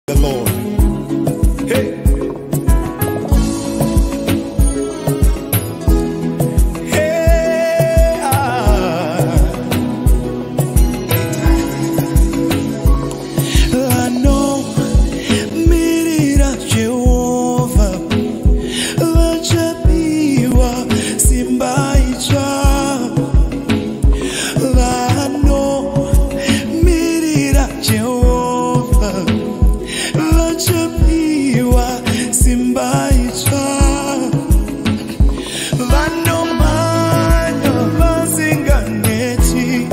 the Lord. Hey. Hey, I know mirira Jehovah vachapiwa simba itsva. I know mirira Jehovah vachapiwa simba itsva. Vanomanya vasinganeti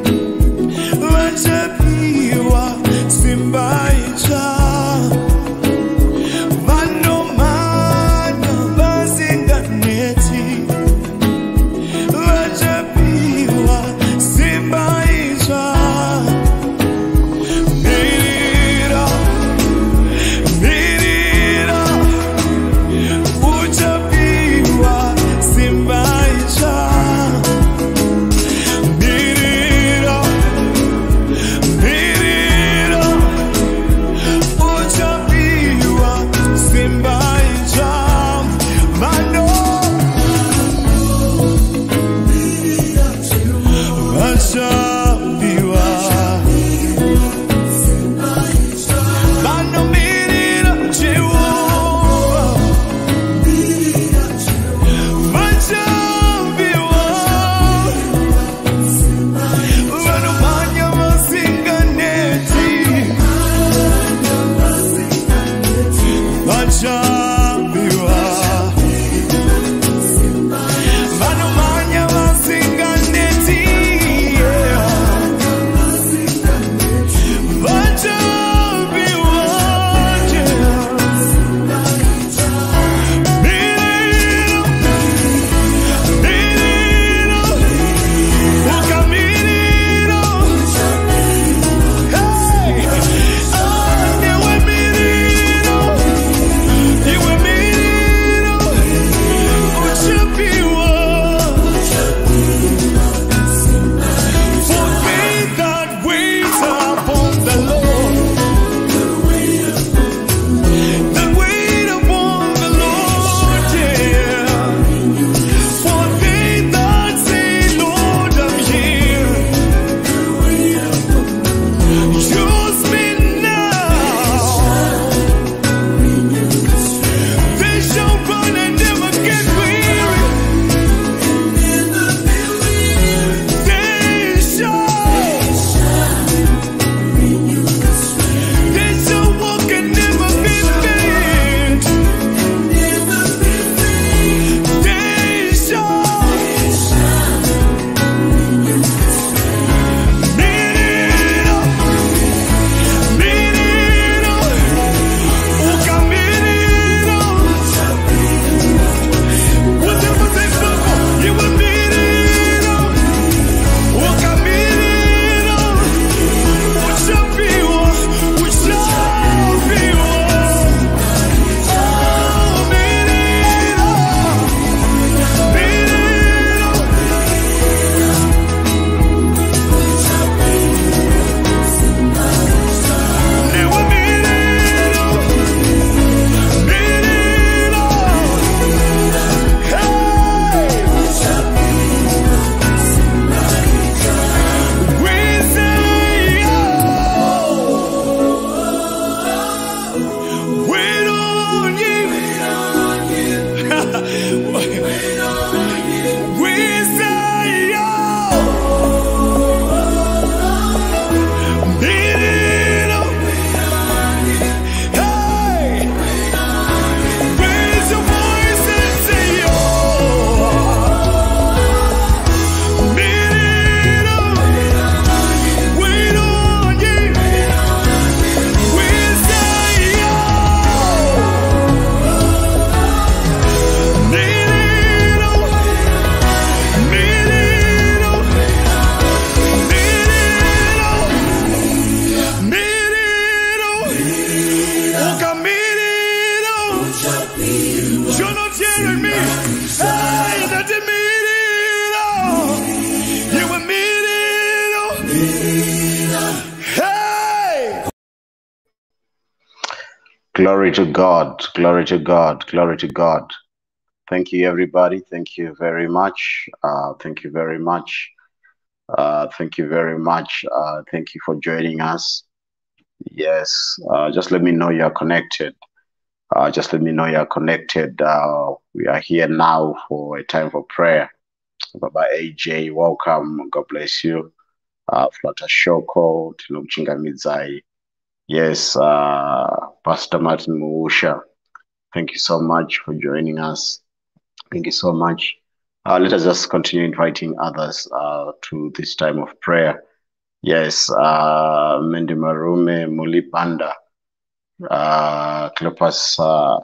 vachapiwa simba itsva. Vanomanya vasinganeti vachapiwa simba itsva. Mirira, mirira, uchapiwa simba itsva. Mirira, mirira, uchapiwa simba itsva. Vano vachapiwa. Vano mirira Jehovah vachapiwa. Vanomanya vasinganeti vachapiwa. Vanomanya vasinganeti, yeah. Vachapiwa, yeah. Mirira, mirira, ukamirira. Hey, iwe mirira, iwe mirira, uchapiwa. For they that wait upon the Lord, that wait upon the Lord, yeah. For they that say, Lord, I'm here, use me now. They shall run and never get weary. They shall walk and never be faint. They shall. Mirira, mirira, ukamirira. Whatever they suffer, you will mirira, ukamirira. Uchapiwa, uchapiwa. Oh, mirira, mirira. Never mirira, mirira. Hey, we say, oh, wait on you. We say, oh, mirira. Hey, raise your voice and say, oh, mirira. Wait on you. We say, oh, mirira, mirira, mirira, mirira, ukamirira. You're not hearing me. Hey, that mirira. You were mirira. Hey. Glory to God. Glory to God. Glory to God. Thank you, everybody. Thank you very much. Thank you very much. Thank you very much. Thank you for joining us. Yes. Just let me know you're connected. Just let me know you're connected. We are here now for a time for prayer. Baba AJ, welcome. God bless you. Flutter Shoko, Tinuchinga Mizai. Yes. Pastor Martin Muusha. Thank you so much for joining us. Thank you so much. Let us just continue inviting others to this time of prayer. Yes, Mendi Marume, Mulipanda, Cleopas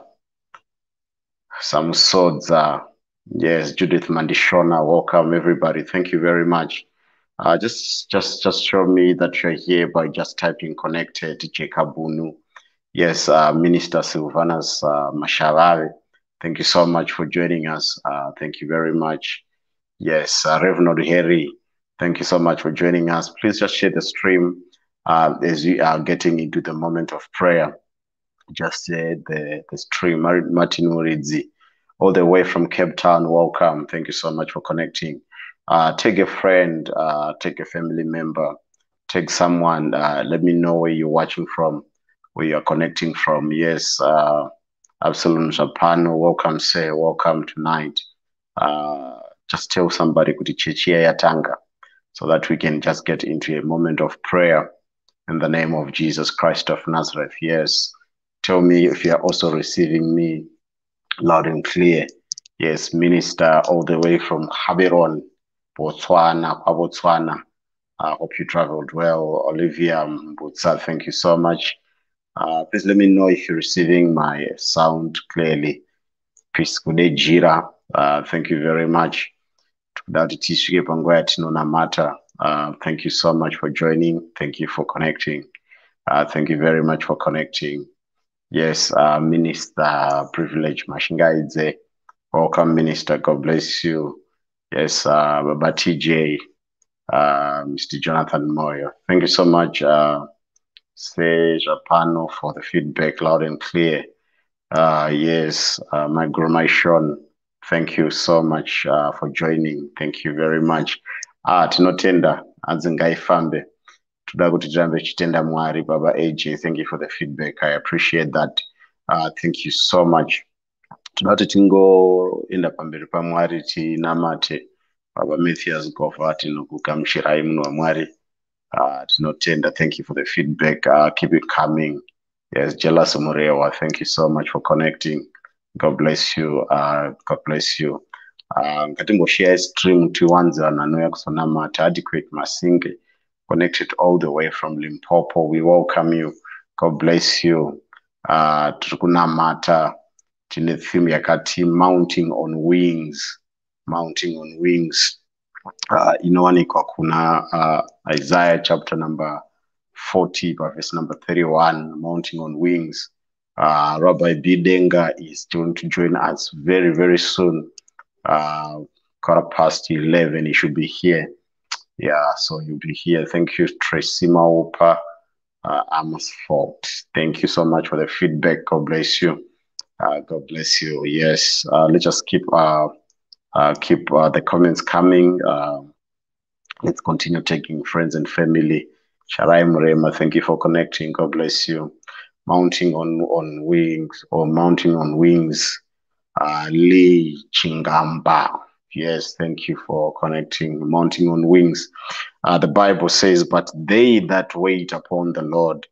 Samsodza, yes, Judith Mandishona, welcome everybody. Thank you very much. Just show me that you're here by just typing connected, Jekabunu. Yes, Minister Silvanas Masharare. Thank you so much for joining us. Thank you very much. Yes, Reverend Harry, thank you so much for joining us. Please just share the stream as we are getting into the moment of prayer. Just share the stream. Martin Uridzi, all the way from Cape Town, welcome. Thank you so much for connecting. Take a friend, take a family member, take someone. Let me know where you're watching from, where you're connecting from. Yes, Absalom Japano, welcome, say, welcome tonight. Just tell somebody kuti chechi yatanga, so that we can just get into a moment of prayer in the name of Jesus Christ of Nazareth. Yes, tell me if you are also receiving me loud and clear. Yes, minister all the way from Haberon, Botswana. I hope you traveled well. Olivia Mbutsa, thank you so much. Please let me know if you're receiving my sound clearly. Peace Jira. Thank you very much. Thank you so much for joining. Thank you for connecting. Thank you very much for connecting. Yes, Minister Privilege Mashingaidze. Welcome, Minister. God bless you. Yes, Baba TJ, Mr. Jonathan Moyo. Thank you so much, Say Japano, for the feedback loud and clear. Yes, my grandma Sean, thank you so much for joining. Thank you very much. Tinotenda adzingaifambe toda kuti tirambe tichitenda Mwari. Baba AJ, thank you for the feedback. I appreciate that. Thank you so much. Toda kuti tingoenda pamberi paMwari tinamate Baba Matthias Gofa tinokugamuchirai munhu waMwari. Tinotenda. Thank you for the feedback. Keep it coming. Yes, Jealous Murewa, thank you so much for connecting. God bless you. God bless you. Ngatimboshare stream tiwanza nanoya kusonamata Adequate Masinge, connected all the way from Limpopo. We welcome you. God bless you. Tirikunamata tine theme yakati mounting on wings. Mounting on wings. Inowanikwa kuna Isaiah chapter number 40, verse number 31, mounting on wings. Rabbi Bidenga is going to join us very, very soon. 11:15, he should be here. Yeah, so you'll be here. Thank you, Tracy Maupa, Amos Fox. Thank you so much for the feedback. God bless you. God bless you. Yes, let's just keep the comments coming. Let's continue taking friends and family. Sharai Murema, thank you for connecting. God bless you. Mounting on wings, or mounting on wings. Lee Chingamba. Yes, thank you for connecting. Mounting on wings. The Bible says, but they that wait upon the Lord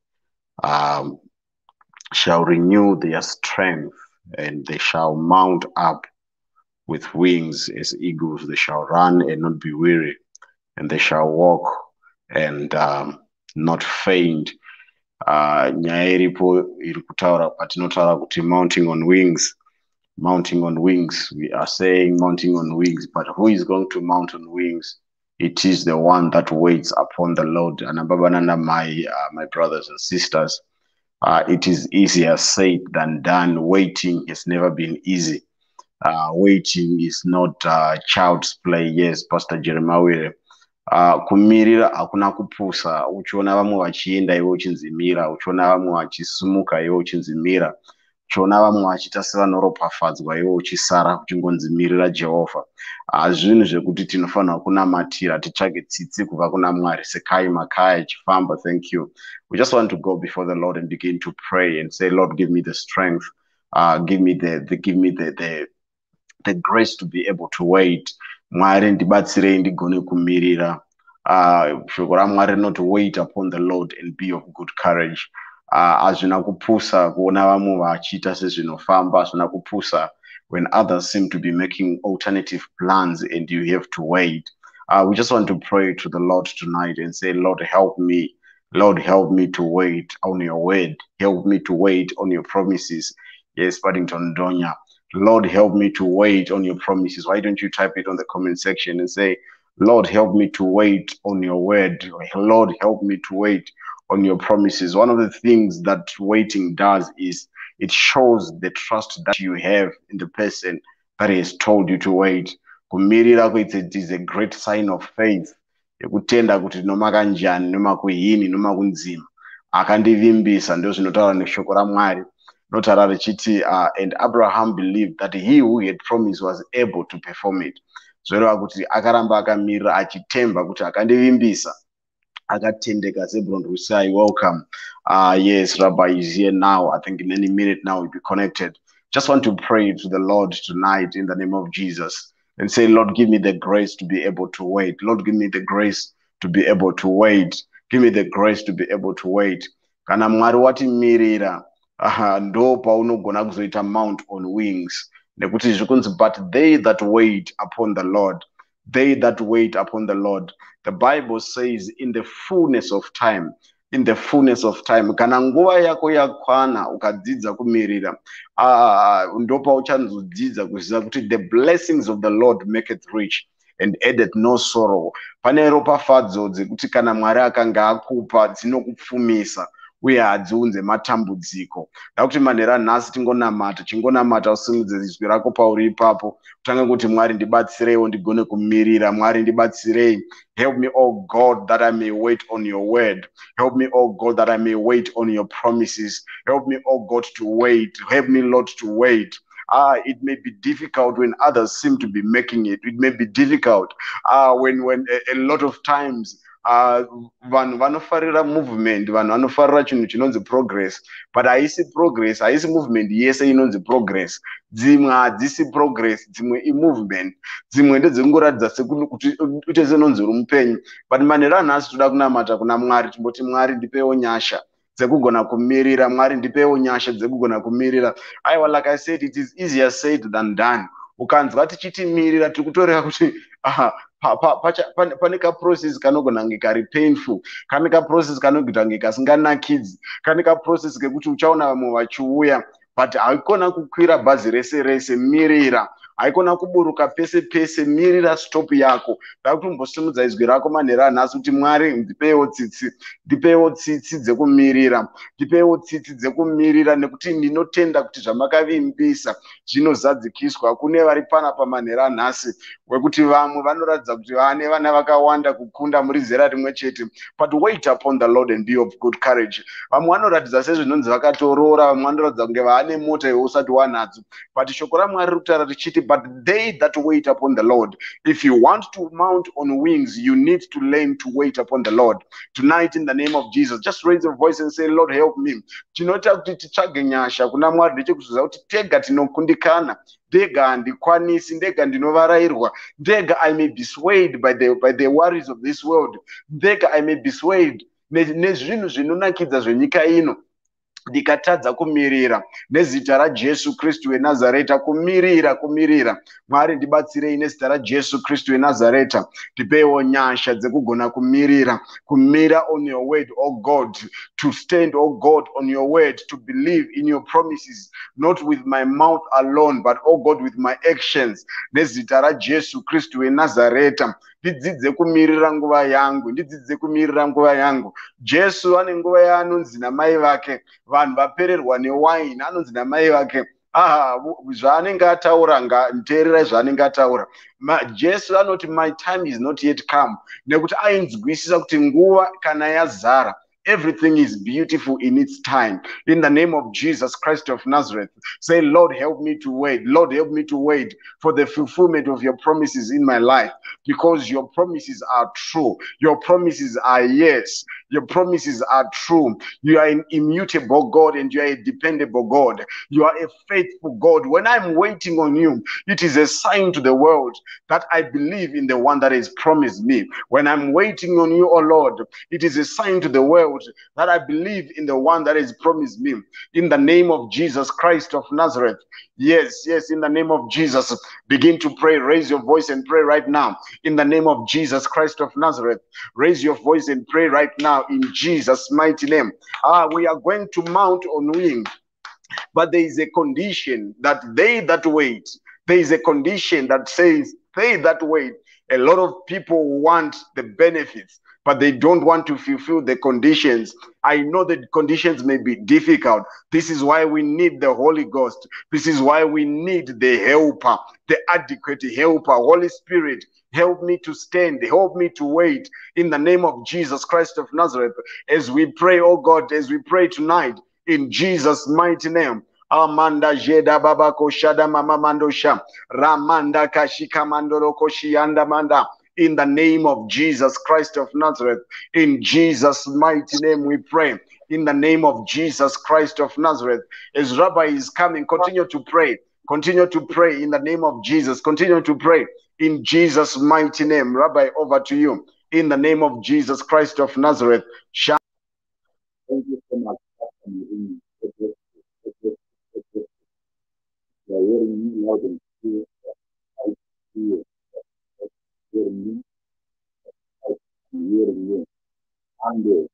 shall renew their strength, and they shall mount up with wings as eagles. They shall run and not be weary, and they shall walk and not faint. Nyaya iripo iri kutaura patinotaura kuti mounting on wings. Mounting on wings. We are saying mounting on wings, but who is going to mount on wings? It is the one that waits upon the Lord. And my brothers and sisters, it is easier said than done. Waiting has never been easy. Waiting is not child's play. Yes, Pastor Jeremiah, Kumirira hakuna kupusa, uchiona vamwe vachienda iwe uchinzimira, uchiona vamwe vachisimuka iwe uchinzimira, uchiona vamwe vachiita sevaноropafadzwa iwe uchisara uchingonzimirira Jehovha. Zvinhu zvekuti tinofanira kunamatira, titsvage tsitsi kubva kuna Mwari. Sekai Makaya Chifamba, thank you. We just want to go before the Lord and begin to pray and say, Lord, give me the strength, give me the grace to be able to wait. Mwari ndibatsirei ndigone kumirira. Shoko raMwari not wait upon the Lord and be of good courage. Hazvina kupusa kuona vamwe vachiita sezvinofamba, hazvina kupusa when others seem to be making alternative plans and you have to wait. We just want to pray to the Lord tonight and say, Lord, help me. Lord, help me to wait on your word. Help me to wait on your promises. Yes, Paddington Donya. Lord, help me to wait on your promises. Why don't you type it on the comment section and say, Lord, help me to wait on your word. Lord, help me to wait on your promises. One of the things that waiting does is it shows the trust that you have in the person that has told you to wait. Kumirira, it is a great sign of faith. Kutenda kuti noma kanjani, noma kuhini, noma kunzima, akandivimbisa, ndo zvinotaura neshoko raMwari. Notara richiti, and Abraham believed that he who had promised was able to perform it. Zvoreva kuti akaramba akamirira achitemba kuti akandivimbisa akatendeka. Zebron Rusai, welcome. Yes, Rabbi is here now. I think in any minute now we'll be connected. Just want to pray to the Lord tonight in the name of Jesus and say, Lord, give me the grace to be able to wait. Lord, give me the grace to be able to wait. Give me the grace to be able to wait. Kana Mwari watimirira, ndo paunogona kuzoita mount on wings. Nekuti zvikunzi, but they that wait upon the Lord, they that wait upon the Lord. The Bible says in the fullness of time, in the fullness of time, kana nguva yako yakwana ukadzidza kumirira, ndopa uchanzodzidza kuziva kuti the blessings of the Lord maketh rich and addeth no sorrow. Pane ropafadzo dzekuti kana Mwari akanga akupa dzinokupfumisa uye hadziunze matambudziko. Ndakuti manhera nhasi chingonamata usimudze zizwi rako pauri ipapo, utange kuti Mwari ndibatsireiwo ndigone kumirira. Mwari ndibatsirei. Help me, oh God, that I may wait on your word. Help me, oh God, that I may wait on your promises. Help me, oh God, to wait. Help me, Lord, to wait. It may be difficult when others seem to be making it. It may be difficult when a lot of times vanhu vanofarira movement, vanhu vanofarira chinhu chinonzi progress, but haisi progress, haisi movement yese inonzi progress. Dzimwe hadzisi progress, dzimwe imovement, dzimwe ndedzekungoratidza sekuti uite senonzi uri mupenyu. But manhero anhasi toda kunamata kuna Mwari, timboti Mwari ndipewo nyasha dzekugona kumirira. Mwari ndipewo nyasha dzekugona kumirira. Aiwa, like I said, it is easier said than done. Ukanzwa tichitimirira tiri kutoreva kuti pane kaprocess kanogona kunge kari painful, kane kaprocess kanogona kunge kasinganakidzi, kane kaprocess kekuti uchaona vamwe vachiuya but haikona kukwira bhazi rese rese. Mirira. Haikona kuburuka pese pese. Mirira stop yako. Ndakuti umbosimudza izwi rako manhero anhasi kuti Mwari ndipewo tsitsi, ndipewo tsitsi dzekumirira, ndipewo tsitsi dzekumirira, nekuti ndinotenda kuti zvamakavimbisa zvinozadzikiswa. Kune vari panapa manhero anhasi wekuti vamwe vanoratidza kuti vane vana vakawanda kukunda muri zera rimwe chete, but wait upon the Lord and be of good courage. Vamwe vanoratidza sezvinonzi vakatorora, vamwe vanoratidza kunge vaane mota iwe usati wanadzo, but shoko raMwari rikutaura richiti, but they that wait upon the Lord. If you want to mount on wings, you need to learn to wait upon the Lord. Tonight, in the name of Jesus, just raise your voice and say, Lord, help me. Chinoita kuti titsvage nyasha kuna Mwari ndechekuziva kuti tega tinokundikana, ndega handikwanisi, ndega ndinovarairwa, ndega I may be swayed by the worries of this world, ndega I may be swayed nezvinhu zvinonakidza zvenyika ino, ndikatadza kumirira. Nezita raJesu Kristu weNazareta, kumirira. Mwari ndibatsirei nezita raJesu Kristu weNazareta. Ndipewo nyasha dzekugona kumirira. Kumira on your word, oh God. To stand, oh God, on your word. To believe in your promises. Not with my mouth alone, but oh God, with my actions. Nezita raJesu Kristu weNazareta. Ndidzidze kumirira nguva yangu, ndidzidze kumirira nguva yangu. Jesu ane nguva yaanonzi namai vake, vanhu vapererwa newaini, anonzi namai vake, zvaanenge ataura nteerera zvaanenge ataura. Jesu anoti my time is not yet come, nekuti ainzwisisa kuti nguva kana yazara, everything is beautiful in its time. In the name of Jesus Christ of Nazareth, say, Lord, help me to wait. Lord, help me to wait for the fulfillment of your promises in my life, because your promises are true. Your promises are yes. Your promises are true. You are an immutable God and you are a dependable God. You are a faithful God. When I'm waiting on you, it is a sign to the world that I believe in the one that has promised me. When I'm waiting on you, oh Lord, it is a sign to the world that I believe in the one that has promised me. In the name of Jesus Christ of Nazareth. Yes, in the name of Jesus. Begin to pray. Raise your voice and pray right now. In the name of Jesus Christ of Nazareth. Raise your voice and pray right now in Jesus' mighty name. We are going to mount on wings. But there is a condition that they that wait. There is a condition that says they that wait. A lot of people want the benefits, but they don't want to fulfill the conditions. I know that conditions may be difficult. This is why we need the Holy Ghost. This is why we need the helper, the adequate helper. Holy Spirit, help me to stand. Help me to wait in the name of Jesus Christ of Nazareth. As we pray, oh God, as we pray tonight, in Jesus' mighty name. Amanda Jeda Baba Koshada Mama Mandosha Ramanda Kashika Mandoro Koshianda Manda. In the name of Jesus Christ of Nazareth, in Jesus' mighty name we pray. In the name of Jesus Christ of Nazareth, as Rabbi is coming, continue to pray. Continue to pray in the name of Jesus. Continue to pray in Jesus' mighty name. Rabbi, over to you. In the name of Jesus Christ of Nazareth. Thank you so much. You are hearing me loud and clear. I see you. Hearing me. I hearing you. Handle.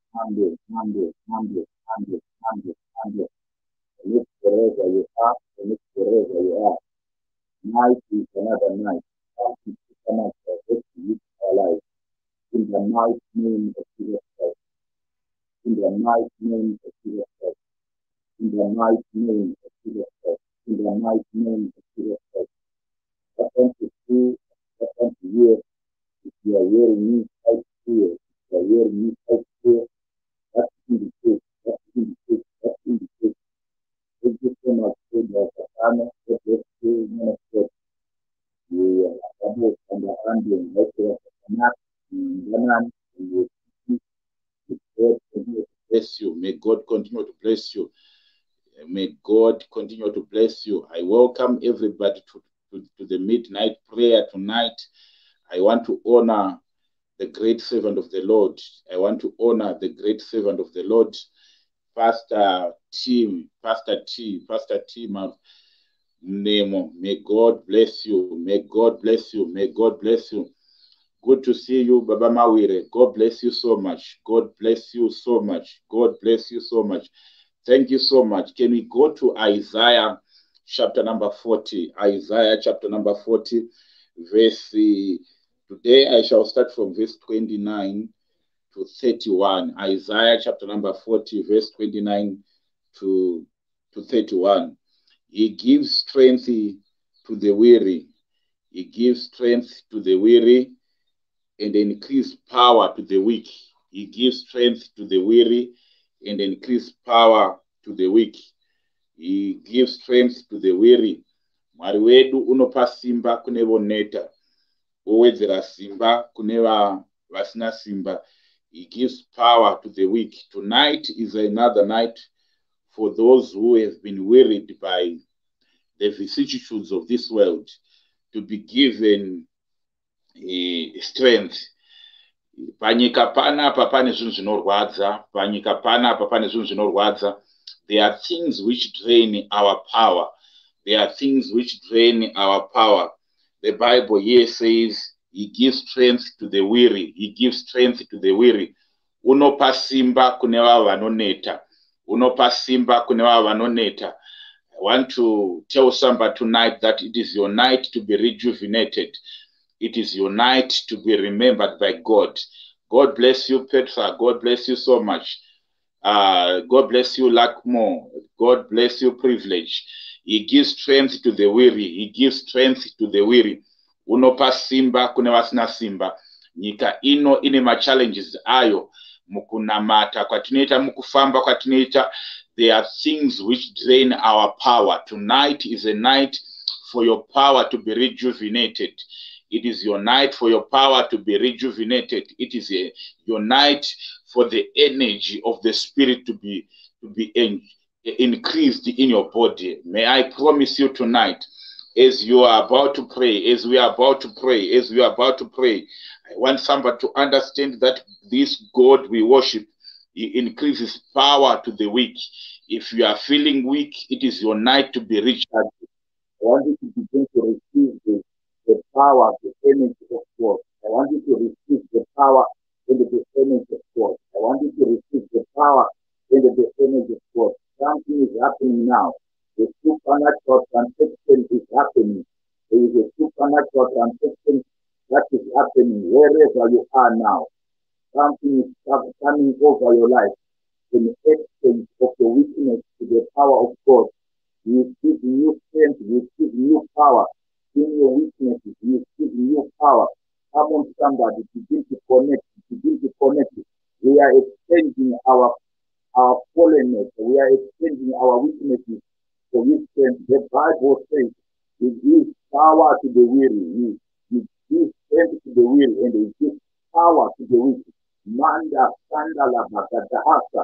Look wherever you are. Look wherever you are. Night is another night. Something to come up with our life. In the mighty name of Jesus Christ. In the mighty name of Jesus Christ. In the mighty name of Jesus Christ. In the mighty name of Jesus Christ. Happen to see, happen to hear. If you are hearing me, I hear. If you are hearing me, I hear. That's in the truth. That's in the truth. That's in the truth. Thank you so much for the honor. God bless you, man of God. You are able to understand and let you understand. Bless you. May God continue to bless you. May God continue to bless you. I welcome everybody to the midnight prayer tonight. I want to honor the great servant of the Lord. I want to honor the great servant of the Lord, Pastor Tim Nemo. May God bless you. May God bless you. May God bless you. Good to see you, Baba Mawire. God bless you so much. God bless you so much. God bless you so much. Thank you so much. Can we go to Isaiah chapter number 40? Isaiah chapter number 40, verse. Today I shall start from verse 29 to 31. Isaiah chapter number 40, verse 29 to 31. He gives strength to the weary. He gives strength to the weary and increase power to the weak. He gives strength to the weary and increase power to the weak. He gives strength to the weary. Mwari wedu unopa simba kune voneta. Owedzera simba kune vasina simba. He gives power to the weak. Tonight is another night for those who have been wearied by the vicissitudes of this world to be given strength. Panyika panapa pane zvinhu zvinorwadza. Panyika panapa pane zvinhu zvinorwadza. There are things which drain our power. There are things which drain our power. The Bible here says he gives strength to the weary. He gives strength to the weary. Unopa simba kune vavo vanoneta. Unopa simba kune vavo vanoneta. I want to tell somebody tonight that it is your night to be rejuvenated. It is your night to be remembered by God. God bless you, Petra. God bless you so much. God bless you, Lakmo. God bless you, Privilege. He gives strength to the weary. He gives strength to the weary. Unopa simba kune vasina simba. Nyika ino ine ma challenges ayo. Mukunamata kwatinoita, mukufamba kwatinoita, there are things which drain our power. Tonight is a night for your power to be rejuvenated. It is your night for your power to be rejuvenated. It is your night for the energy of the Spirit to be increased in your body. May I promise you tonight, as you are about to pray, as we are about to pray, as we are about to pray, I want somebody to understand that this God we worship, He increases power to the weak. If you are feeling weak, it is your night to be recharged. I want you to begin to receive the power, the energy of God. I want you to receive the power and the energy of God. I want you to receive the power and the energy of God. Something is happening now. The supernatural transaction is happening. There is a supernatural transaction that is happening wherever you are now. Something is coming over your life. In exchange of the weakness to the power of God, you receive new strength, you receive new power. In your weaknesses, you receive new power. Come on, somebody, begin to connect. Begin to connect. We are exchanging our fallenness. We are exchanging our weaknesses for His strength. The Bible says, He gives power to the weary. He gives strength to the weary, and He gives power to the weak. Manda sandala bakadahasa.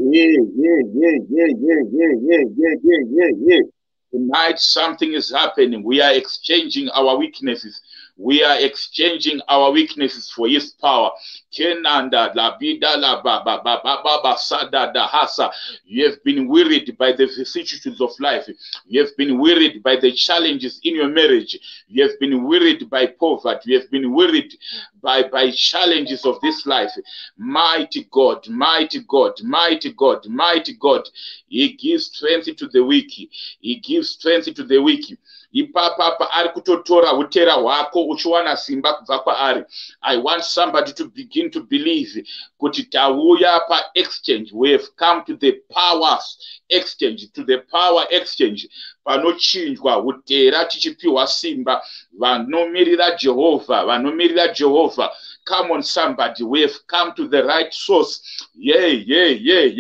Yeah. Tonight something is happening. We are exchanging our weaknesses. We are exchanging our weaknesses for His power. Kenanda la bida la baba baba sada da hasa. You have been wearied by the vicissitudes of life. You have been wearied by the challenges in your marriage. You have been wearied by poverty. You have been wearied by challenges of this life. Mighty God, mighty God, mighty God, mighty God. He gives strength to the weak. He gives strength to the weak. Ipapa ari kutotora utera hwako uchiwana simba kubva kwaari. I want somebody to begin to believe kuti tauya pa exchange. We have come to the powers exchange, to the power exchange. Panochinjwa utera tichipiwa simba. Vanomiririra Jehovah, vanomiririra Jehovah. Come on, somebody. We have come to the right source. Yeah.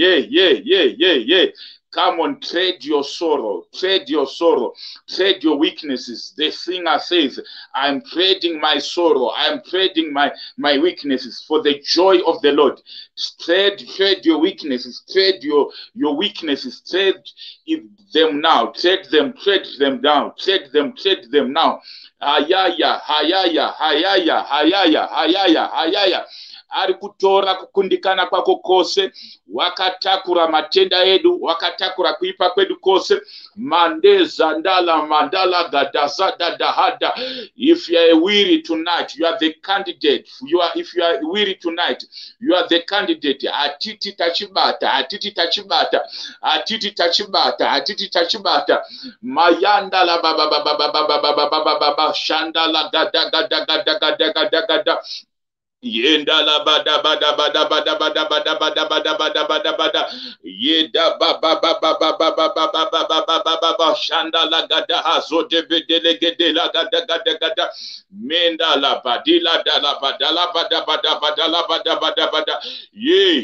Come on, trade your sorrow, trade your sorrow, trade your weaknesses. The singer says, I'm trading my sorrow, I'm trading my weaknesses for the joy of the Lord. Trade your weaknesses, trade your weaknesses, trade them now, trade them down, trade them now. Hayaya. Ari kutora kukundikana kwako kose, wakatakura matenda edu, wakatakura kuipa kwedu kose, mandala gadasa dadahada. If you are weary tonight, you are the candidate. If you are weary tonight, you are the candidate. Atiti tachibata. Mayanda la baba shandala gada. Yenda la bada yeda baba shanda la gada hazo de bedelegede la gada menda la badila da la bada ye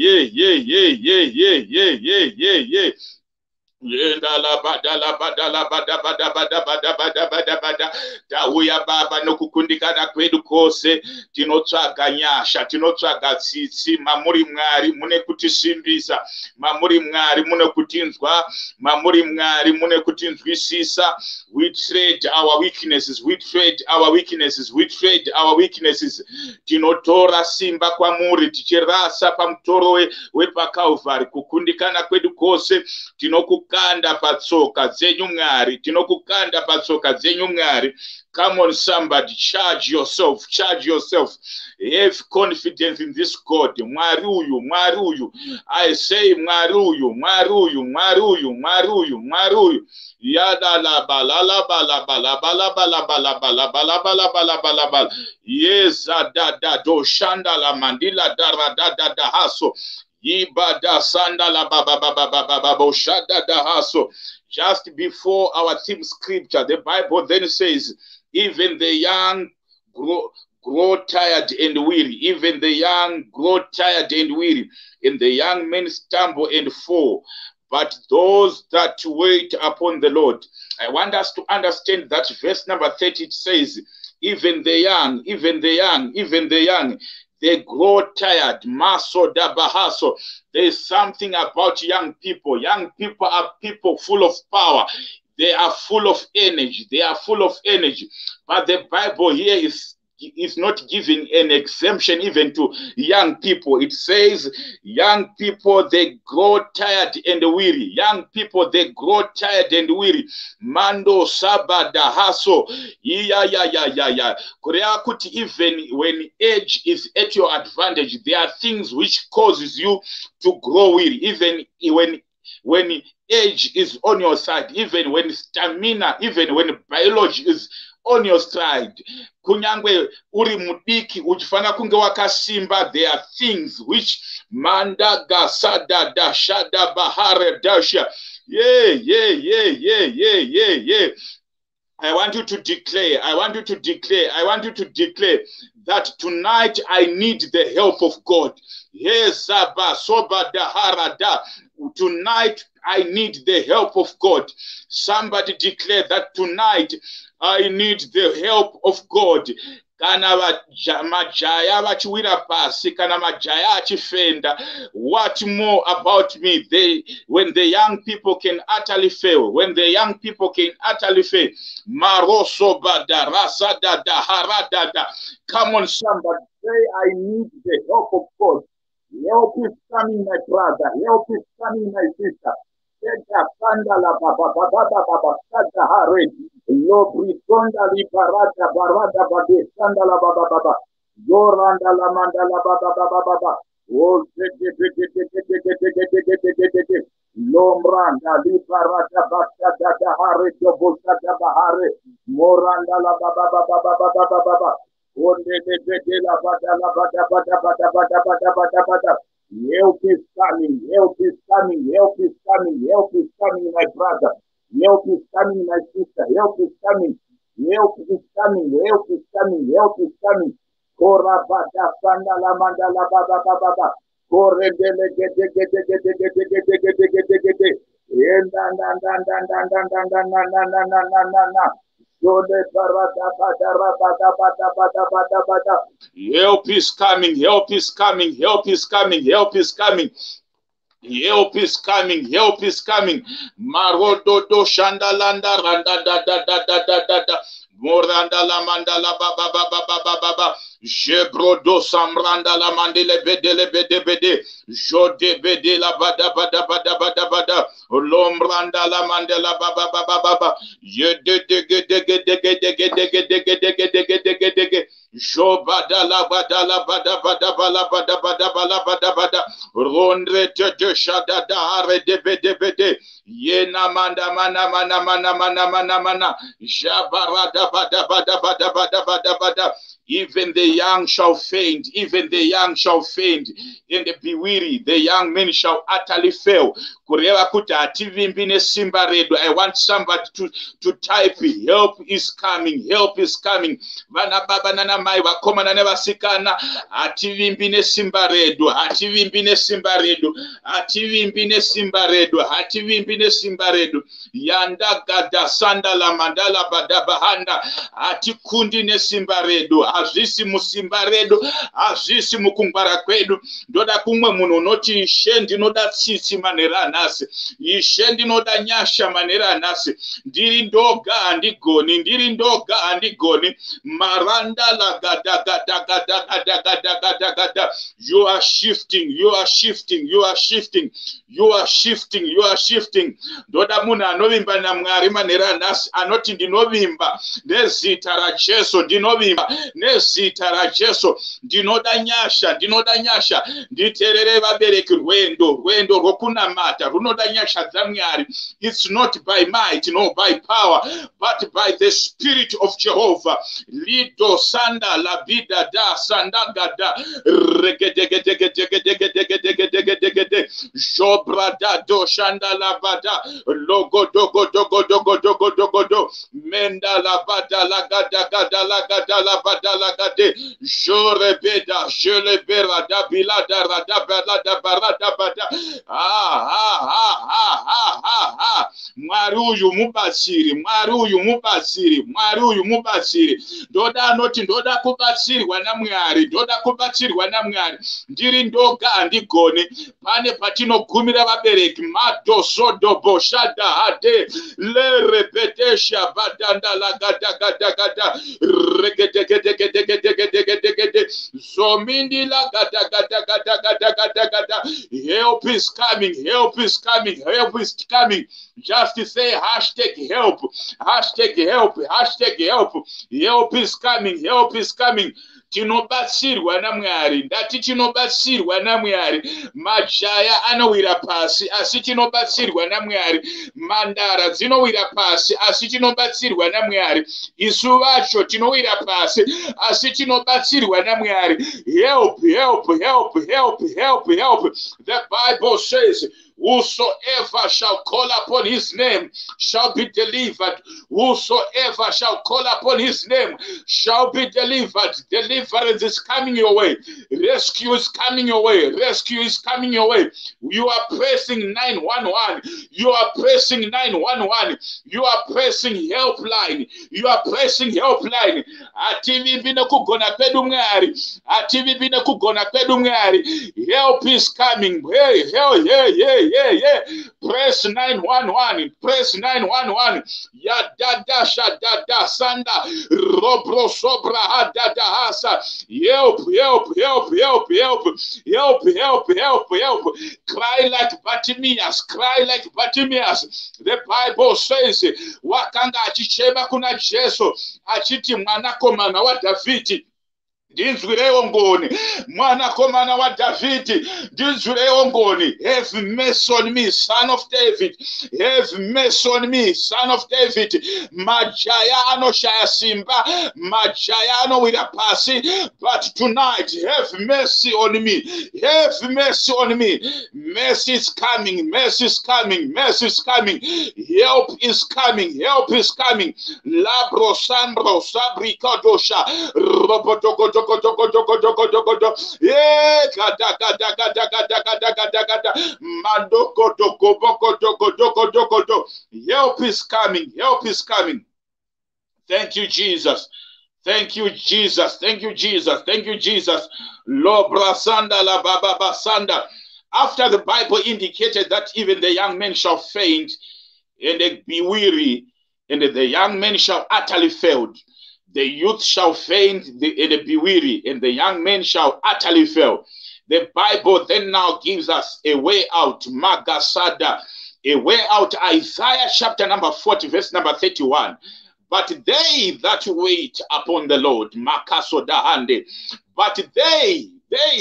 Yenda la bada tauya baba nokukundikana kwedu kose tinotsvaga nyasha tinotsvaga tsitsi mamuri Mwari mune kutisimbisa mamuri Mwari mune kutinzwa mamuri Mwari mune kutinzwisisa. We trade our weaknesses tinotora simba kwamuri tichirasa pamutoro wepaKalvari. Kukundikana kwedu kose tinokukanda patsoka dzenyu Mwari, tinokukanda patsoka dzenyu Mwari. Come on, somebody, charge yourself. Have confidence in this God. Mwari uyu. I say Mwari uyu. Yada la bala. Yes, da do shanda la mandila da haso. Ibada sanda la baba shada da haso. just before our theme scripture, the Bible then says, even the young grow tired and weary. Even the young grow tired and weary, and the young men stumble and fall. But those that wait upon the Lord, I want us to understand that verse number 30, it says, even the young, even the young, even the young, they grow tired. Maso da bahaso. There is something about young people. Young people are people full of power. They are full of energy. They are full of energy. But the Bible here is not giving an exemption even to young people. It says young people, they grow tired and weary. Young people, they grow tired and weary. Mando sabada haso. Yeah. Korea kuti, even when age is at your advantage, there are things which causes you to grow weary. Even when age is on your side, even when stamina, even when biology is on your side, kunyangwe uri mudiki uchifana kunge wakasimba, there are things which manda gasada dashada bahare dasha. Yeah. I want you to declare that tonight I need the help of God. Yes, tonight I need the help of God. Somebody declare that tonight I need the help of God. Kana majaya vachiwira pasi, kana majaya achifenda. What more about me? When the young people can utterly fail, Maroso bada rasa dada haradada. Come on, somebody say, I need the help of God. Help is coming, my brother. Help is coming, my sister. Lobrisonda libarada barada bade sandala baba baba yoranda la mandala baba baba baba oh lomranda libarada basada da hare dobosada bahare moranda la baba baba baba baba baba onde de la bada help is coming, my brother. Help is coming, my sister. Help is coming. Kora bada sanda la manda la baba baba. Kore dele gede. Help is coming. Help is coming. Marodo do shandalanda randa da. Moranda la mandala baba. Jebrodo samranda la mandele bede. Jode bede la bada. Lomranda la mandela baba. Yede de. Jobada bada. Rondre te shada da re de bede. Yena mana. Jabarada bada. Even the young shall faint. In the be weary, the young men shall utterly fail. I want somebody to type, help is coming. Vana baba nana mai vakoma na nevasikana hativimbine simba redu yanda gada sanda la mandala badabahanda hatikundi nesimba redu azvisi musimba redu azvisi mukungwara kwedu ndoda kumwe munhu unoti ishe ndinoda tsitsi manera nhasi ishe ndinoda nyasha manera nhasi ndiri ndoga handigoni maranda la gada. You are shifting. Ndoda munhu anovimba naMwari manera nhasi anoti ndinovimba nezita raJesu, ndinovimba nezita raJesu. Ndinoda nyasha nditerere vabereki rwendo rwokunamata runoda nyasha dzaMwari. It's not by might, no by power, but by the Spirit of Jehovah. Lido sanda labida da sanda gada regedegedegedegedegedegedegede jobra da do shanda labada logo dogo menda labada lagada gada lagada labada lagade jore beda jele bera da bilada rada balada barada bada Mwari uyu mubasiri ndoda anoti ndoda kubatsirwa naMwari ndiri ndoga andigone pane patinogumira vabereki madosodo boshada hade le repetesha badanda lagada regedegedegedegedegedegede zomindi lagada. Help is coming. Just say #help. Help is coming. Tinobatsirwa naMwari. Ndati tinobatsirwa naMwari. Majaya anowira pasi asi tinobatsirwa naMwari. Mandara dzinowira pasi asi tinobatsirwa naMwari. Isu vacho tinowira pasi asi tinobatsirwa naMwari. Help. The Bible says, whosoever shall call upon his name shall be delivered. Whosoever shall call upon his name shall be delivered. Deliverance is coming your way. Rescue is coming your way. You are pressing 911. You are pressing helpline. Ativi bina kugona kwedu Mwari. Help is coming. Hey. Press 911. Ya dada shadada sanda robro sobra hadada hasa. Help. Cry like Bartimaeus. The Bible says wakanga achichema kuna Jesu achiti mwanakomana wa Davidi. Ndinzwirewo ngoni mwanakomana wa Davidi. Ndinzwirewo ngoni. Have mercy on me, son of David. Majaya anoshaya simba, majaya anowira pasi, but tonight have mercy on me. Mercy is coming. Help is coming. Labro sambro sabrikadosha robodogo Help is coming. Thank you, Jesus. Lobra sanda la baba basanda. After the Bible indicated that even the young men shall faint and they be weary, and the young men shall utterly fail. The youth shall faint and be weary, and the young men shall utterly fail. The Bible then now gives us a way out, Magasada, a way out. Isaiah chapter number 40, verse number 31. But they that wait upon the Lord, Makasodahande, but they,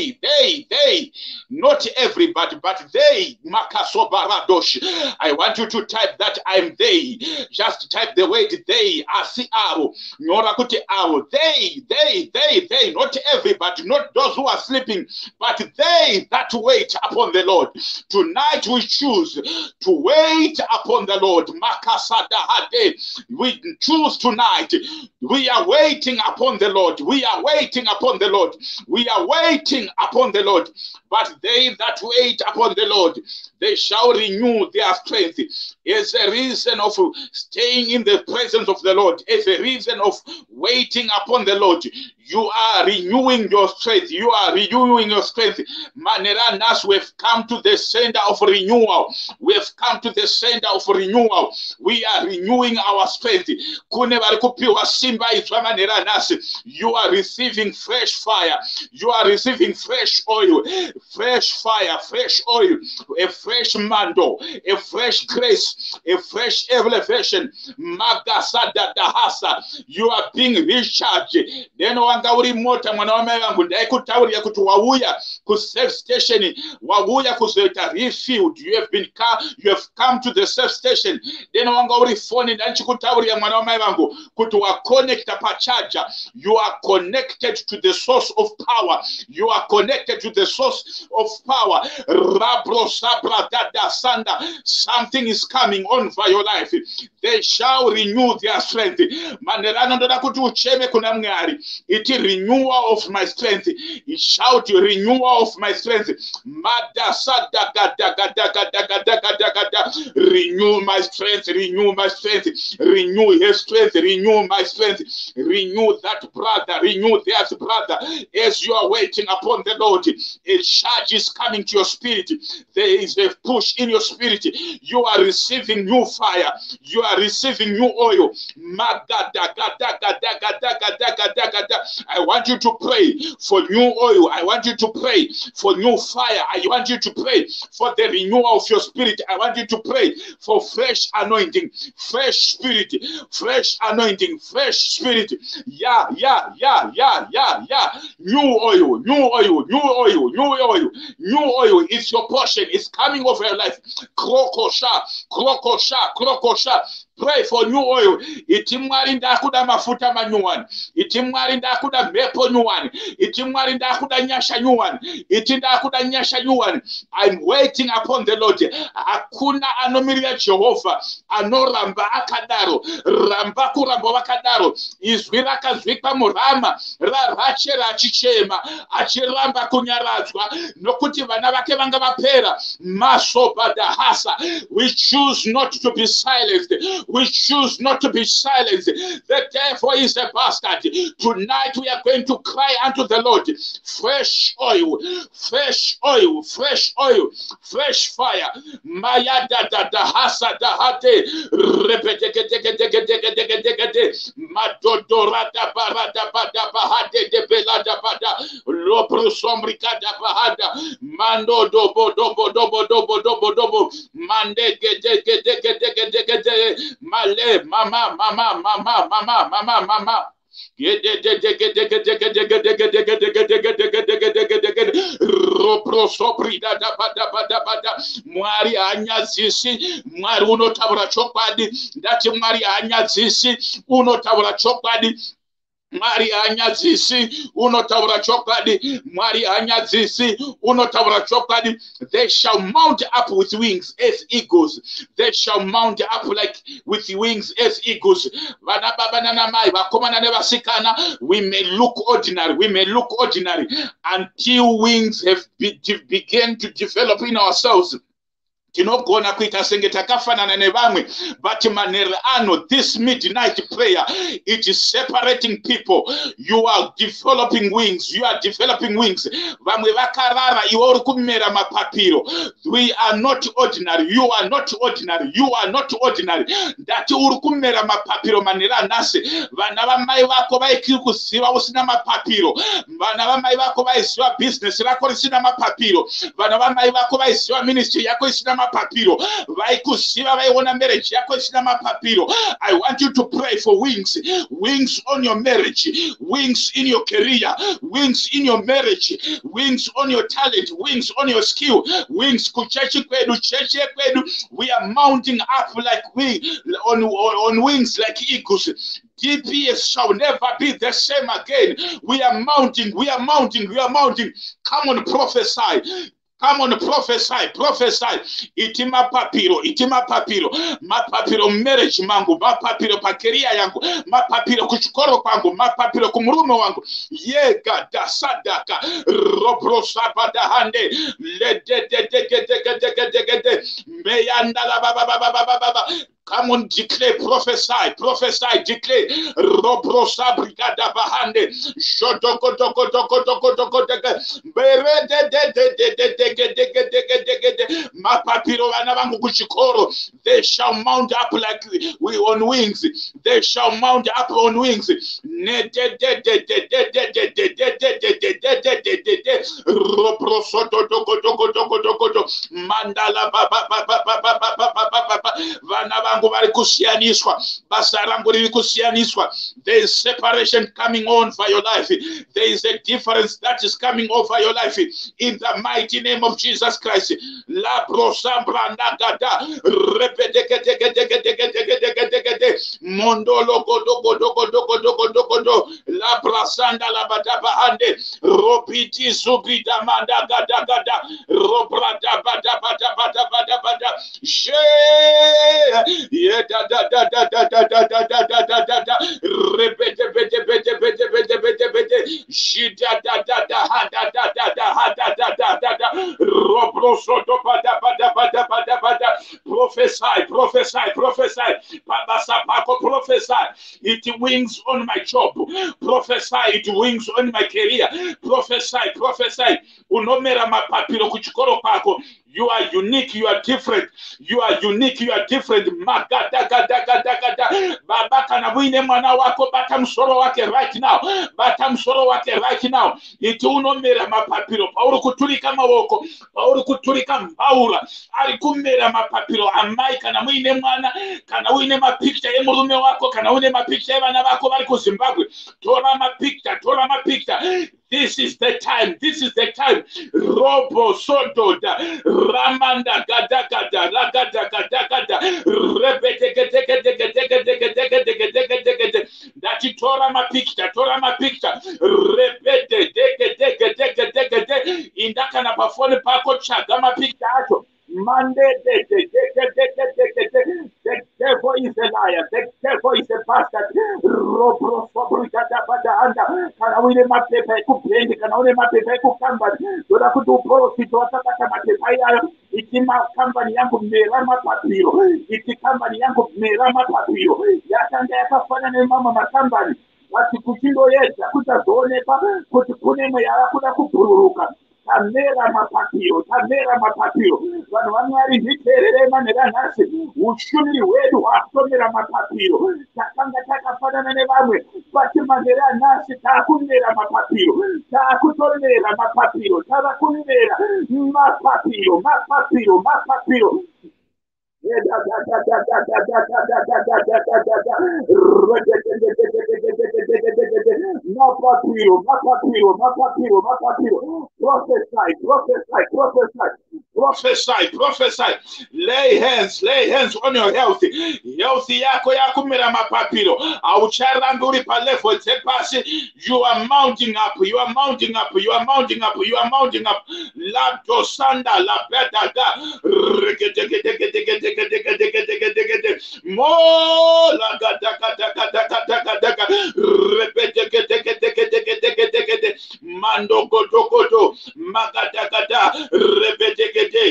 not everybody, but they, Makasobaradosh. I want you to type that I'm they. Just type the word they, Asiaro, Norakute Aro. They, not everybody, not those who are sleeping, but they that wait upon the Lord. Tonight we choose to wait upon the Lord. Makasadahade. We choose tonight. We are waiting upon the Lord. We are waiting upon the Lord. But they that wait upon the Lord, they shall renew their strength. As a reason of staying in the presence of the Lord, as a reason of waiting upon the Lord, you are renewing your strength. Maneranas, we've come to the center of renewal. We are renewing our strength. You are receiving fresh fire. You are receiving fresh oil. fresh fire, fresh oil, a fresh mantle, a fresh grace, a fresh elevation. Magasada dahasa, you are being recharged. Then wanga uri mota mwana wa mai wangu ndaikutauriya kuti wauya ku safe station, wauya kuzoita refield. You have come to the safe station. Then wanga uri phone ndanchikutauriya mwana wa mai wangu kuti wa connect pa charger. You are connected to the source of power. You are connected to the source of power. Rabro sabra dada sanda. Something is coming on for your life. They shall renew their strength. Manderano ndoda kuti ucheme kuna mngari. Iti renewal of my strength. It shout renewal of my strength. Mada sada gada gada gada gada gada gada. Renew my strength. Renew my strength. Renew his strength. Renew my strength. Renew that brother. Renew that brother. As you are waiting upon the Lord, a charge is coming to your spirit. There is a push in your spirit. You are receiving new fire. You are receiving new oil. I want you to pray for new oil. I want you to pray for new fire. I want you to pray for the renewal of your spirit. I want you to pray for fresh anointing, fresh spirit, fresh anointing, fresh spirit. Yeah. New oil, new oil, new oil, new oil, new oil. It's your portion. It's coming over your life. Krokosha, krokosha, krokosha. Pray for new oil. Itimwari ndakuda mafuta manyuwani. Itimwari ndakuda mepo nyuwani. Itimwari ndakuda nyasha nyuwani. Itindakuda nyasha nyuwani. I'm waiting upon the Lord. Hakuna anomiria Jehova. Anoramba akadaro. Ramba kuramba wakadaro. Izwiraka zwikwa murama. Rache rachichema. Achiramba kunyarazwa. Nokuti vana vake vanga vapera. Maso badahasa. We choose not to be silenced. We choose not to be silenced. The devil is a bastard. Tonight we are going to cry unto the Lord. Fresh oil, fresh oil, fresh oil, fresh fire. Maya da da da hasa da hate. Repete Madodora da barada bada bahade de belada bada. Lopro sombrika da bahada. Mando dobo dobo dobo dobo dobo dobo. Mande gede. Male, mama. Mwari anyazisi, mwari unotabura chokwadi, ndati mwari anyazisi, unotabura chokwadi. Mari anyazisi unotabura chokwadi. Mari anyazisi unotabura chokwadi. They shall mount up with wings as eagles. They shall mount up like with wings as eagles. Vana baba na mai vakomana nevasikana, we may look ordinary. We may look ordinary until wings have begun to develop in ourselves. Tinogona kuita senge takafanana nevamwe, but manerano, this midnight prayer, it is separating people. You are developing wings. You are developing wings. Vamwe vakarara iwo kumera mapapiro. We are not ordinary. You are not ordinary. You are not ordinary. Ndati uri kumera mapapiro manera nase. Vana vamai vako vaikusiva usina mapapiro. Vana vamai vako vaisiva business rako risina mapapiro. Vana vamai vako vaisiva ministry yako isina mapapiro. Vaikusiva vaiona marriage yako isina mapapiro. I want you to pray for wings. Wings on your marriage. Wings in your career. Wings in your marriage. Wings on your talent. Wings on your skill. Wings kuchechi kwedu, cheche kwedu. We are mounting up like on wings like eagles. DPS shall never be the same again. We are mounting. We are mounting. We are mounting. Come on, prophesy. Come on, prophesy, prophesy. Itima papiro, mapapiro marriage mangu, mapapiro pakeria yangu, mapapiro kuchukoro kwangu, mapapiro kumurume wangu. Yega da sadaka, robro sabada hande, le de meyanda la baba. Come on, declare, prophesy, prophesy, declare. Robrosa brigada bahande. They shall mount up like we on wings. They shall mount up on wings. Mandala there is separation coming on for your life. There is a difference that is coming over your life in the mighty name of Jesus Christ. La brosambra nagada mondolo godo la brasanda la badaba hande robiti zubida manda gada robrada bada je ye da repete shida da robrosoto bada prophesy babasapako prophesy it wings on my job, prophesy it wings on my career, prophesy unomera mapapiro kuchikoro pako. You are unique, you are different. You are unique, you are different. Magada. Baba kanabuine mwana wako batamsoro wake right now. Right now. Itunomera mapapiro. Pauru kutulika mawoko. Pauru kutulika mbaura. Alikumera mapapiro. Amai kanabuine mwana. Kanawine mapicture emurume wako. Kanawine mapicture ebana wako bali ku Zimbabwe. Tora mapicture. This is the time. Robo sododa ramanda gada repete that you tora my picture repete indakana pafone pako chaga ma picture acho Monday, the devil is a liar, the devil is a bastard. Robro fabricata anda. Kana wile mapepe kupendi, kana wile mapepe kukamba. Dora kutu profit wataka mapepe ya itima kambani yangu merama papiro. Iti kambani yangu merama papiro. Yatanga yakafana ne mama makambani. Wati kuchindo yetu kutazoneka kuti kunemo yarakuda kupururuka. Tamera mapapiro. Vanhu vamwari zviterere manhera nhasi. Ushumiri hwedu hwasomera mapapiro. Takanga takafanana nevamwe. Bati manhera nhasi taakumera mapapiro. Taakutomera mapapiro. Tavakumera mapapiro. Prophesy. Lay hands on your health yako yakumera mapapiro. Aucharamburi pa level tepasi. You are mounting up. La dosanda la bedaga. Mo la gada mando godo magada repete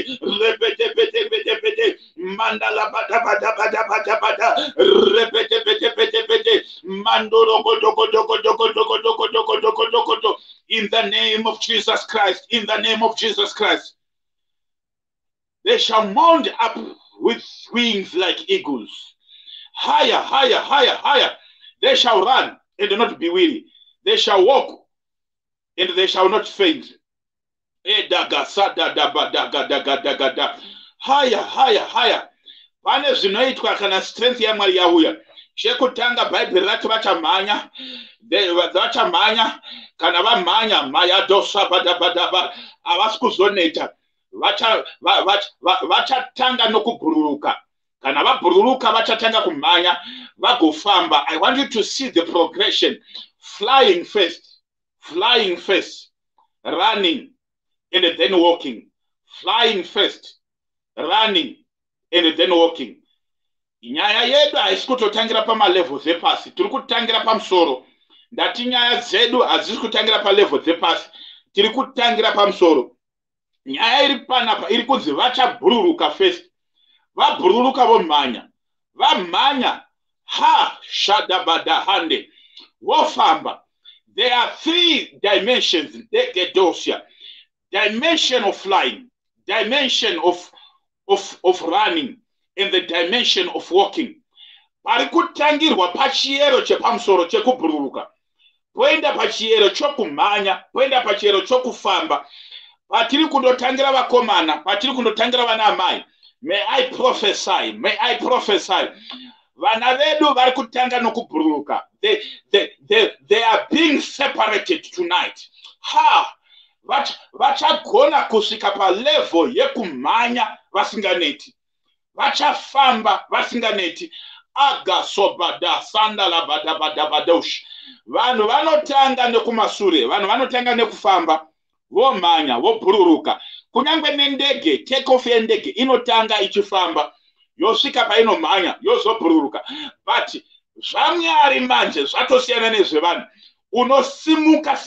mandala bada repete mando godo in the name of Jesus Christ. They shall mount up with wings like eagles. Higher. They shall run and do not be weary. They shall walk and they shall not faint. Higher. Pane zvinoitwa kana strength yaMwari yauya. Chekutanga Bible rati vachamhanya kana vamhanya mayadosa badabadaba havasi kuzoneta. Vachatanga nokubhururuka. Kana vabhururuka vachatanga kumhanya vagofamba. I want you to see the progression. Flying first, running, and then walking. Flying first, running, and then walking. Nyaya yedu haisi kutotangira pamalevel dzepasi, tiri kutangira pamusoro. Ndati nyaya dzedu hadzisi kutangira palevel dzepasi, tiri kutangira pamusoro. Nyaya iri panapa iri kunzi vachabhururuka first. Vabhururuka vomhanya. vamhanya ha shadabadahande wofamba. There are 3 dimensions degedosia. Dimension of flying, dimension of running, and the dimension of walking. Parikutangirwa pachiero chepamusoro chekubhururuka, poenda pachiero chokumhanya, poenda pachiero chokufamba. Patiri kundotangira vakomana, patiri kundotangira vanamai. May I prophesy, may I prophesy. Vana vedu vari kutanga nokubhururuka. They are being separated tonight. Ha! Vachagona kusvika palevel yekumhanya vasinganeti. Vachafamba vasinganeti. Aga sobada sandala badabadabadosh. Vanhu vanotanga nekumasure, vanhu vanotanga nekufamba, vomhanya, vobhururuka. Kunyangwe nendege, take off yendege inotanga ichifamba, yosvika painomhanya, yozobhururuka. But zvamwari manje zvatosiyana nezvevanhu. Unosimuka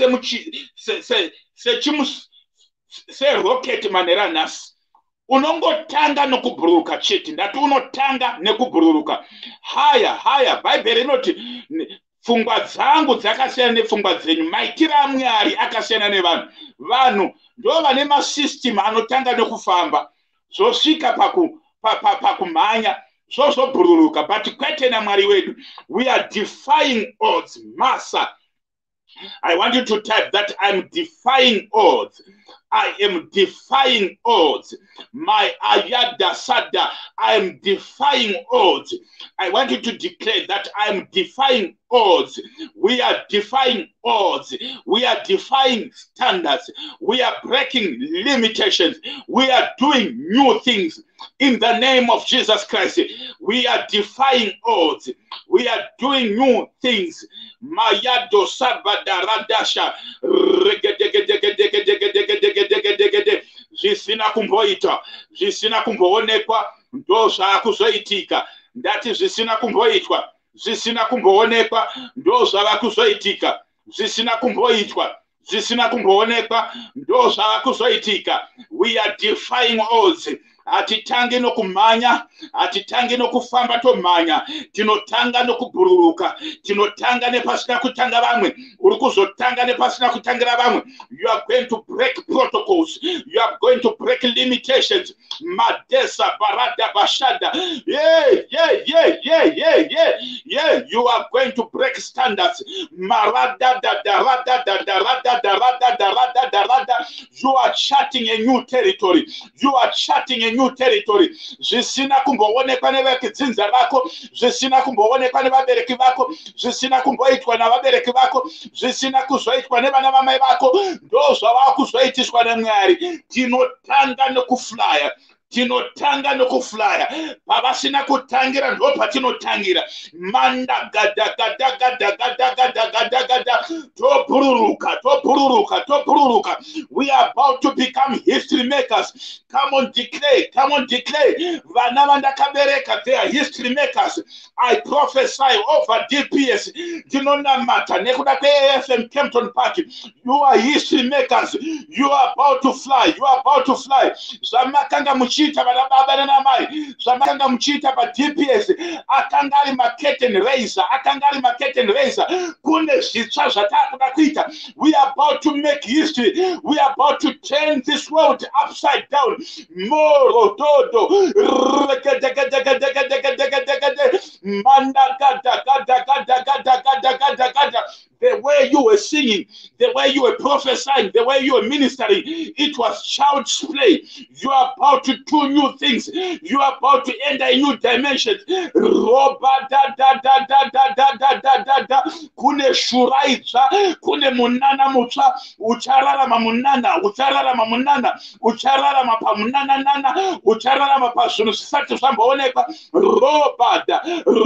serocket manera nhasi. Unongotanga nokubhururuka chete. Ndati unotanga nekubhururuka. Haya, Bhaibheri inoti pfungwa dzangu dzakasiyana nepfungwa dzenyu, maitiro aMwari akasiyana nevanhu. Vanhu ndo vane masystem anotanga nekufamba, zvosvika pakumhanya, zvozobhururuka. But kwete naMwari wedu, we are defying odds. Massa, I want you to type that I'm defying odds. I am defying odds. My ayada sada, I am defying odds. I want you to declare that I am defying odds. We are defying odds. We are defying standards. We are breaking limitations. We are doing new things. In the name of Jesus Christ, we are defying odds. We are doing new things. Mayado sabada radasha zvisina kumboita, zvisina kumboonekwa, ndo zvakuzoitika. Ndati zvisina kumboitwa, zvisina kumboonekwa, ndo zvavakuzoitika. Zvisina kumboitwa, zvisina kumboonekwa, ndo zvavakuzoitika. We are defying odds. Hatitangi nokumhanya, hatitangi nokufamba tomhanya, tinotanga nokubhururuka, tinotanga nepasina kutanga vamwe, uri kuzotanga nepasina kutangira vamwe. You are going to break protocols, you are going to break limitations. Madesa barada bashada, you are going to break standards. Marada da. You are charting a new territory. You are charting a new territory. Zvisina kumboonekwa nevekidzinza vako, zvisina kumboonekwa nevabereki vako, zvisina kumboitwa navabereki vako, zvisina kuzoitwa nevana vamai vako, ndo zvava kuzoitiswa naMwari. Tinotanga nokuflya. Tinotanga nokuflya. Pavasina kutangira ndo patinotangira. Manda gada. Tobhururuka. We are about to become history makers. Come on, declare. Vana vandakabereka, they are history makers. I prophesy over DPS. Dinonamata nekuda kweAFM Kempton Park. You are history makers. You are about to fly. Zvamakanga muchita vana baba nana mai, zvamakanga muchita pa DPS, akanga ari curtain raiser, kune zvitsva zvatakuda kuita. We are about to make history. We are about to turn this world upside down. Moro todo manda gada. The way you were singing, the way you were prophesying, the way you were ministering, it was child's play. You are about to do new things. You are about to enter a new dimension. Kune shuraitsa, kune munana mutsva, uchararama munana, uchararama pamunana, uchararama pazvinhu zvisati zvamboonekwa. Robada.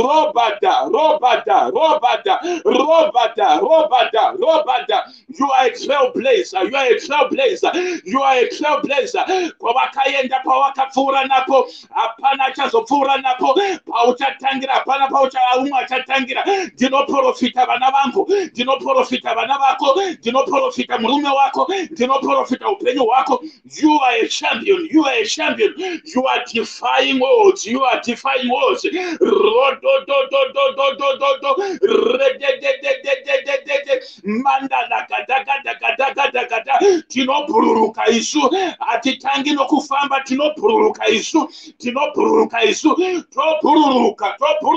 You are a trailblazer. Kwavakaenda pawakapfuura napo, hapana achazopfuura napo. Pauchatangira, hapana umwe achatangira. Ndinoprofita vana vangu, ndinoprofita vana vako, ndinoprofita murume wako, ndinoprofita upenyu hwako. You are a champion, you are a champion, you are defying odds, you are defying odds. Tinobururuka isu, atitangi nokufamba, tinobururuka isu, tinobururuka isu, tobururuka.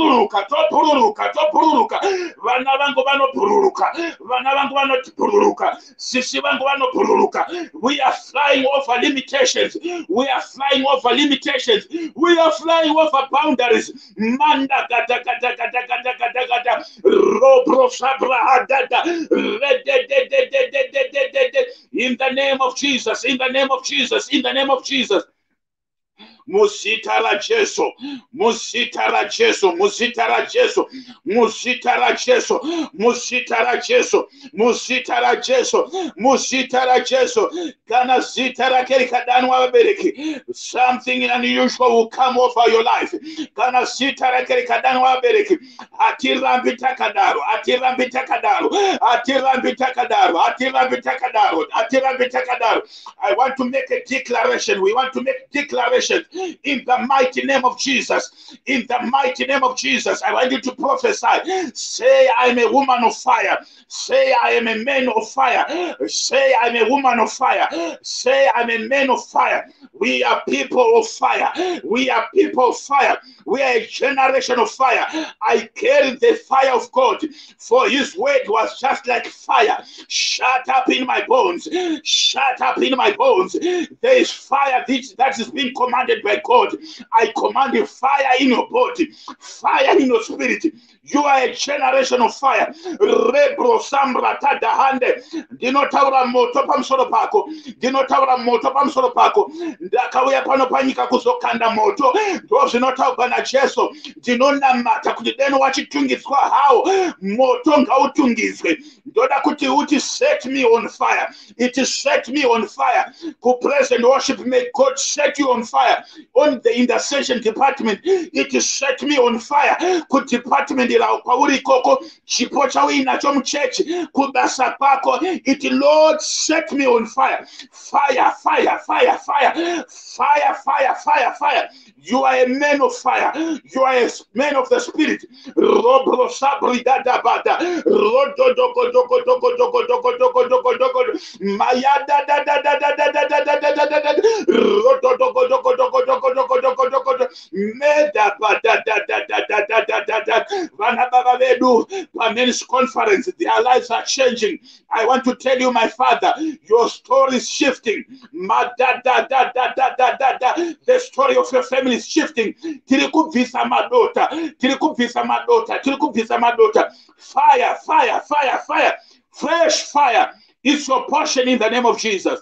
Vana vangu vanobururuka, vana vangu vanobururuka, sisi vangu vanobururuka. We are flying over limitations, we are flying over limitations, we are flying over boundaries. Manda gata gata gata gata gata gata, robro sabra hadada, in the name of Jesus, in the name of Jesus, in the name of Jesus. Musitara Jesu, Musitara Jesu, Musitara Jesu, Musitara Jesu, Musitara Jesu, Musitara Jesu, Musitara Jesu. Kana sitara kerikadanu wabereki. Something unusual will come over your life. Kana sitara kerikadanu wabereki. Atirambita kadaru, atirambita kadaru, atirambita kadaru, atirambita kadaru, atirambita kadaru. I want to make a declaration. We want to make declarations. In the mighty name of Jesus, in the mighty name of Jesus, I want you to prophesy. Say, I am a woman of fire. Say, I am a man of fire. Say, I'm a woman of fire. Say, I'm a man of fire. We are people of fire. We are people of fire. We are a generation of fire. I carry the fire of God, for his word was just like fire. Shut up in my bones. Shut up in my bones. There is fire that is being commanded by God. I command you fire in your body, fire in your spirit. You are a generation of fire. Rebro sambra tadahande. Dinotaura moto pamsoro pako. Dinotaura moto pamsoro pako. Ndakauya pano panyika kuzokanda moto. Ndozvinotauka na Jesu. Ndinonamata kuti deno wachitungitswa hao. Moto ngautungizwe. Ndoda kuti uti set me on fire. It is set me on fire. Ku praise and worship, may God set you on fire. On the intercession department, it is set me on fire. Ku department ila kwauri koko chipo chawi inacho mchechi kubasa pako, it Lord set me on fire. Fire, fire, fire, fire, fire, fire, fire, fire. You are a man of fire. You are a man of the spirit. Robro sabri dada bada. Rodo doko doko doko doko doko doko doko doko. Maya da da da da da da da da da da da da. Rodo doko doko doko doko doko doko doko. Meda bada da da da da da da da da. Vanababa vedu. Men's conference. Their lives are changing. I want to tell you, my father, your story is shifting. Ma da da da da da da da da. The story of your family is shifting. Tirikubvisa madota. Tirikubvisa madota. Tirikubvisa madota. Fire, fire, fire, fire. Fresh fire. It's your portion in the name of Jesus.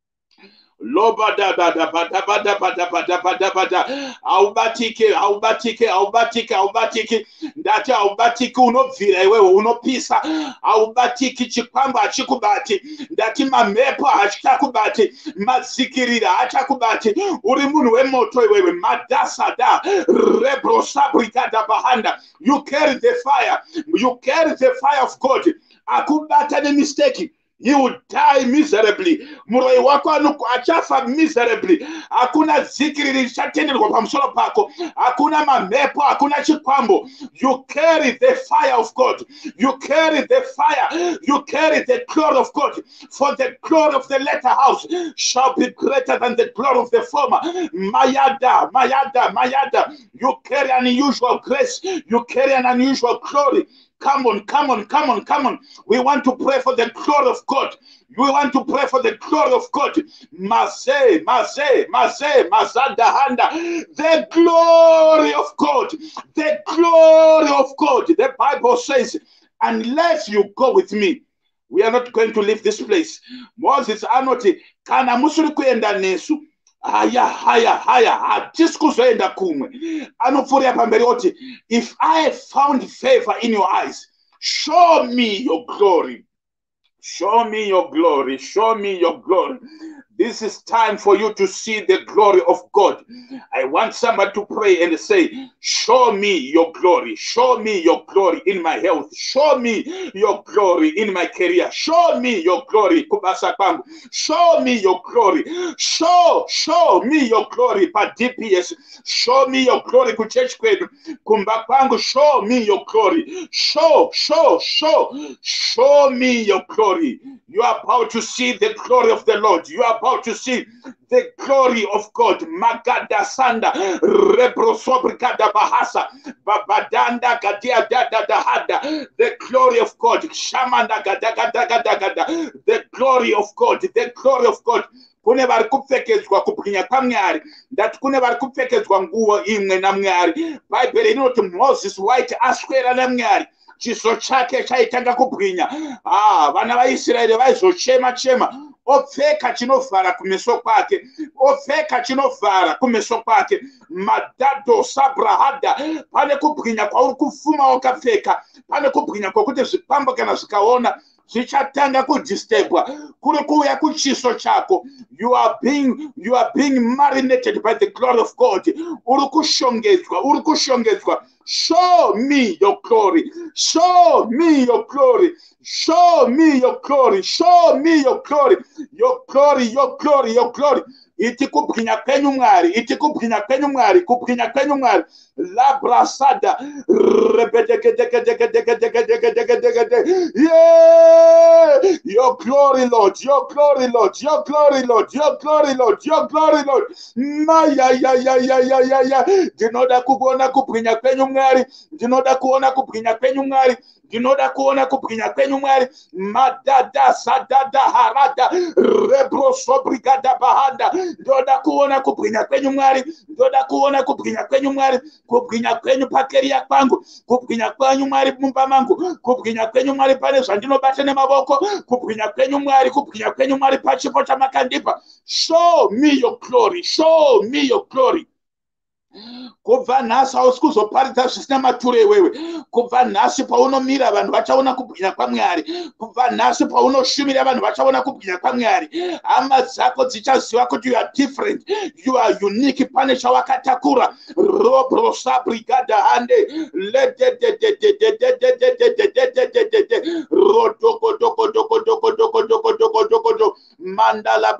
Loba da da da ba da ba da ba da ba da ba da ba da. Aubatike, aubatike, aubatike, aubatike. Ndati aubatike unobvira iwewe unopisa. Aubatike chikwamba achikubati. Ndati mamepo achakubati. Mazikirira achakubati. Uri munhu wemoto iwewe. Madasa da. Rebro sabrikada bahanda. You carry the fire. You carry the fire of God. Akubata the mistake. You will die miserably. Muroi wako achafa miserably. Hakuna zikiri lishatendelwa pamsoro pako. Hakuna mamepo, hakuna chikwambo. You carry the fire of God. You carry the fire. You carry the glory of God. For the glory of the latter house shall be greater than the glory of the former. Mayada, mayada, mayada. You carry an unusual grace. You carry an unusual glory. Come on, come on, come on, come on. We want to pray for the glory of God. We want to pray for the glory of God. Mase, mase, mase, mazadahanda. The glory of God. The glory of God. The Bible says, unless you go with me, we are not going to leave this place. Moses anoti, kana musuri kuenda nesu. Haya, tisikuzoenda kumwe. Anofuria pamberi oti, if I have found favor in your eyes, show me your glory. Show me your glory. Show me your glory. This is time for you to see the glory of God. I want somebody to pray and say, show me your glory. Show me your glory in my health. Show me your glory in my career. Show me your glory. Show me your glory. Show me your glory pa DPS. Show me your glory ku church kwedu. Kumba kwangu, show me your glory. Show me your glory. You are about to see the glory of the Lord. You are about to see the glory of God. Magada Sanda, Rebrosobrigada Bahasa, Babadanda Gadia Dada Dahada, the glory of God. Shamanda Gada, the glory of God, the glory of God. Kune bari kupfekedzwa kupwinya kwamwari ndati kune bari kupfekedzwa nguo imwe namwari. Bible inoti Moses white aswera namwari chiso chake chaitanga kupwinya. Vana vaIsraeri vaizochema opfeka chinovhara kumeso kwake, opfeka chinovhara kumeso kwake. Madado sabrahada, pane kupwinya kwauri kufuma wakapfeka, pane kupwinya kwokuti zvipambo kana zvikaona zvichatanga kudistebwa kuri kuuya kuchiso chako. You are being marinated by the glory of God. Uri kushongedzwa. Show me your glory. Show me your glory. Show me your glory. Show me your glory. Your glory, your glory, your glory. Iti kupwinya kwenyu mwari, iti kupwinya kwenyu mwari, kupwinya kwenyu mwari. La brasada, yeah, your glory, Lord, your glory, Lord, your glory, Lord, your glory, Lord, your glory, Lord. Ya. Ndinoda kuona kupwinya kwenyu mwari, ndinoda kuona kupwinya kwenyu mwari. Ndinoda kuona kupwinya kwenyu mwari. Madada sadada harada rebrosobrigada bahanda. Ndoda kuona kupwinya kwenyu mwari. Ndoda kuona kupwinya kwenyu mwari. Kupwinya kwenyu pakeria kwangu. Kupwinya kwenyu mwari mumba mangu. Kupwinya kwenyu mwari pane zvandinobata nemaboko. Kupwinya kwenyu mwari. Kupwinya kwenyu mwari pachipo chamakandipa. Show me your glory. Show me your glory. Kubva nhasi hausi kuzoparidza zvisina mature iwewe. Kubva nhasi paunomira vanhu vachaona kubwinya kwaMwari. Kubva nhasi paunoshumira vanhu vachaona kubwinya kwaMwari. Hama dzako dzichaziva kuti you are different, you are unique. Pane chawakatakura. Robrosa brigada hande rodoko mandala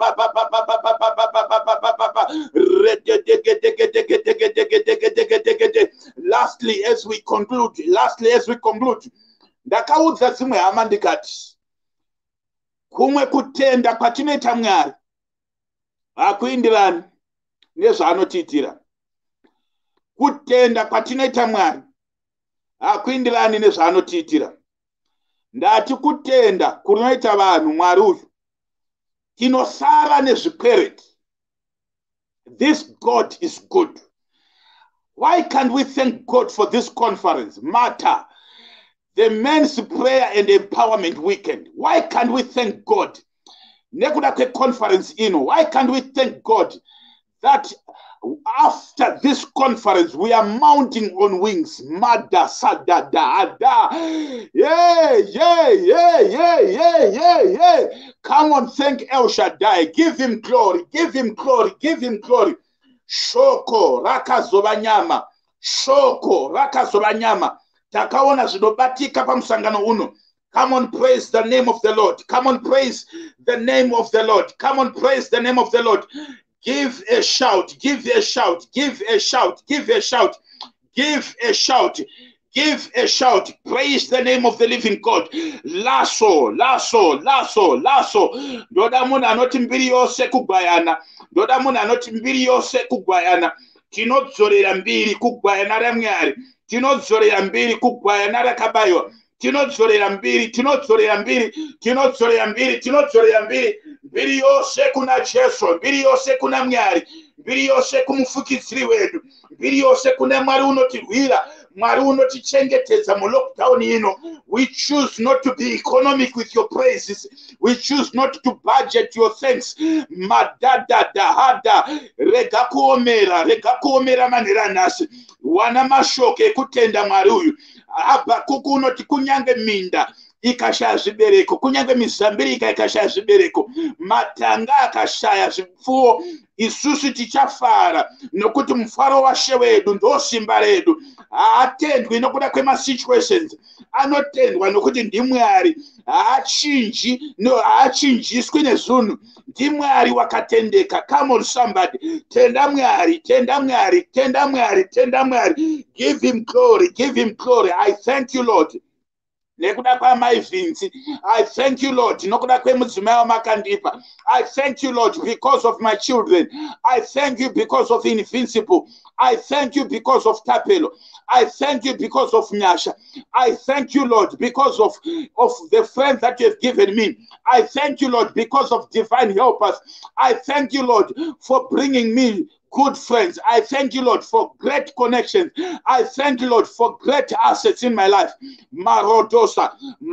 Lastly, as we conclude, ndakaudza dzimwe hama ndikati kumwe kutenda kwatinoita Mwari hakuindirani nezvaanotiitira. Kutenda kwatinoita Mwari hakuindirani nezvaanotiitira. Ndati kutenda kunoita vanhu Mwari uyu tinosara nezvikwereti. This God is good. Why can't we thank God for this conference? Matter, the men's prayer and empowerment weekend. Why can't we thank God? Nekuda kwe conference ino. Why can't we thank God that after this conference we are mounting on wings? Mada sada da da. Yeah. Come on, thank El Shaddai. Give him glory. Give him glory. Give him glory. Shoko rakazobanyama. Shoko rakazobanyama. Takaona zvidobatika pamusangano uno. Come on, praise the name of the Lord. Come on, praise the name of the Lord. Come on, praise the name of the Lord. Give a shout. Give a shout. Give a shout. Give a shout. Give a shout. Give a shout. Praise the name of the living God. Lasso. Ndoda munhu anoti mbiri yose kugwayana. Ndoda munhu anoti mbiri yose kugwayana. Tinodzorera mbiri kugwayana raMwari. Tinodzorera mbiri kugwayana rakabayiwa. Tinodzorera mbiri. Mbiri yose kuna Jesu. Mbiri yose kuna Mwari. Mbiri yose kumufukidziri wedu. Mbiri yose kuna Mwari unotirwira. Mwari unotichengetedza mu lockdown ino. We choose not to be economic with your praises. We choose not to budget your thanks. Madada hada rega kuomera manhera nhasi. Wana mashoko ekutenda Mwari uyu. Habakuku unoti kunyange minda ikashaya zvibereko, kunyange mizambirika ikashaya zvibereko, matanga akashaya zvipfuwo, isusu tichafara nokuti mufaro washe wedu ndo simba redu. Haatendwi nokuda kwemasituations, anotendwa nokuti ndimwari. Haachinjiswi nezunhu, ndimwari wakatendeka. Come on somebody, tenda mwari, tenda mwari, tenda mwari, tenda mwari. Give him glory, give him glory. I thank you Lord nekuda kwamai Vinci. I thank you Lord nokuda kwemudzimai wamakandipa. I thank you Lord because of my children. I thank you because of Invincible. I thank you because of Tapelo. I thank you because of Nyasha. I thank you Lord because of the friends that you have given me. I thank you Lord because of divine helpers. I thank you Lord for bringing me good friends. I thank you Lord for great connections. I thank you Lord for great assets in my life. Marodosa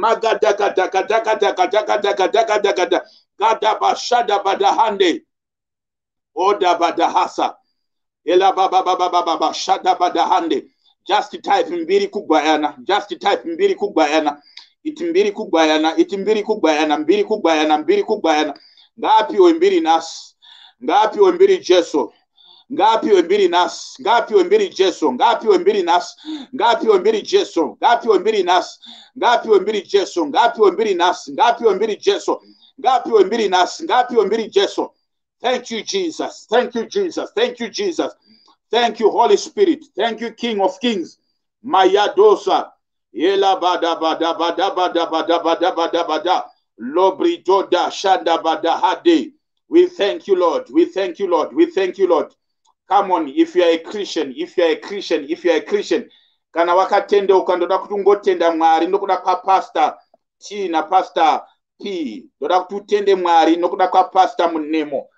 magadagadagadagadagadagadagadagada gadabashada badahande oda badahasa ela baba shada badahande. Just type mbiri kugbayana, just type mbiri kugbayana, itimbiri kugbayana, itimbiri kugbayana, mbiri kugbayana, mbiri kugbayana. Ngapi wembiri nas, ngapi wembiri Jesu, ngapi wembiri nas, ngapi wembiri Jesu, ngapi wembiri nas, ngapi wembiri Jesu, ngapi wembiri nas, ngapi wembiri Jesu, ngapi wembiri nas, ngapi wembiri Jesu, ngapi wembiri nas, ngapi wembiri Jesu. Thank you Jesus, thank you Jesus, thank you Jesus. Thank you, Holy Spirit. Thank you, King of Kings. Mayadosa. Yela bada bada bada bada bada bada bada bada. Lobridoda shanda bada hade. We thank you, Lord. We thank you, Lord. We thank you, Lord. Come on, if you are a Christian, if you are a Christian, if you are a Christian, kana wakatende ukandoda kutungotenda mwari nokuda kwa Pastor T na Pastor P. Doda kututende mwari nokuda kwa Pastor Munemo.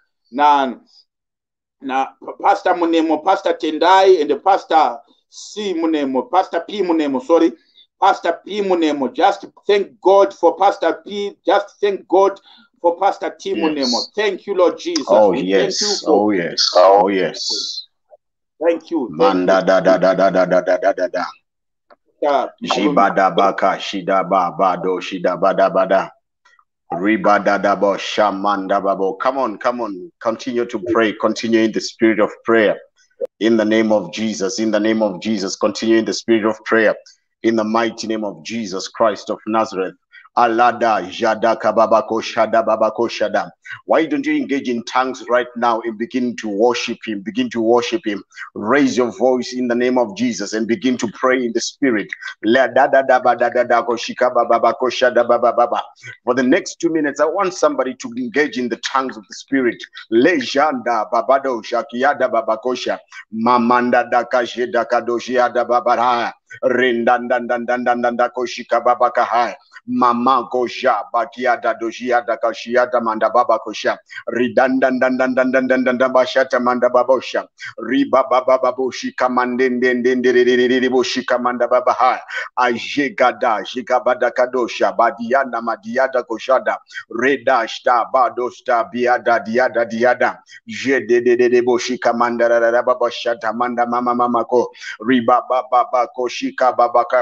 Na Pastor Munemo, Pastor Tendai, and the Pastor C Munemo, Pastor P Munemo, sorry, Pastor P Munemo. Just thank God for Pastor P. Just thank God for Pastor T Munemo. Thank you, Lord Jesus. Oh We yes, thank you for, oh yes, oh yes. thank you. Manda da da da da da da da da da da. Jibada baka shida ba bado shida bada bada. Ribada da bo shamanda babo. Come on, come on. Continue to pray. Continue in the spirit of prayer. In the name of Jesus. In the name of Jesus. Continue in the spirit of prayer. In the mighty name of Jesus Christ of Nazareth. Alada Jadaka Babako Shada Babako Shada. Why don't you engage in tongues right now and begin to worship him? Begin to worship him. Raise your voice in the name of Jesus and begin to pray in the spirit. For the next 2 minutes, I want somebody to engage in the tongues of the spirit. Lejanda Babado Shakiada Babakosha. Mamanda Dakasheda Kadoshiada Babara. Rindandandandandanda Koshika Babakahai. Mama Gosha Bakiada Doshiada Kashiada Manda Baba Kosha Ridandandandandandandanda Bashata Manda Babosha Riba Baba Babushi Kamandendendendiribushi Kamanda Baba Ajegada Jigabada Kadosha Badiana Madiada Koshada Redashta Badosta Biada Diada Diada Jededeboshi Kamanda Babashata Manda Mama Mamako Riba Baba Koshika Babaka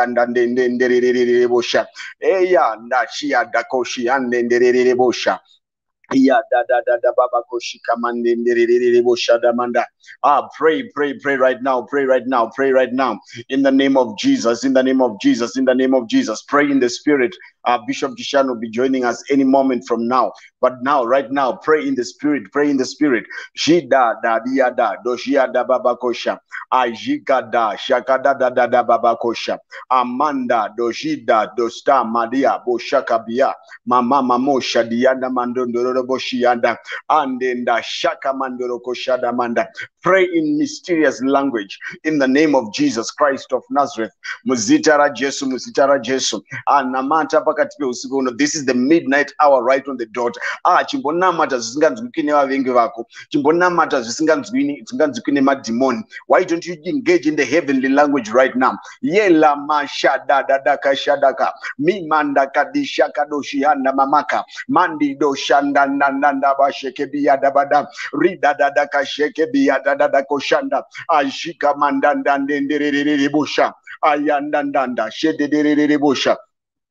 Boyandandendendirirebosha Eya ndachia dakoshi andenderere bosha. Ya da baba koshika mandenderere bosha damanda. Pray right now. Pray right now. Pray right now. In the name of Jesus. In the name of Jesus. In the name of Jesus. Pray in the spirit. Bishop Dishan will be joining us any moment from now. But now, right now, pray in the spirit. Pray in the spirit. Shida da diada doshia da baba kosha. Ajikada shakada da baba kosha. Amanda dojida dosta madia boshakabia. Mama mamosha diada mandondoro boshianda. Andenda shaka mandoro koshada manda. Pray in mysterious language in the name of Jesus Christ of Nazareth. Muzitara Jesu, Muzitara Jesu. Anamata pakati pe usiku uno. This is the midnight hour right on the dot. Chimbona mata zisinganzwikine vavengi vako. Chimbona mata zisinganzwikine madimoni. Why don't you engage in the heavenly language right now? Yela mashada dadaka shadaka. Mimanda kadisha kadoshianda mamaka. Mandi do shanda nanda basheke biyada bada. Rida dadaka sheke biyada dadako shanda. Ashika mandanda ndenderere busha. Ayandandanda shedederere busha.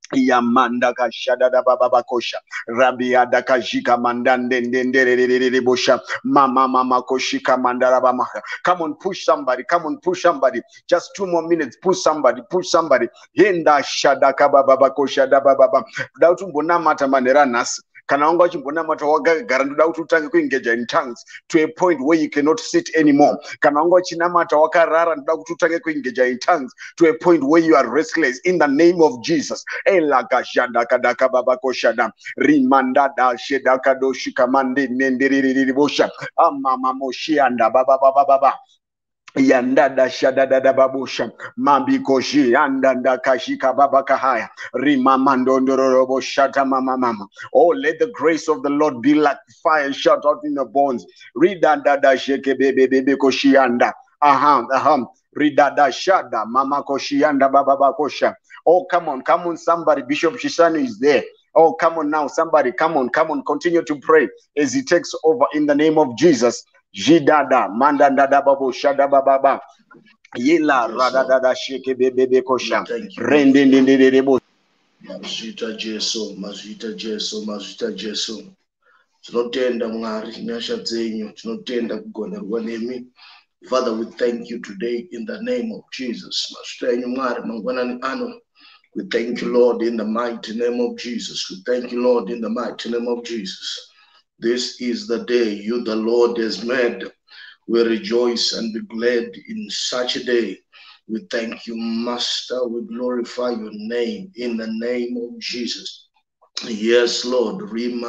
Yamanda kashada da baba bakosha rabia da kajika mandande ndenderere bosha mama koshika mandara bama. Come on, push somebody. Come on, push somebody. Just 2 more minutes. Push somebody. Push somebody. Henda shada kababa bakosha da baba. Dautu mbona mata manera nas. Kana onga chimbona mata wakagara ndoda kuti utange kuengage in tongues to a point where you cannot sit anymore. Kana onga chinamata wakarara ndoda kuti utange kuengage in tongues to a point where you are restless in the name of Jesus. Elagashada kadaka baba koshada rimanda da shedaka doshika mande nendiriri bosha amama moshianda baba baba yanda da shada da babusha mambi koshi yanda da kashika baba kahaya rimamando ndororobo shata mama. Oh, let the grace of the Lord be like fire shut out in your bones. Ridanda da sheke bebe koshi yanda ridada shada mama koshi yanda baba bakosha. Oh, come on somebody. Bishop Shisani is there. Oh, come on now, somebody, come on, continue to pray as he takes over in the name of Jesus. Jidada mandanda babo shada baba yela radada sheke bebe kosha rendendendebo mazita Jesu tinotenda Mwari nyasha dzenyu tinotenda kugonerwa nemi. Father, we thank you today in the name of Jesus. Mazita enyu Mwari mangwanani ano. We thank you, Lord, in the mighty name of Jesus. We thank you, Lord, in the mighty name of Jesus. This is the day you, the Lord, has made. We rejoice and be glad in such a day. We thank you, Master. We glorify your name in the name of Jesus. Yes, Lord.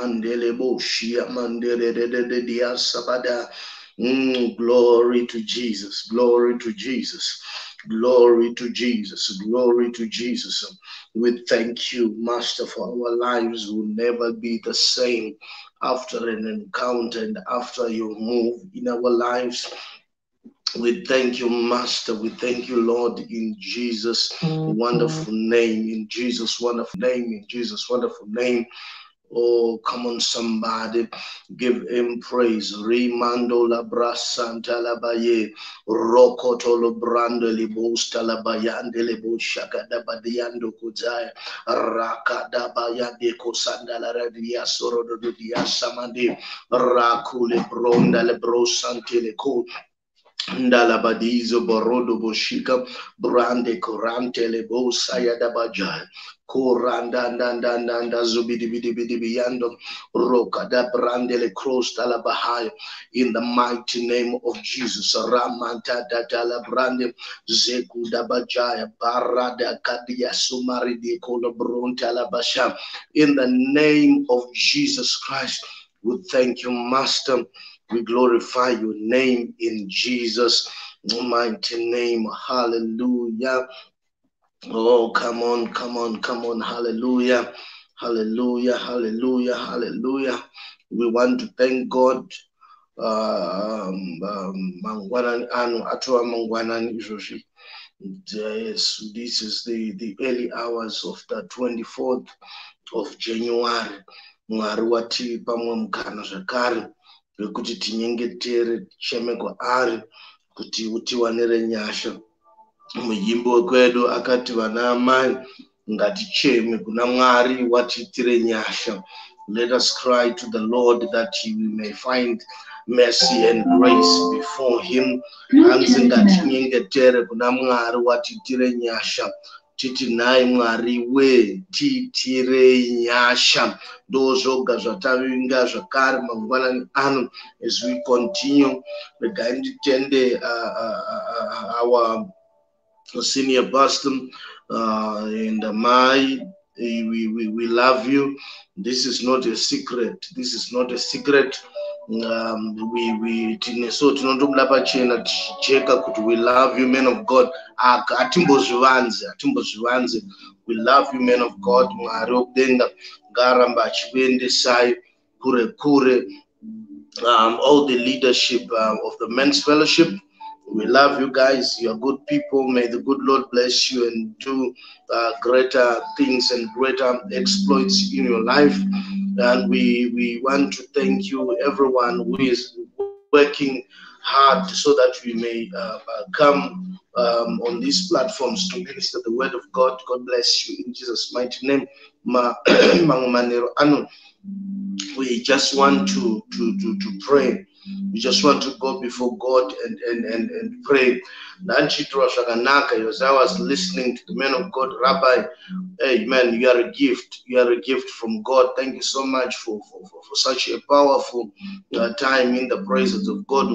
Glory to Jesus. Glory to Jesus. Glory to Jesus. Glory to Jesus. We thank you, Master, for our lives will never be the same after an encounter and after your move in our lives. We thank you, Master. We thank you, Lord, in Jesus' wonderful name. In Jesus' wonderful name. In Jesus' wonderful name. Oh, come on, somebody, give him praise. Rimando la brasanta la baye, rokoto lo brando li bosta la bayande le boshaka da badiando kuzaya, rakada bayande kosanda la radia sorodo dia samande, rakule bronda le brosante le ko. Ndala badizo borodo boshika brande korante le bosaya da bajai koranda ndanda zubidi bidi biyando roka da brande le cross tala bahai in the mighty name of Jesus. Ramanta da brande zeku da bajaya barada kadia sumari di kola bronta la basha in the name of Jesus Christ. We thank you, Master. We glorify your name in Jesus' mighty name. Hallelujah. Oh, come on. Hallelujah. Hallelujah. Hallelujah. Hallelujah. We want to thank God. Yes, this is the early hours of the 24th of January. Mwari wati pamwe mukana zvakare wekuti tinyengetere ticheme ari kuti utiwanire nyasha. Muyimbo wekwedu akati vana amai ngaticheme kuna Mwari watiitire nyasha. Let us cry to the Lord that we may find mercy and grace before him. Hanzi ngatinyengetere kuna Mwari watiitire nyasha. Titi nai Mwari we tiitire nyasha. Ndozoga zvatavinga zvakare mangwanani ano as we continue. Ngaitende our senior pastor and we love you. This is not a secret. This is not a secret. We tinotomula pachena ticheka kuti we love you, men of God. Atimbozvivanze. We love you, men of God. Mwari okudenga ngaramba achikuendesai kure. All the leadership of the men's fellowship. We love you guys. You are good people. May the good Lord bless you and do greater things and greater exploits in your life. And we want to thank you, everyone who is working heart so that we may come on these platforms to minister the word of God. God bless you in Jesus' mighty name. We just want to pray. We just want to go before God and pray. As I was listening to the man of God, Rabbi, hey man, you are a gift. You are a gift from God. Thank you so much for such a powerful time in the presence of God.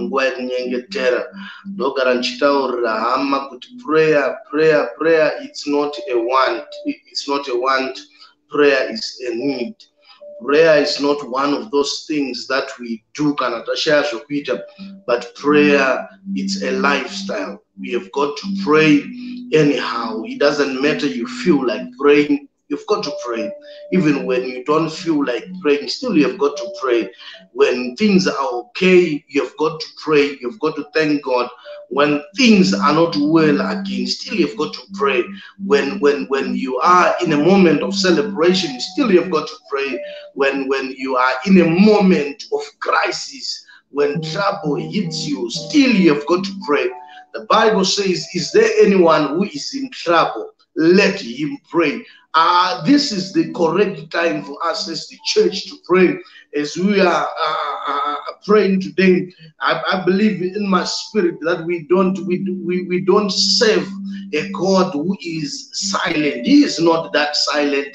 Prayer, it's not a want. It's not a want. Prayer is a need. Prayer is not one of those things that we do, but prayer, it's a lifestyle. We have got to pray anyhow. It doesn't matter you feel like praying, you've got to pray. Even when you don't feel like praying, still you have got to pray. When things are okay, you've got to pray. You've got to thank God. When things are not well again, still you've got to pray. When you are in a moment of celebration, still you've got to pray. When you are in a moment of crisis, when trouble hits you, still you've got to pray. The Bible says, is there anyone who is in trouble? Let him pray. This is the correct time for us as the church to pray. As we are praying today, I believe in my spirit that we don't serve a God who is silent. He is not that silent.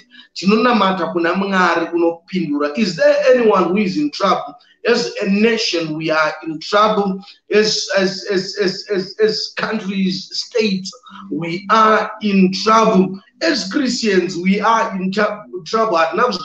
Is there anyone who is in trouble? As a nation, we are in trouble. As countries, states, we are in trouble. As Christians, we are in trouble.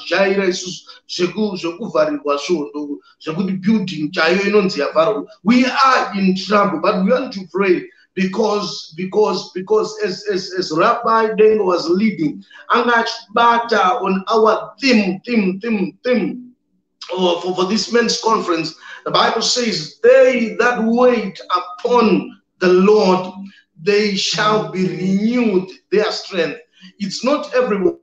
We are in trouble, but we want to pray. Because as Rabbi Dengo was leading, on our theme for this men's conference, the Bible says, they that wait upon the Lord, they shall be renewed their strength. It's not everyone.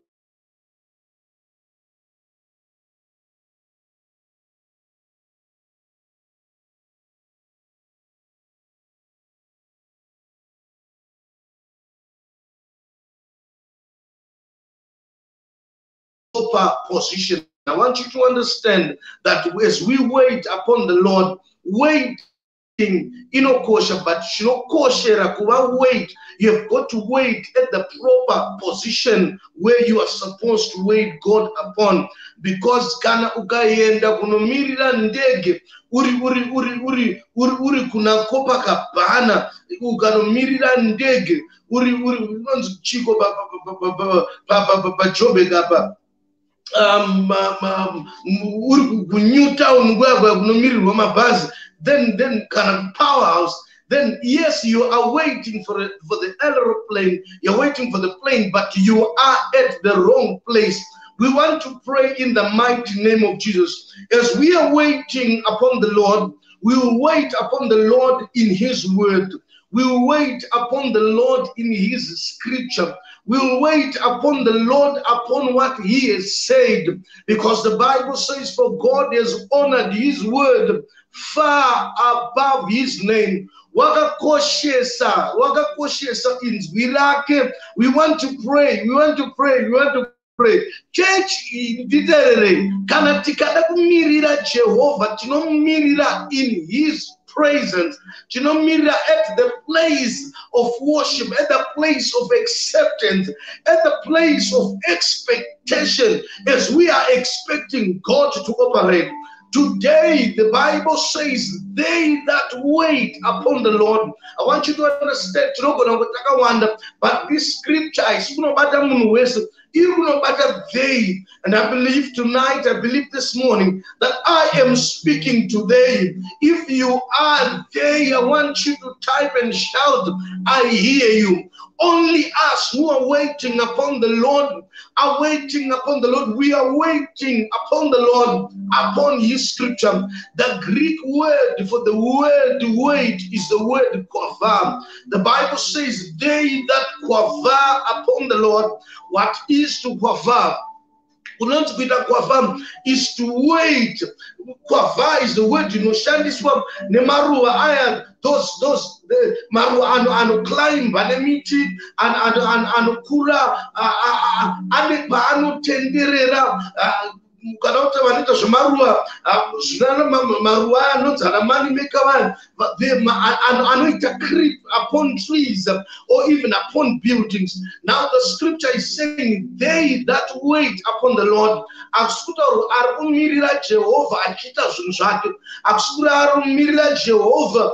Position. I want you to understand that as we wait upon the Lord, waiting kosher, but wait. You have got to wait at the proper position where you are supposed to wait God upon. Because kana ukayenda kunomirira ndege uri kuna Copacabana ukanomirira ndege uri chiko Jobe gapa New Town then kind of powerhouse, then yes, you are waiting for the aeroplane, you're waiting for the plane, but you are at the wrong place. We want to pray in the mighty name of Jesus. As we are waiting upon the Lord, we will wait upon the Lord in his word. We will wait upon the Lord in his scripture. We will wait upon the Lord upon what he has said. Because the Bible says, for God has honored his word far above his name. Wakakoshesa inzwi lake. We want to pray. We want to pray. We want to pray. Church nditerere kana tikada kumirira Jehovah tinomirira in his presence, tinomirira at the place of worship, at the place of acceptance, at the place of expectation, as we are expecting God to operate. Today, the Bible says, they that wait upon the Lord. I want you to understand, but this scripture is they. And I believe tonight, I believe this morning, that I am speaking today. If you are they, I want you to type and shout, I hear you. Only us who are waiting upon the Lord are waiting upon the Lord. We are waiting upon the Lord, upon his scripture. The Greek word for the word wait is the word quava. The Bible says, they that quava upon the Lord. What is to quava? Unonzi kuita kwava is to wait. Kwava is the word inoshandiswa nemaruva aya, those maruva anoclimba nemiti anokura ane paanotenderera kana kuti vanoita zvemaruva maruva anonzi money maker vanhu anoita creep upon trees or even upon buildings. Now the scripture is saying they that wait upon the Lord, akusikuta ari kumirira Jehovha achiita zvinhu zvake, akusikuta ari kumirira Jehovha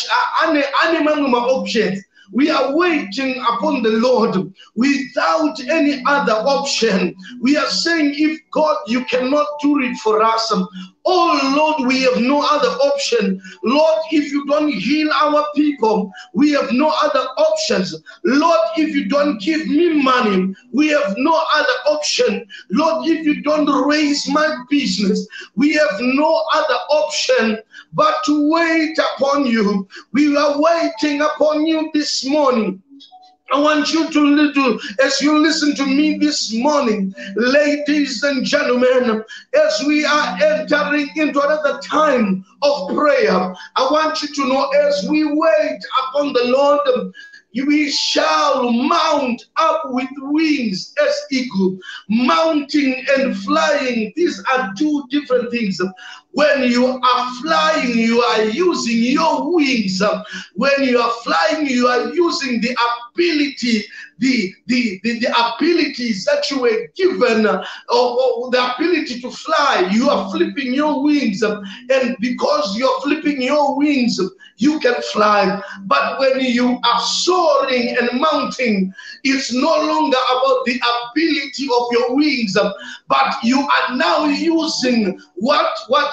ane mamwe maoptions. We are waiting upon the Lord without any other option. We are saying, if God, you cannot do it for us, oh Lord, we have no other option. Lord, if you don't heal our people, we have no other options. Lord, if you don't give me money, we have no other option. Lord, if you don't raise my business, we have no other option but to wait upon you. We are waiting upon you this morning. I want you to, as you listen to me this morning, ladies and gentlemen, as we are entering into another time of prayer, I want you to know, as we wait upon the Lord, we shall mount up with wings as eagle. Mounting and flying, these are two different things. When you are flying, you are using your wings. When you are flying, you are using the ability, the abilities that you were given, or the ability to fly. You are flipping your wings, and because you're flipping your wings, you can fly. But when you are soaring and mounting, it's no longer about the ability of your wings, but you are now using what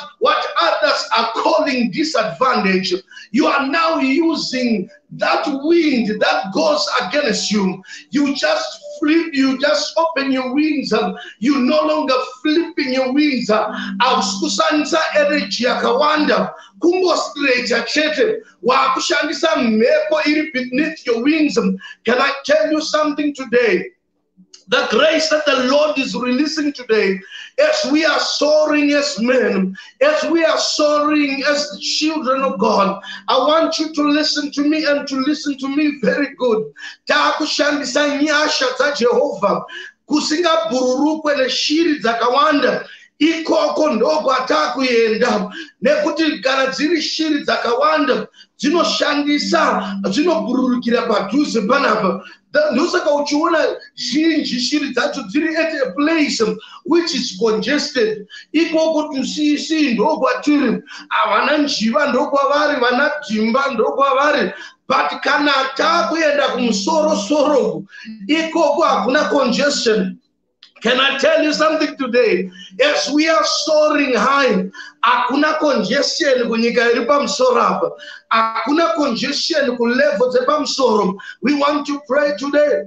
others are calling disadvantage. You are now using that wind that goes against you. You just flip, you just open your wings, you no longer flipping your wings. Akusanisa energy yakawanda kumbo straight chete wakushandisa mhepo iri beneath your wings. Can I tell you something today? The grace that the Lord is releasing today, as we are soaring as men, as we are soaring as the children of God, I want you to listen to me and to listen to me very good. Takushandisa nyasha za Jehovah, kusinga bururukwe ne shiri dzakawanda. Ikoko ndoko atakuyenda nekuti kana dziri shiri dzakawanda dzinoshandisa dzinobhururukira padhuze panapa. Ndosaka uchiona zhinji shiri dzacho dziri at a place which is congested. Ikoko tusisi ndoko atiri avana njiva ndoko avari, vana dzimba ndoko avari. But kana takuyenda kumusoro soro ikoko hakuna congestion. Can I tell you something today? As we are soaring high, hakuna congestion kunyika iri pamusoro apa. Hakuna congestion ku level dzepamsoro. We want to pray today.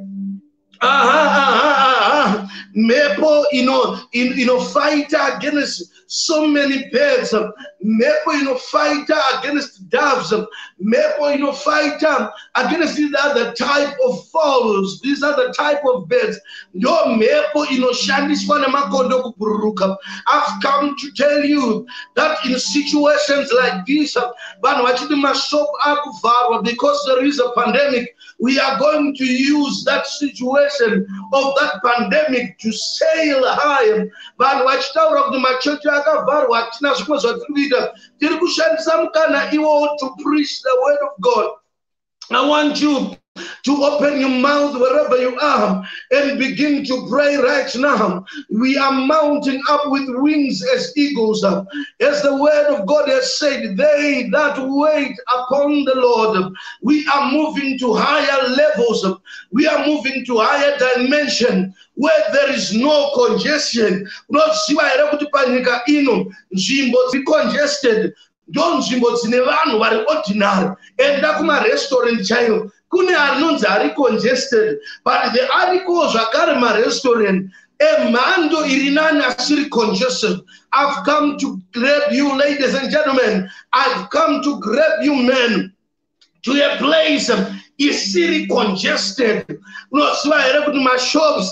Mepo, fight against so many birds. Mepo, fight against doves. Mepo, fight against these other type of fowls. These are the type of birds. No mepo, shandiswa na makondo kupururuka. I've come to tell you that in situations like this, because there is a pandemic, we are going to use that situation of that pandemic to sail high. Vanhu vachitaura kuti machechi akavharwa hatina zvimwe zvatiri tiri kushandisa mukana iwo to preach the word of God. I want you to open your mouth wherever you are and begin to pray right now. We are mounting up with wings as eagles. As the word of God has said, they that wait upon the Lord, we are moving to higher levels. We are moving to higher dimension where there is no congestion. Not congested. Don't nzvimbo dzine vanhu vari ordinary. Enda kuma restaurant chaiyo. Kune anonzi ari congested, but the ariko zvakare ma restaurant emhando iri nani asiri congested. I've come to grab you, ladies and gentlemen. I've come to grab you, men, to a place isiri congested. Unoziva here kuti mashops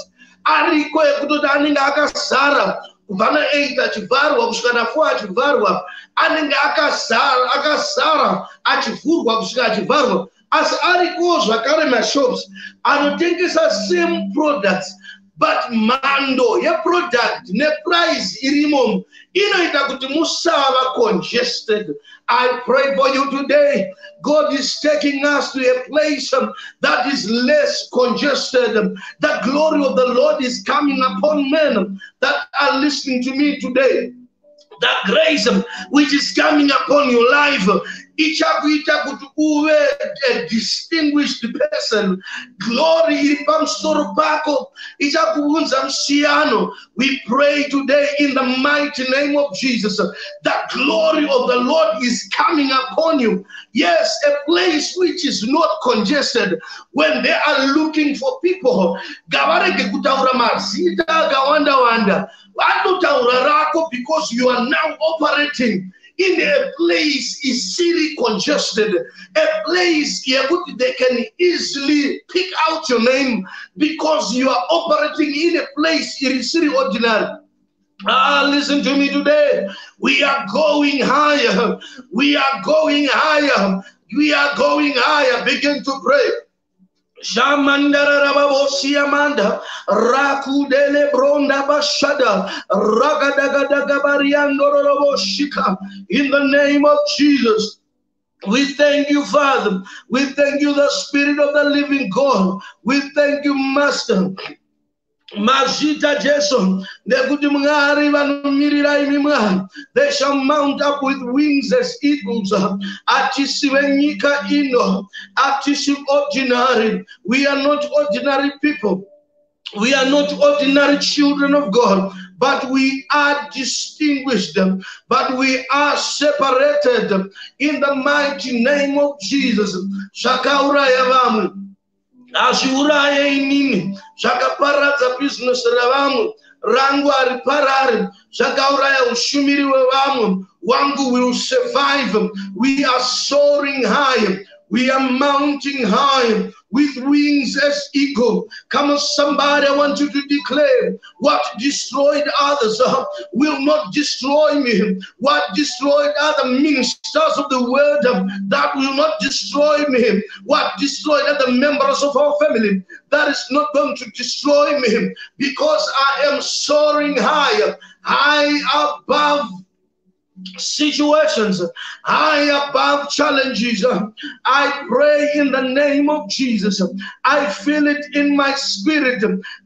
ariko ekutoti anenge akazara kubva na8 achivharwa kusvika na4 achivharwa, anenge akazara achivhurwa kusvika achivharwa. Asi ariko zvakare mashops anotengesa same products but mhando yeproduct neprice irimo inoita kuti musava congested. I pray for you today. God is taking us to a place that is less congested. The glory of the Lord is coming upon men that are listening to me today. That grace which is coming upon your life, ichakuita kuti uve a distinguished person. Glory iri pamusoro pako ichakuunza musiyano. We pray today in the mighty name of Jesus. The glory of the Lord is coming upon you. Yes, a place which is not congested. When they are looking for people, gavarege kutaura mazita akawanda wanda, vanotaura rako, because you are now operating in a place is really congested, a place they can easily pick out your name because you are operating in a place it is really ordinary. Listen to me today. We are going higher. We are going higher. We are going higher. Begin to pray. Shamandara Rabosiamanda Rakudele Bronda Bashada Ragadagadaga Shika. In the name of Jesus, we thank you, Father. We thank you, the Spirit of the living God. We thank you, Master. Mazita Jason, they shall mount up with wings as eagles. Ordinary. We are not ordinary people. We are not ordinary children of God, but we are distinguished, but we are separated in the mighty name of Jesus. Shakaura Yavamu. Ashuraya inini zvakaparadza business ravamwe rangu ari parari zvakauraya ushumiri wevamwe wangu will survive. We are soaring high. We are mounting high with wings as eagle. Come on, somebody, I want you to declare what destroyed others will not destroy me. What destroyed other ministers of the word that will not destroy me. What destroyed other members of our family that is not going to destroy me, because I am soaring high, high above situations, high above challenges. I pray in the name of Jesus. I feel it in my spirit.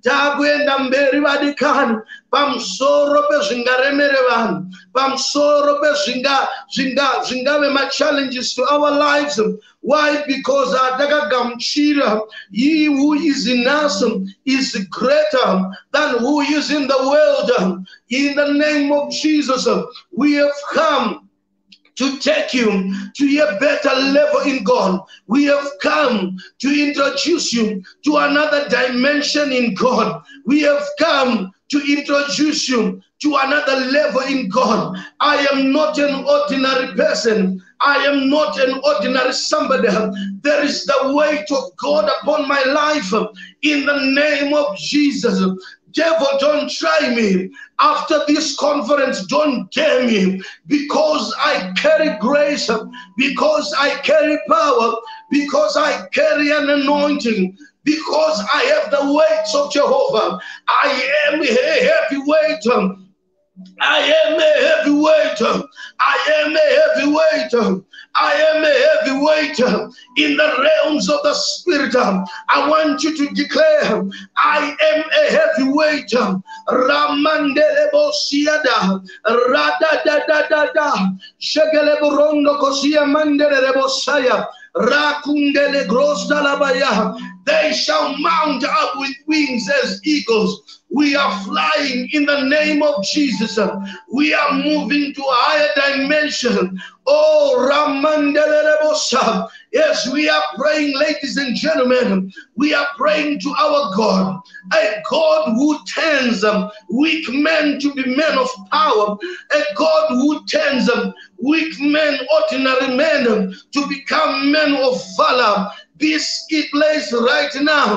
Pamsoro pezvingaremere vanhu, pamsoro pezvingave challenges to our lives. Why? Because atakagamchira, he who is in us is greater than who is in the world. In the name of Jesus, we have come to take you to a better level in God. We have come to introduce you to another dimension in God. We have come to introduce you to another level in God. I am not an ordinary person. I am not an ordinary somebody. There is the weight of God upon my life. In the name of Jesus. Devil, don't try me. After this conference, don't dare me, because I carry grace, because I carry power, because I carry an anointing, because I have the weights of Jehovah. I am a heavy weight. I am a heavy weight. I am a heavy weight. I am a heavy weight in the realms of the Spirit. I want you to declare, I am a heavy weight. Ramandelebo siada, rada da da da da, shegelebo rondo kosia mandelebo saya, rakungele grosdalabaya. They shall mount up with wings as eagles. We are flying in the name of Jesus. We are moving to a higher dimension. Oh, Ramandelebosa. Yes, we are praying, ladies and gentlemen. We are praying to our God, a God who turns weak men to be men of power, a God who turns weak men, ordinary men, to become men of valor. This place right now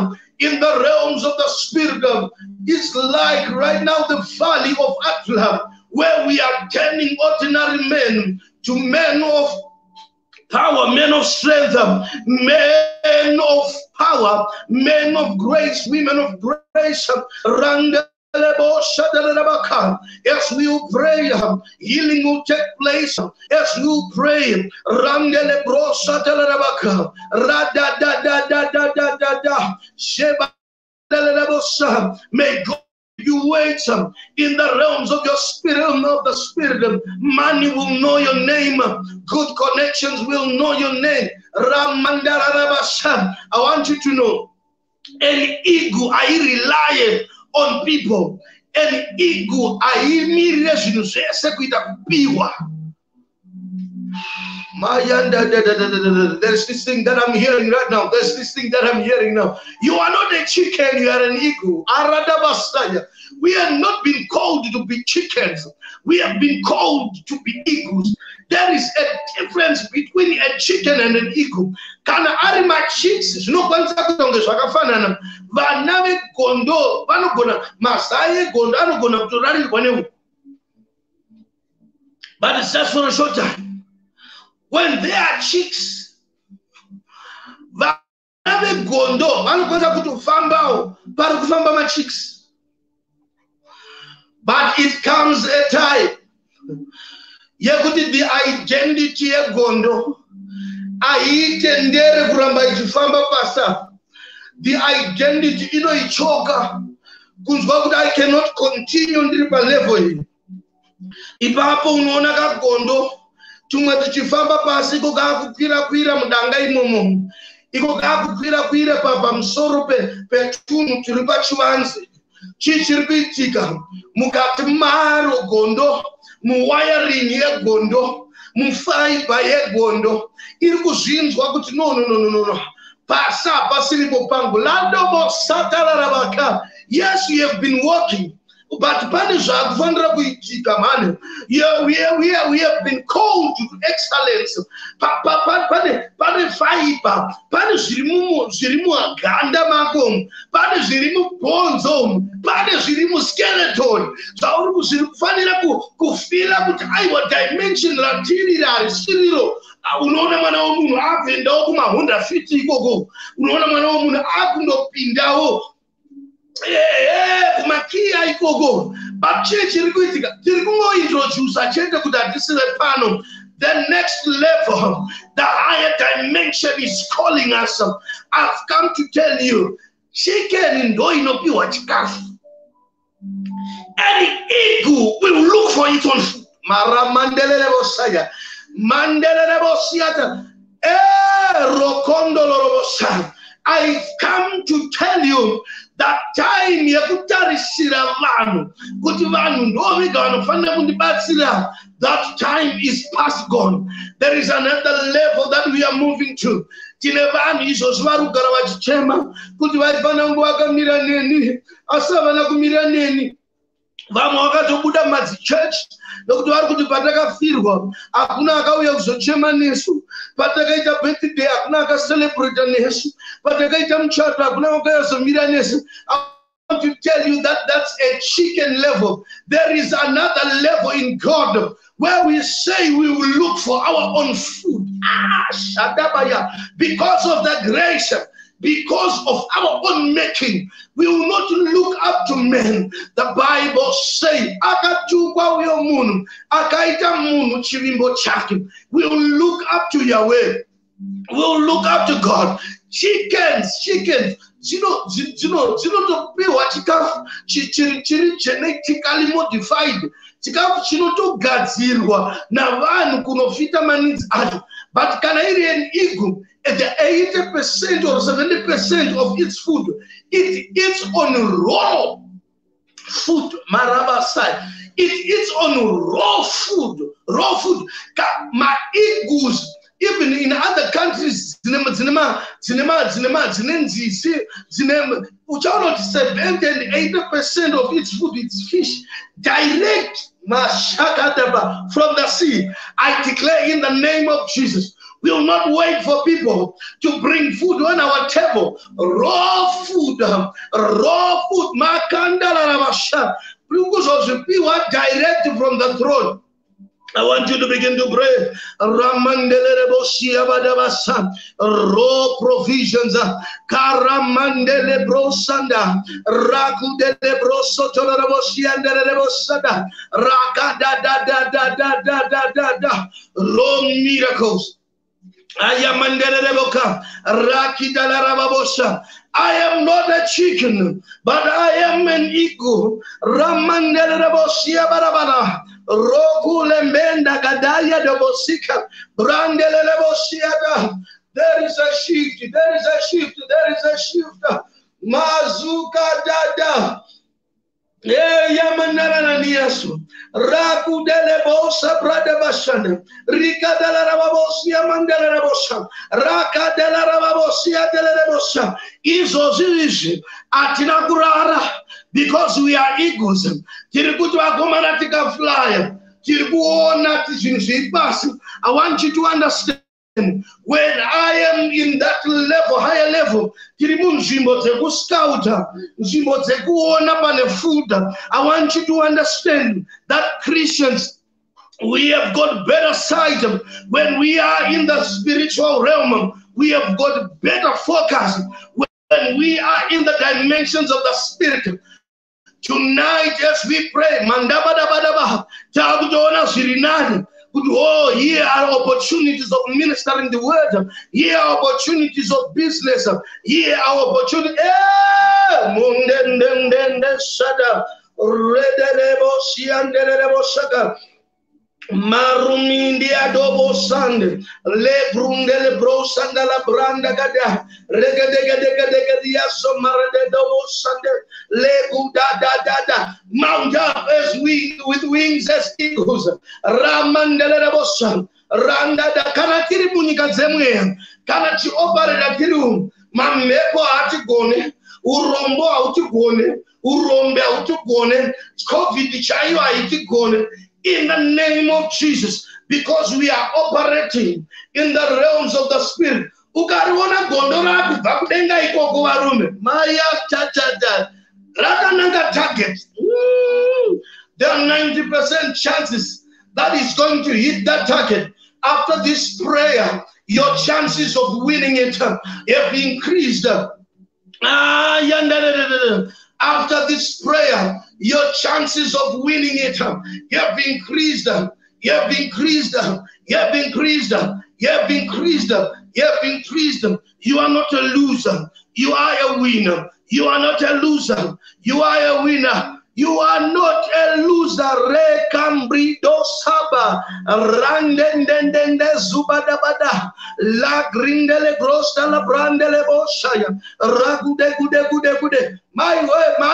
in the realms of the spirit. It's like right now the valley of Adullam, where we are turning ordinary men to men of power, men of strength, men of power, men of grace, women of grace. As we pray, healing will take place. As we pray, may God you wait in the realms of your spirit, of the spirit. Money will know your name. Good connections will know your name. I want you to know, an ego, I rely on people. An ego, I there's this thing that I'm hearing right now. There's this thing that I'm hearing now. You are not a chicken, you are an eagle. We have not been called to be chickens. We have been called to be eagles. There is a difference between a chicken and an eagle. Kana ari ma chicks, zvinokwanisa kutongezwa zvakafanana. Vana vegondo vanogona masaye gondo anogona kutorarirwa nehuku. But it's just for a short time. When they are chicks, vana vegondo vanokwanisa kutofambawo pari kufamba machicks. But it comes a time yekuti the identity yegondo aitendere kuramba ichifamba pasa. The identity inoichoka kunzwa kuti I cannot continue ndiri palevel iyi. Ipapo unoona kagondo tumwe tichifamba pasi iko kakukwira mudanga imomo, iko kakukwira pamusoro petunhu turi pachivanze. Chichiri kuitika mukati maro gondo, muwiring yegondo, mufaiba yegondo iri kuzvinzwa kuti no pasa pasiripo pangu ladobo satararabaka. Yes, we have been working, but pane zvakufanira kuitika mane. We have been called to excellence. Pane fiber, pane zviri muganda mako, pane zviri mubhonzo, pane zviri muskeleton. Zviri kufanira kufira kuti aiwa dimension ratiri risiriro. Unoona mwana womunhu abvendawo kumahonda fiti ikoko. Unoona mwana womunhu akundopindawo kumakia ikoko. But chiri kuitika tiri kungointroduce chete kuti atisire pano. The next level, the higher dimension is calling us. I've come to tell you, chicken ndo inopiwa chikafu. Any eagle will look for it on food. Maramandelele bosaya. Mandelele bosiata. Rokondo lorobosa. I've come to tell you that time yekutarisira vanhu kuti vanhu ndovega vanofanira kundibatsira. That time is past gone. There is another level that we are moving to. Tine vanhu izvozvi vari kugara vachichema kuti vaifana kunge vakamira neni asi havana kumira neni. Vamwe vakatobuda madzichurch nokuti vari kuti patakafirwa hakuna akauya kuzochema nesu, patakaita birthday hakuna akacelebrata nesu, patakaita muchato hakuna akazomira nesu. I want to tell you that that's a chicken level. There is another level in God where we say we will look for our own food. Shadabaya. Because of the grace, because of our own making, we will not look up to men. The Bible says, we will look up to Yahweh. We will look up to God. Chickens, dzinotopiwa chikafu chiri genetically modified, chikafu chinotogadzirwa navanhu kunofita maneeds acho. But kana iri an eagle, the 80% or 70% of its food, it eats on raw food. Marabasai, it eats on raw food. Raw food. My eagles, even in other countries, uchaona 70 and 80% of its food is fish, direct from the sea. I declare in the name of Jesus, We will not wait for people to bring food on our table. Raw food. Makanda direct from the throne. I want you to begin to pray. Raw provisions. Karamandele brosanda. Rakudele brosotolaboshiandele brosanda. Rakada. Raw miracles. I am not a chicken, but I am an eagle. Ramandelebosia barabara. Roku lembenda gadaya de bosika. Brandelebosia. There is a shift. There is a shift. There is a shift. Mazuka dada. Yamanana niasu. Raku delebosa brada bashana. Rika della rababosia mandela rabosa. Raka della rababosia della rabosa. Izozishi atinakurara because we are eagles. Tirikutua komanatika flyer. Tirikuona tishinshipasi. I want you to understand. When I am in that level, higher level, I want you to understand that Christians, we have got better sight. When we are in the spiritual realm, we have got better focus. When we are in the dimensions of the spirit, tonight as we pray, oh, here are opportunities of ministering the word. Here are opportunities of business. Here are opportunities. Marumindi adobo sande le brundele bro sanda la branda gada regedegedegedege so marade dobo sande le da mount up as we with wings as eagles ramandele bosan randa da kana tiri bunika zemwe kana ti opare da tiri mameko ati gone urombo auti gone urombe auti gone covid chayo aiti gone. In the name of Jesus, because we are operating in the realms of the spirit. Ukariona gondora bakudenga ikoko warume. Maya cha rakananga target. There are 90% chances that is going to hit that target. After this prayer, your chances of winning it have increased. After this prayer, your chances of winning it have increased. You have increased. You have increased. You have increased. You have increased. You are not a loser. You are a winner. You are not a loser. You are a winner. You are not a loser. Rekambrido saba randendende zubadabada la grindele grosta la brandele boshaya ragude gude. My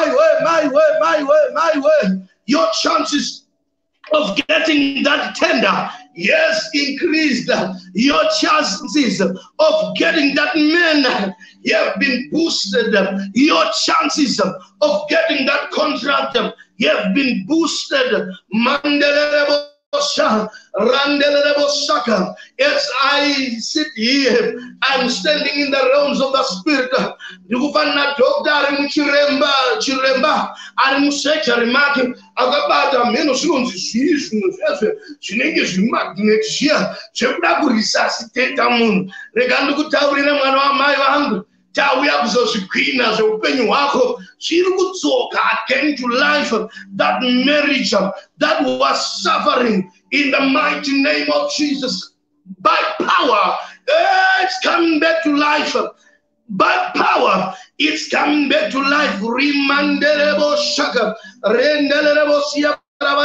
way. Your chances of getting that tender, yes, increased. Your chances of getting that man have been boosted. Your chances of getting that contract have been boosted. As I sit here, I'm standing in the realms of the spirit. Chiremba, I'm saying, akabata meno sinonzi zvizvinhu zvinenge zvimagnetizia zvekuda kuresuscita munhu. Rega ndikutaurira mwana wamai vangu, tauya kuzozvikwina zveupenyu hwako zviri kudzoka again to life. That marriage that was suffering, in the mighty name of Jesus, by power, it's coming back to life. By power, it's coming back to life. Rimandelebo shaka, rendelebo siya.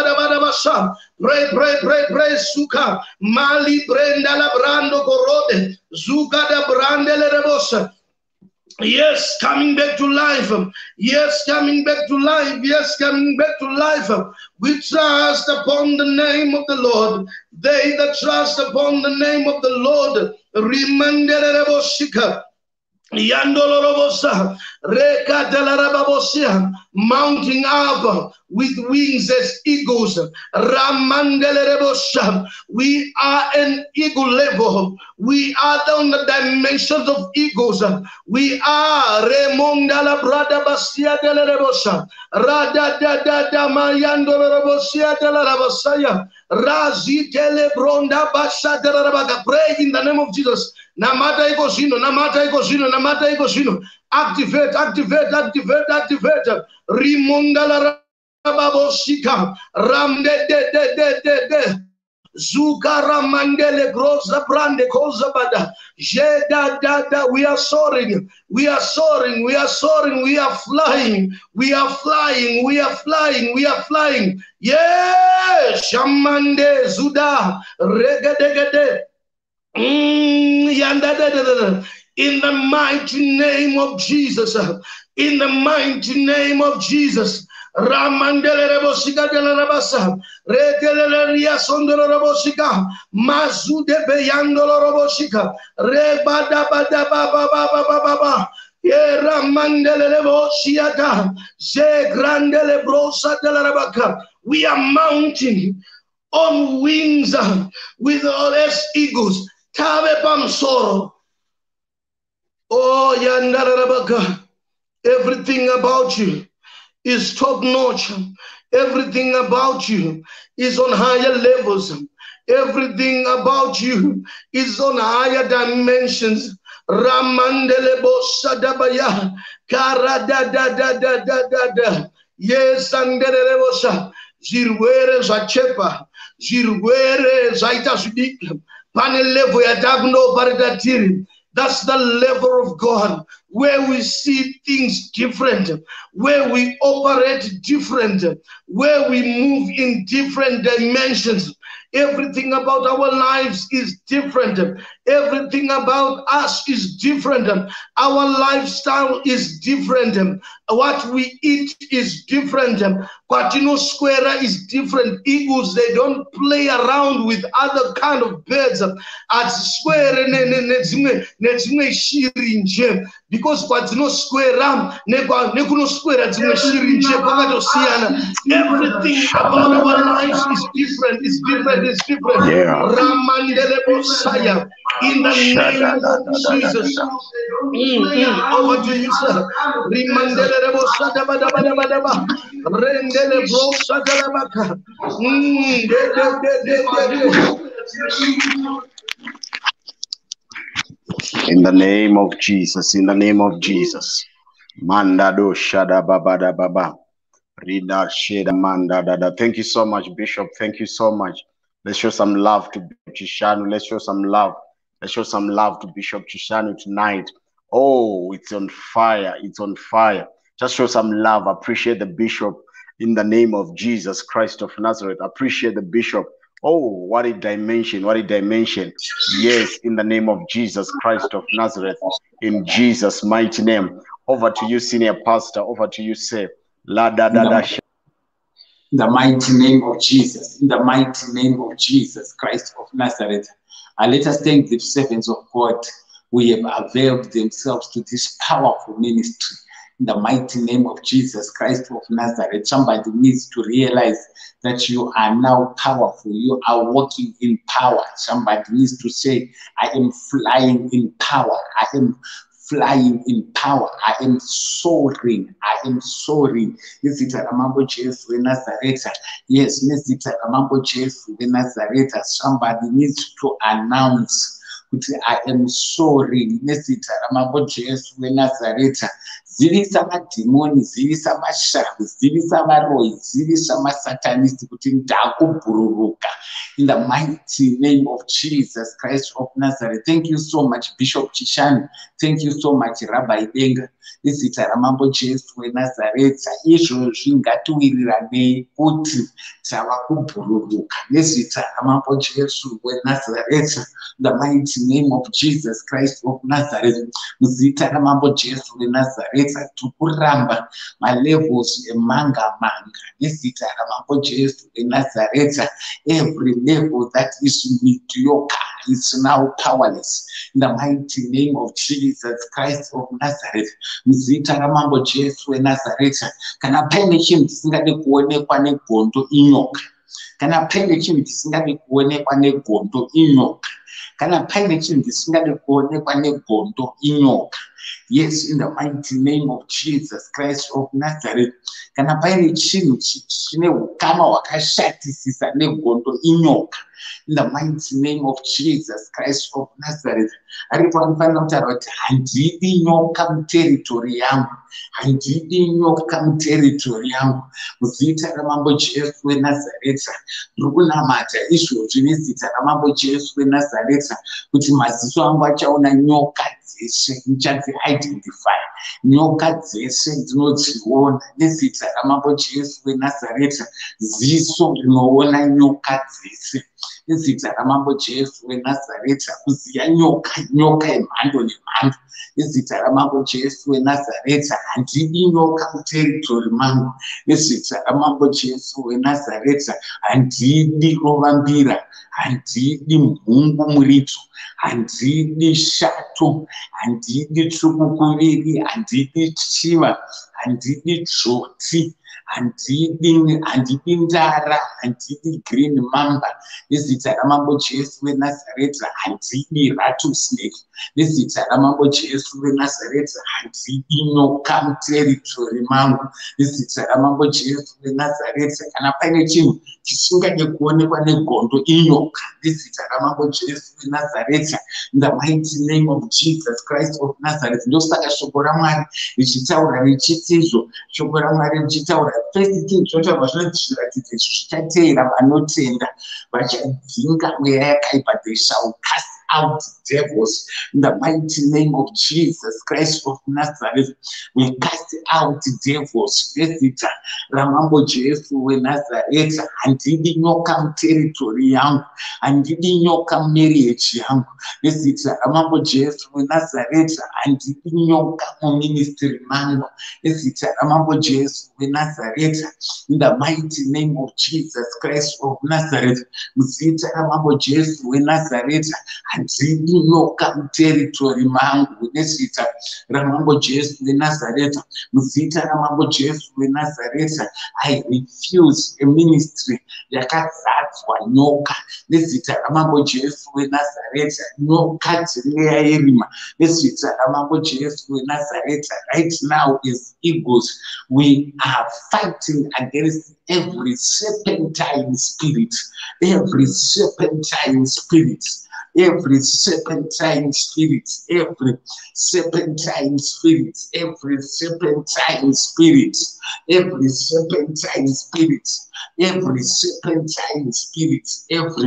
Pray, suka, mali brenda la brando corrode, zuka da brandele rebosa. Yes, coming back to life. Yes, coming back to life. Yes, coming back to life. We trust upon the name of the Lord. They that trust upon the name of the Lord, remandele reboshika. Yandolorobosa, Rekatalababosia, mounting up with wings as eagles. Ramandelerebosa. We are an eagle level. We are on the dimensions of eagles. We are Remondala Brada Basia Delerebosa, Rada Dada Mayandolorobosia Delarabasaya, Razi Telebronda Basha Delarabaga. Pray in the name of Jesus. Namata iko zino, namata iko zino, namata iko zino. Activate, activate, activate, activate. Rimonda la rababosika. Ramde de. Zukara mandele groza brande koza bada. Jeda da. We are soaring. We are soaring. We are soaring. We are flying. We are flying. We are flying. We are flying. Yes. Shamande zuda. Regedegede. In the mighty name of Jesus, in the mighty name of Jesus, Ramandele Rebosika de la Rabasa, Reteleria Sondolo Robosika, Mazude Beyandolo Robosika, Rebada Bada Baba, Ramandele Rebosiata, Je Grandele Brosa de la Rabaca. We are mounting on wings with all as eagles. Tabe Bamsoro. Oh, Yandarabaka. Everything about you is top notch. Everything about you is on higher levels. Everything about you is on higher dimensions. Ramandelebo Sadabaya. Kara da. Yes, Anderebosha. Zirwere Zachepa. Zirwere Zaita Sudik. Panelevo Yadagno Baradatiri. That's the level of God where we see things different, where we operate different, where we move in different dimensions. Everything about our lives is different. Everything about us is different. Our lifestyle is different. What we eat is different. Quatino square is different. Eagles, they don't play around with other kind of birds. At square, because Quatino square, Nekuno square, everything about our lives is different. It's different. It's different. Ramandele Messiah. In the name of Jesus. Over to you, sir. Rimandele Messiah. Rendele Messiah. In the name of Jesus. In the name of Jesus. Mandado Shada Babada Baba. Rida Sheda Mandada. Thank you so much, Bishop. Thank you so much. Let's show some love to Bishop Chishanu. Let's show some love. Let's show some love to Bishop Chishanu tonight. Oh, it's on fire. It's on fire. Just show some love. Appreciate the Bishop in the name of Jesus Christ of Nazareth. Appreciate the Bishop. Oh, what a dimension. What a dimension. Yes, in the name of Jesus Christ of Nazareth. In Jesus' mighty name. Over to you, Senior Pastor. Over to you, sir. La da da da. In the mighty name of Jesus, in the mighty name of Jesus Christ of Nazareth. And let us thank the servants of God who have availed themselves to this powerful ministry. In the mighty name of Jesus Christ of Nazareth, somebody needs to realize that you are now powerful. You are walking in power. Somebody needs to say, I am flying in power. I am flying in power. I am soaring. I am soaring. Nezita ramambo Jesu Nazareth. Yes, nezita ramambo Jesu Nazareth. Somebody needs to announce that I am soaring. Nezita ramambo Jesu Nazareth. Zivisa madimoni, zivisa mashavi, zivisa maroi, zivisa masatanisti kuti ndakubururuka. In the mighty name of Jesus Christ of Nazareth. Thank you so much, Bishop Chishanu. Thank you so much, Rabbi Benga. Nezita ramambo Jesu Nazareth. Izvozvi ngatiwiriranei kuti tava kubururuka. Nezita ramambo Jesu Nazareth. The mighty name of Jesus Christ of Nazareth. Muzita ramambo Jesu Nazareth. Tukuramba my levels manga. Nezita ramambo Jesu Nazareth. Every level that is mediocre, is now powerless. In the mighty name of Jesus Christ of Nazareth, mzita ramambo Jesu weNazareth, kana paine chinhu chisingade kuonekwa negondo inyoka, kana paine chinhu chisingade kuonekwa negondo inyoka, kana paine chinhu chisingade kuonekwa negondo inyoka. Yes, in the mighty name of Jesus Christ of Nazareth, kana paine chinhu chine ukama hwakashatisisa negondo inyoka, in the mighty name of Jesus Christ of Nazareth, aripo anofanira kutaura kuti handidi nyoka muteritori yangu, handidi nyoka muteritori yangu. Muzita ramambo Jesu weNazareta, ndiri kunamata izvozvi nezita ramambo Jesu weNazareta kuti maziso angu achaona nyoka dzeshe, ndichadzi-identify nyoka dzeshe ndinodziona nezita ramambo Jesu weNazareta. Ziso rinoona nyoka dzeshe nezita ramambo Jesu weNazareta, kuziya nyoka yemhando nemhando nezita ramambo Jesu weNazareta. Handidi nyoka muteritori mangu nezita ramambo Jesu weNazareta. Handidi rovambira, handidi mhungu murito, handidi shato, handidi tsvukukuviri, handidi chiva, handidi dzvoti, handidi ndara, handidi green mamba nezita ramambo Jesu weNazareta. Handidi rattlesnake nezita ramambo Jesu weNazareta. Handidi nyoka muteritori mangu nezita ramambo Jesu weNazareta. Kana paine chinhu chisingade kuonekwa negondo inyoka nezita ramambo Jesu weNazareta. In the mighty name of Jesus Christ of Nazareth. Ndosaka shoko raMwari richitaura richitizvo, shoko raMwari richitaura first thing zvotaurwa zvinotizviratidza zvichateera vanotenda vachadzinga mweya yakaipa. They shall cast out devils in the mighty name of Jesus Christ of Nazareth. We cast out devils nezita ramambo Jesu weNazareta. Handidi nyoka muteritori yangu, handidi nyoka mumarriage yangu nezita ramambo Jesu weNazareta. Handidi nyoka muministry mangu nezita ramambo Jesu weNazareta. In the mighty name of Jesus Christ of Nazareth, muzita ramambo Jesu weNazareta. Handidi nyoka muteritori mangu nezita ramambo Jesu weNazareta. Muzita ramambo Jesu weNazareta. I refuse a ministry yakazadzwa nyoka nezita ramambo Jesu weNazareta. Nyoka dzemweya yerima nezita ramambo Jesu weNazareta. Right now as eagles, we are fighting against every serpentine spirit, every serpentine spirit, every serpentine spirit, every serpentine spirit, every serpentine spirit, every serpentine spirit, every serpentine spirit, every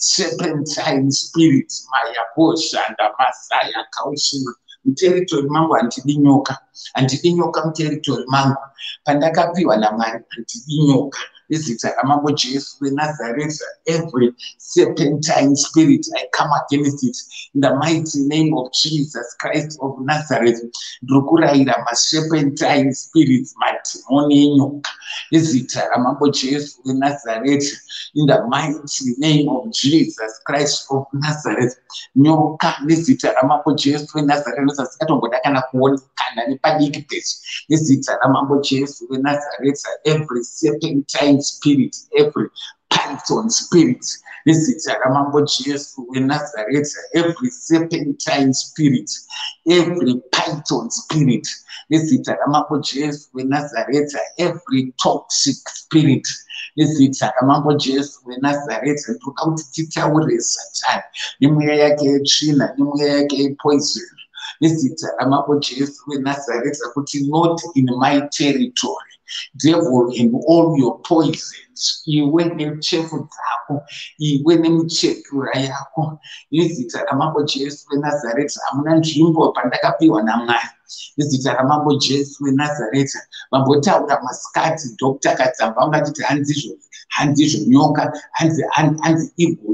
serpentine spirit. Maya Boshanda Masaya Kaushima. Muteritori mangu handidi nyoka, handidi nyoka muteritori mangu. Pandakapiwa naMwari handidi nyoka nezita ramambo Jesu weNazareta. Every serpentine spirit, I come against it in the mighty name of Jesus Christ of Nazareth. Ndiri kurayira maserpentine spirits, madhimoni enyoka nezita ramambo Jesu weNazareta. In the mighty name of Jesus Christ of Nazareth. Nyoka nezita ramambo Jesu weNazareta zisikatongoda kana kuonekana nepadiki pese nezita ramambo Jesu weNazareta. Every serpentine spirit, every python spirit, nezita ramambo Jesu weNazareta. Every serpentine spirit, every python spirit, nezita ramambo Jesu weNazareta. Every toxic spirit, nezita ramambo Jesu weNazareta. Ndoda kuti titaure Satani nemweya yake yetsvina nemweya yake yepoison nezita ramambo Jesu weNazareta kuti not in my territory. Devil and all your poisons, iwe nechefu dzako, iwe nemichekura yako, nezita ramambo Jesu weNazareta. Hamuna nzvimbo pandakapiwa naMwari nezita ramambo Jesu weNazareta. Vambotaura masikati Dr. Kadzamba ungati handizvo nyoka, hanzi igwu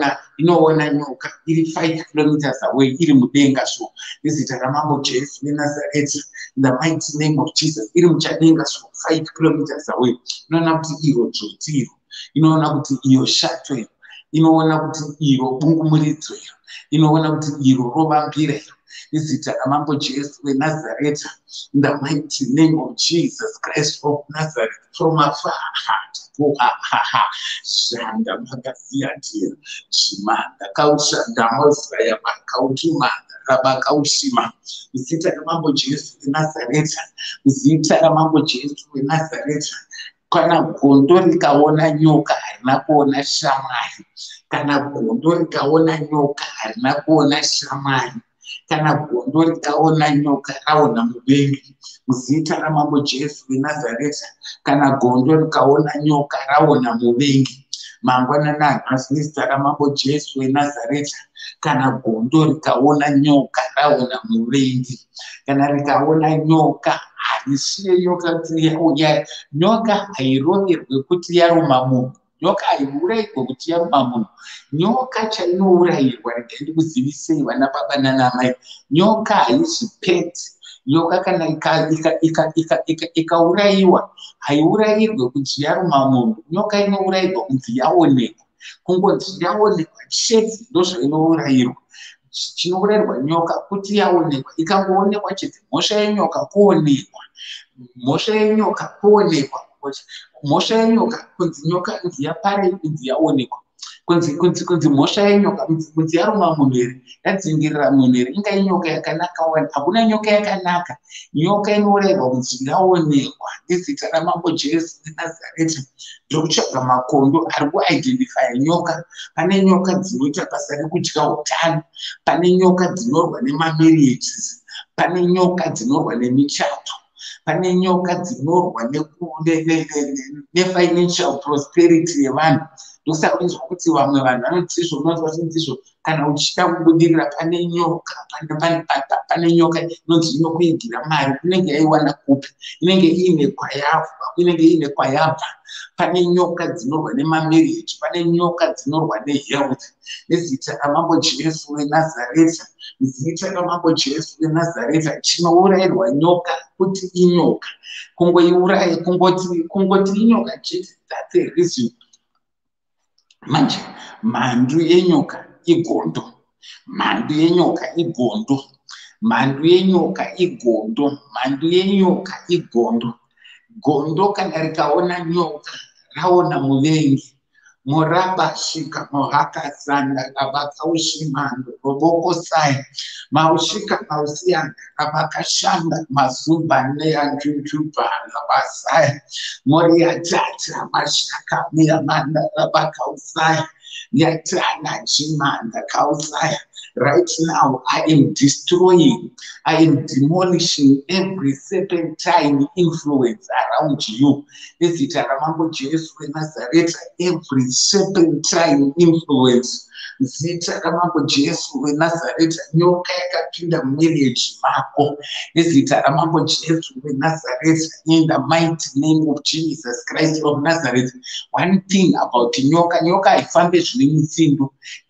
inoona nyoka iri 5 kilometers away, iri mudenga so nezita ramambo Jesu weNazareta. In the mighty name of Jesus, iri muchadenga so 5 kilometers away. Inoona kuti iyo dzotiro, inoona kuti iyo shato inoona kuti iro bungumuridzo iro, inoona kuti iro rovambira iro. Izita ramambo Jesu weNazareth, in the mighty name of Jesus Christ of Nazareth, from afar shanda makasiyatira chimanda kaushanda mozaya makautumanda rabakaushima. Izita ramambo Jesu weNazareth, izita ramambo Jesu weNazareth. Kana gondo rikaona nyoka harina kuona shamwari, kana gondo rikaona nyoka harina kuona shamwari, kana gondo rikaona nyoka raona muvengi. Muzita ramambo Jesu weNazareth, kana gondo rikaona nyoka raona muvengi. Mangwanana nhasi muzita ramambo Jesu weNazareth, kana gondo rikaona nyoka raona muvengi, kana rikaona nyoka harisiye nyoka kuti yauya. Nyoka hairoverwe kuti yaruma munhu, nyoka haiurayirwe kuti yaruma munhu. Nyoka chainourayirwa, regai ndikuzivisei vana baba nana mai, nyoka haisi peti. Nyoka kana ikaurayiwa haiurayirwe kuti yaruma munhu. Nyoka inourayirwa kunzi yaonekwa, kungonzi yaonekwa chete ndozvainourayirwa. Chinourayirwa nyoka kuti yaonekwa, ikangoonekwa chete. Mhosva yenyoka kuonekwa, mhosva yenyoka kuonekwa, mhosva yenyoka kunzi nyoka kunzi yaparei, kunzi yaonekwa, kunzi mhosva yenyoka kunzi yaruma munhu here, yadzingirira munhu here. Inga inyoka yakanaka wani? Hakuna nyoka yakanaka. Nyoka inourayirwa kunzi yaonekwa. Izita ramambo Jesu weNazareth, ndokutsvaga makondo ari kuidentifya nyoka. Pane nyoka dzinoita basa rekudya utano, pane nyoka dzinorwa nemamarriages, pane nyoka dzinorwa nemichato, pane nyoka dzinorwa nefinancial prosperity yevanhu. Ndokusakuzwa kuti vamwe vanhu vanoti izvo, unonzwa ndizvo. Kana uchida kubudirira, pane nyoka, pane nyoka inonzi inokuigira mari. Inenge yaiwana kupi? Inenge iine kwayafa, inenge iine kwayabva. Pane nyoka dzinorwa nemamarriage, pane nyoka dzinorwa nehealth. Nezita ramambo Jesu weNazareth, zita ramambo Jesu weNazareth, chinourayirwa nyoka kuti inyoka. Kungoiuraya, kungoti inyoka chete, that's a reason. Manje mhandu yenyoka igondo, mhandu yenyoka igondo, mhandu yenyoka igondo, mhandu yenyoka igondo. Gondo kana rikaona nyoka raona muvengi. Morabashika mohakasanda abakaushimando roboko sai maushika mausiyanga abakashanda mazumba neyanjujuba labasai moriatata mashaka miamanda abakausai yatana chimanda kausai. Right now, I am destroying, I am demolishing every serpentine influence around you. Izita ramambo Jesu weNazareth, every serpentine influence. Zita ramambo Jesu weNazareth, nyoka yakapinda marriage mako. Izita ramambo Jesu weNazareth, in the mighty name of Jesus Christ of Nazareth. One thing about nyoka, nyoka haifambe zvine mitsindo.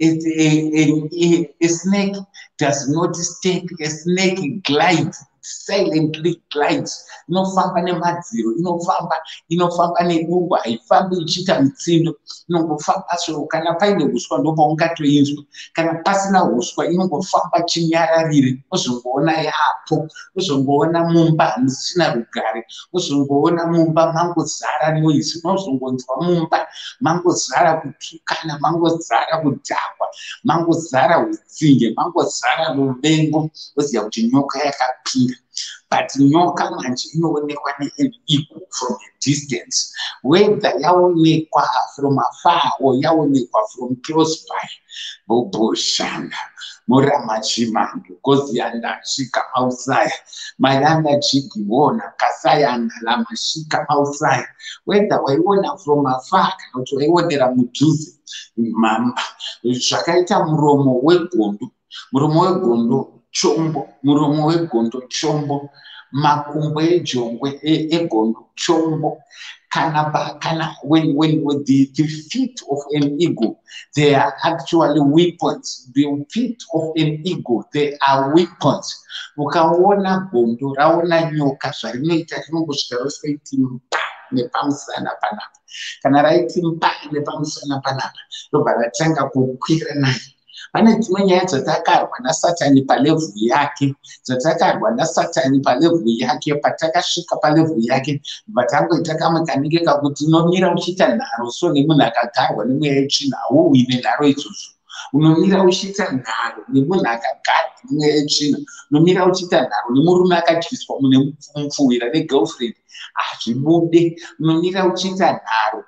A snake does not stake, a snake glides, silently glides. Inofamba nemadziro, inofamba nedungwa, haifambi ichiita mitsindo. Inongofamba so, kana paine huswa ndopaungatoinzwa. Kana pasina huswa inongofamba chinyararire. Uzongoona yapo, uzongoona mumba musina rugare, uzongoona mumba mangozara noise, uzongonzwa mumba mangozara kutukana, mangozara kudhakwa, mangozara utsinge, mangozara ruvengo. Uziva kuti nyoka yakapinda. But nyoka manje inoonekwa neeagle from a distance. Whether yaonekwa from afar or yaonekwa from close by. Boboshanda. Muramachimando. Kozianda shika mausaya. Mayanda chikiona. Kasayanda lamashika mausaya. Whether waiona from afar kana kuti waionera mudhuze. Mamba. Zvakaita muromo wegondo. Muromo wegondo. Chombo, muromo wegondo chombo, makumbo ejongwe egondo chombo. Kana when the feet of an eagle, they are actually weapons. The feet of an eagle, they are weapons. Ukaona gondo raona nyoka zvarinoita rinongosvika rosaiti nepamusana panapa. Kana raiti mpa nepamusana panapa, ndobva ratanga kukwira naye. Pane dzimwe nyaya dzatakarwa naSatani palevhu yake, dzatakarwa naSatani palevhu yake, patakasvika palevhu yake, vatangoita kamwe kanenge kakuti unomira uchiita nharo so nemunhu akagarwa nemweya yetsvina, hauwine nharo idzodzo. Unomira uchiita nharo nemunhu akagarwa nemweya yetsvina, unomira uchiita nharo nemurume akadyiswa mune mupfuwira negirlfriend, hazvibude. Unomira uchiita nharo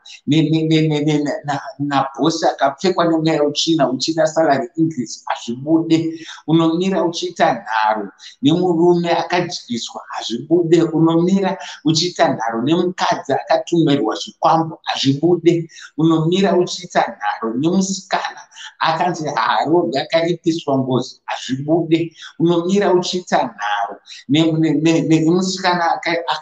nabhosi akapfekwa nemweya wetsvina uchida salary increase, hazvibude. Unomira uchiita nharo nemurume akadyiswa, hazvibude. Unomira uchiita nharo nemukadzi akatumirwa zvikwambo, hazvibude. Unomira uchiita nharo nemusikana akanzi haro yakaripiswa ngozi, hazvibude. Unomira uchiita nharo nemusikana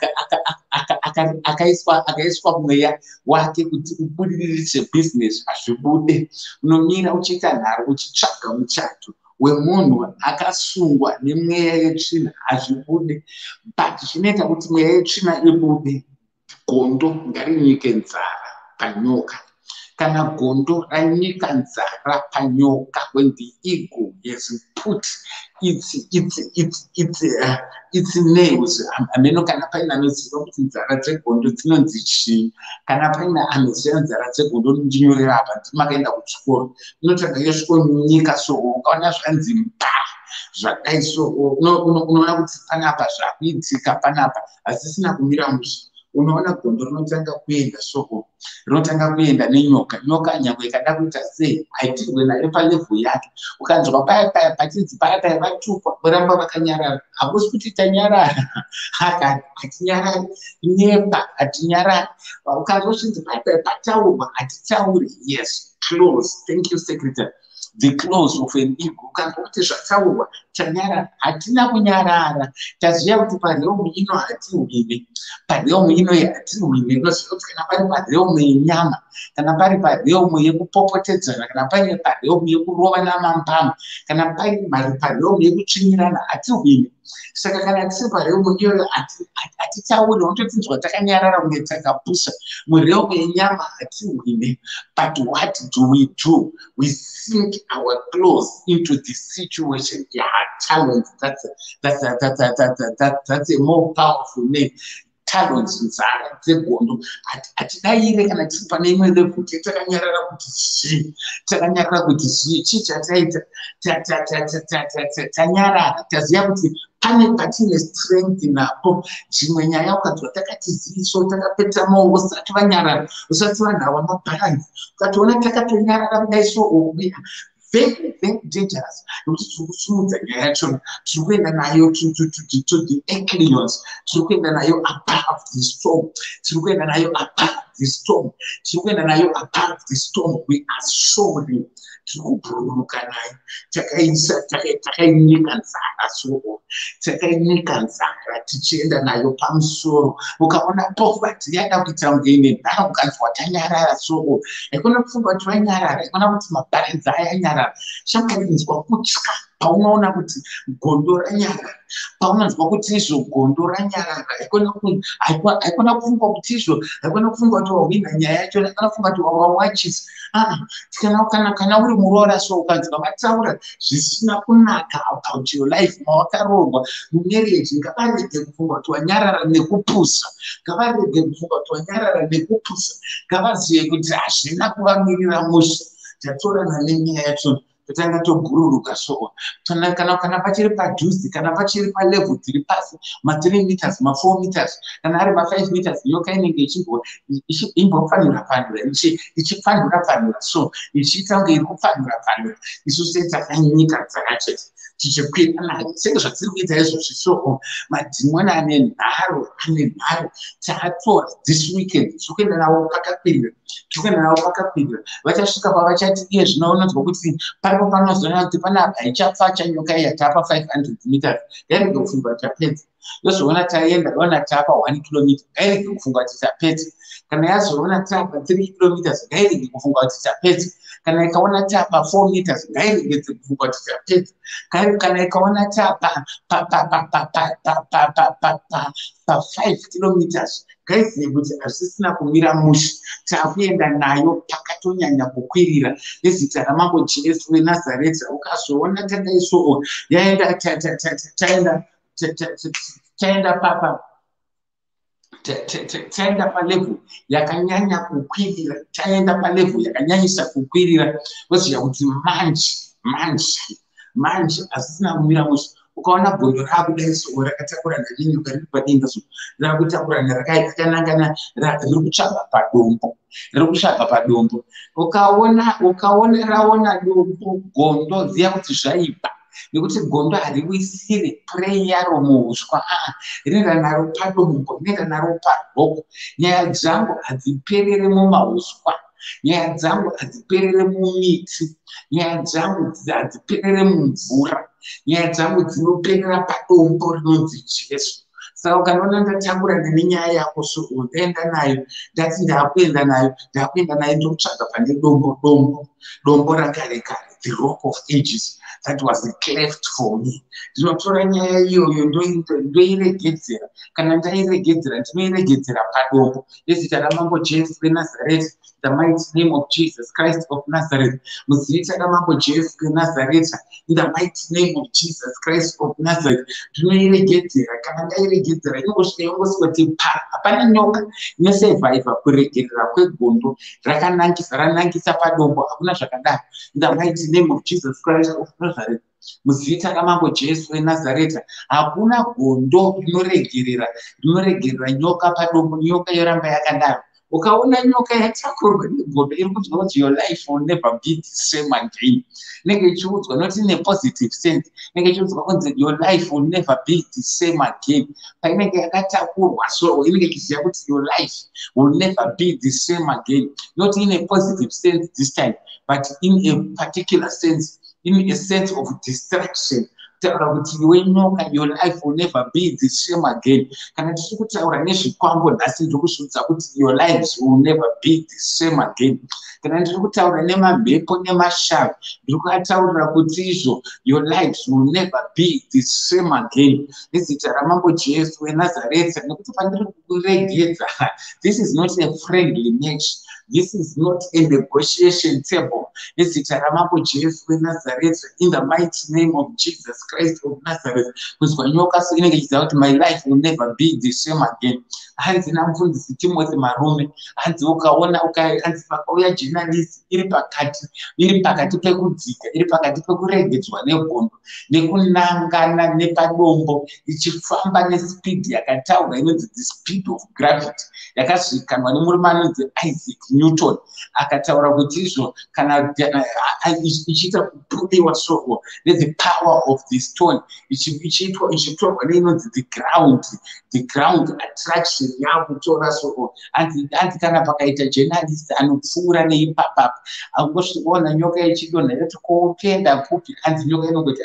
akaiswa mweya wake kuti ubudiririse business, hazvibude. Unomira uchiita nharo uchitsvaga muchato wemunhu akasungwa nemweya yetsvina, hazvibude. But zvinoita kuti mweya yetsvina ibude, gondo ngarinyike nzara panyoka. Kana gondo ranyika nzara panyoka, when the ego has put its nails, ameno kana paina anoziva kuti nzara dzegondo dzinonzi chii, kana paina anoziva nzara dzegondo ndinyorera apa ndimakaenda kuchikoro, inotanga yosvika so ukaona zvanzi mpa zvadai so unoona kuti panapa zvakuitika panapa, asisina kumira musha. Unoona gondo rinotanga kuenda soko, rinotanga kuenda nenyoka. Nyoka nyangwe ikada kuita sei, haitirwe nayo palevhu yake. Ukanzwa paya pachinzi paya vatukwa, voramba vakanyarara. Hakusi kuti tanyarara, hatinyarari, nyepa hatinyarari. Ukanzwa chinzi paya pataurwa, hatitauri. Yes, close. Thank you, Secretary. The close of an ego. Ukanzwa kuti zvataurwa, tanyarara, hatina kunyarara. Taziva kuti pareomu ino hatiwine. Pareomu ino hatiwine. Inoziva kuti kana pari pareomu yenyama, kana pari pareomu yekupopotedzana, kana pari pareomu yekurova namambama, kana pari pareomu yekutsvinyirana, hatiwine. Saka kana tiri pareomu iyoyo hatitauri, unototinzwa takanyarara kunge takapusha. Mureomu yenyama hatiwine. But what do? We sink our clothes into the situation. Yeah, talent. That's a more powerful name. Talents nzara dzegondo hatidaire kana tiri pane imwe level takanyarara kuti chii chataita, tanyarara. Taziva kuti pane patine strength napo. Dzimwe nyaya ukadzwa takati ziso, takapeta maoko usati vanyarara, usati vanhu ava mabalance, ukatoona takatonyarara kudai so very, very dangerous. Nokuti tiri kusumudza nyaya yacho, tiri kuenda nayo to the echelons, tiri kuenda nayo above the storm, tiri kuenda nayo above the storm, tiri kuenda nayo above the storm. We are soaring. Tiri kubhururuka nayo, takainyika nzara soko, takainyika nzara tichienda nayo pamusoro. Ukaona poverty yada kuita kunge ine nharo, ukanzwa tanyarara soko, haikona kufunga kuti vanyarara, haikona kuti mabarenzi ayanyarara. Shakarinzwa kutya paunoona kuti gondo ranyarara, paunonzwa kuti izvo gondo ranyarara, haikona kufunga kuti izvo, haikona kufunga kuti wahwina nyaya yacho, haikona kufunga kuti wawachisa. Kana uri muroora so ukanzwa vataura zvisina kunaka about your life, mawakaroorwa mumarriage, ngavarege kufunga kuti wanyarara nekupusa, ngavarege kufunga kuti wanyarara nekupusa, ngavazive kuti hazvina kuvamirira musha. Tatorana nenyaya yacho, totanga tobhururuka so. Kana pachiri padhuze, kana pachiri palevel dziri pasi, ma3 meters, ma4 meters, kana ari ma5 meters, nyoka inenge ichimbofanura ichipfanura so, ichiita kunge iri kupfanura. Isu takanyika dzakacheta tichikwira nayo senge zvatiri kuita izvozvi. So madhimoni ane nharo taatora this weekend, tiri kuenda navo pakakwirira, vachasvika pavachati iye zvino unonzwa kuti paripo panozoona kuti panapa ichafa chanyoka iyi yatapa 500 meters, yarege kufunga tapedza. yozoona taenda tapa 1 kilometer ngairege kufunga kuti tapedza, kana yazoona tapa 3 kilometers ngairege kufunga kuti tapedza, kana ikaona tapa 4 meters ngairege kufunga kuti tapedza, kana ikaona tapa pa 5 kilometers ngaizive kuti hazvisina kumira mushe, takuenda nayo pakatonyanya kukwirira nezita ramambo Jesu weNazareti. Ukazoona takaisoo yaenda taenda papa taenda palevel yakanyanya kukwirira, taenda palevel yakanyanyisa kukwirira, woziva kuti manje hazvisina kumira mushe. Ukaona gondo rakudai so rakatakurana nenyoka riri padenga so rakutakurana rakakanangana riri kutsvaga padombo, ukaona raona dombo gondo ziya kuti zvaipa, nekuti gondo hariwisire prey yaro muhuswa, rinoenda naro padombo, rinoenda naro parwoko. Nyaya dzangu hadziperere mumahuswa, nyaya dzangu hadziperere mumiti, nyaya dzangu hadziperere mumvura, nyaya dzangu dzinoperera padombo rinonzi Jesu. Saka ukanoona ndatakurana nenyaya yako so ndaenda nayo, ndati ndakuenda nayo ndokutsvaga pane dombo rakare kare, the rock of ages that was cleft for me. Ndinotora nyaya iyoyo ndoiregedzera, kana ndairegedzera ndinoiregedzera padombo nezita ramambo Jesu weNazareti, the mighty name of Jesus Christ of Nazareth. Muzita ramambo Jesu weNazareti, in the mighty name of Jesus Christ of Nazareth, ndinoiregedzera. Kana ndairegedzera ingoswati pa, hapana nyoka inosurvivor kuregerera kwegondo ranangisa padombo, hakuna zvakadaro. In the mighty name of Jesus Christ of Nazareth, muzita ramambo Jesu weNazareti, hakuna gondo rinoregerera nyoka padombo, nyoka yoramba yakadaro. Ukaona nyoka yatakurwa negondo iri kuti not your life will never be the same again. Nenge chiudzwa not in a positive sense, nenge chiudzwa kunzi your life will never be the same again. Painenge yakatakurwa so inenge chiziva kuti your life will never be the same again, not in a positive sense this time, but in a particular sense, in a sense of distraction. Your life will never be the same again. Kana tiri kutaura nezvikwambo nhasi ndokusvudza kuti your lives will never be the same again. Kana ndiri kutaura nemamhepo nemashavi ndiri kutaurira kuti izvo your lives will never be the same again. Nezita ramambo Jesu weNazareti, nekuti pandiri kuregedza, this is not a friendly match. This is not a negotiation table. Nezita ramambo Jesu weNazareti, in the mighty name of Jesus Christ of Nazareth. Kuzwa nyoka so inenge ichiziva kuti my life will never be the same again. Hanzi namufundisi Timothy Marume, hanzi ukaona hanzi pakauya journalist iri pakati pekudzika, iri pakati pekuregedzwa negondo, nekunangana nepadombo, ichifamba nespeed yakataura inonzi the speed of gravity, yakasvikanwa nemurume anonzi Isaac Newton. Akataura kuti izvo kana ichiita kupuliwa soko the power of the stone ichitorwa neinonzi the ground attraction yakutora soko. Hanzi kana pakaita journalist anopfuura neipapapa, angosviona nyoka ichidonha yoti kokuenda kupi, hanzi nyoka inongoti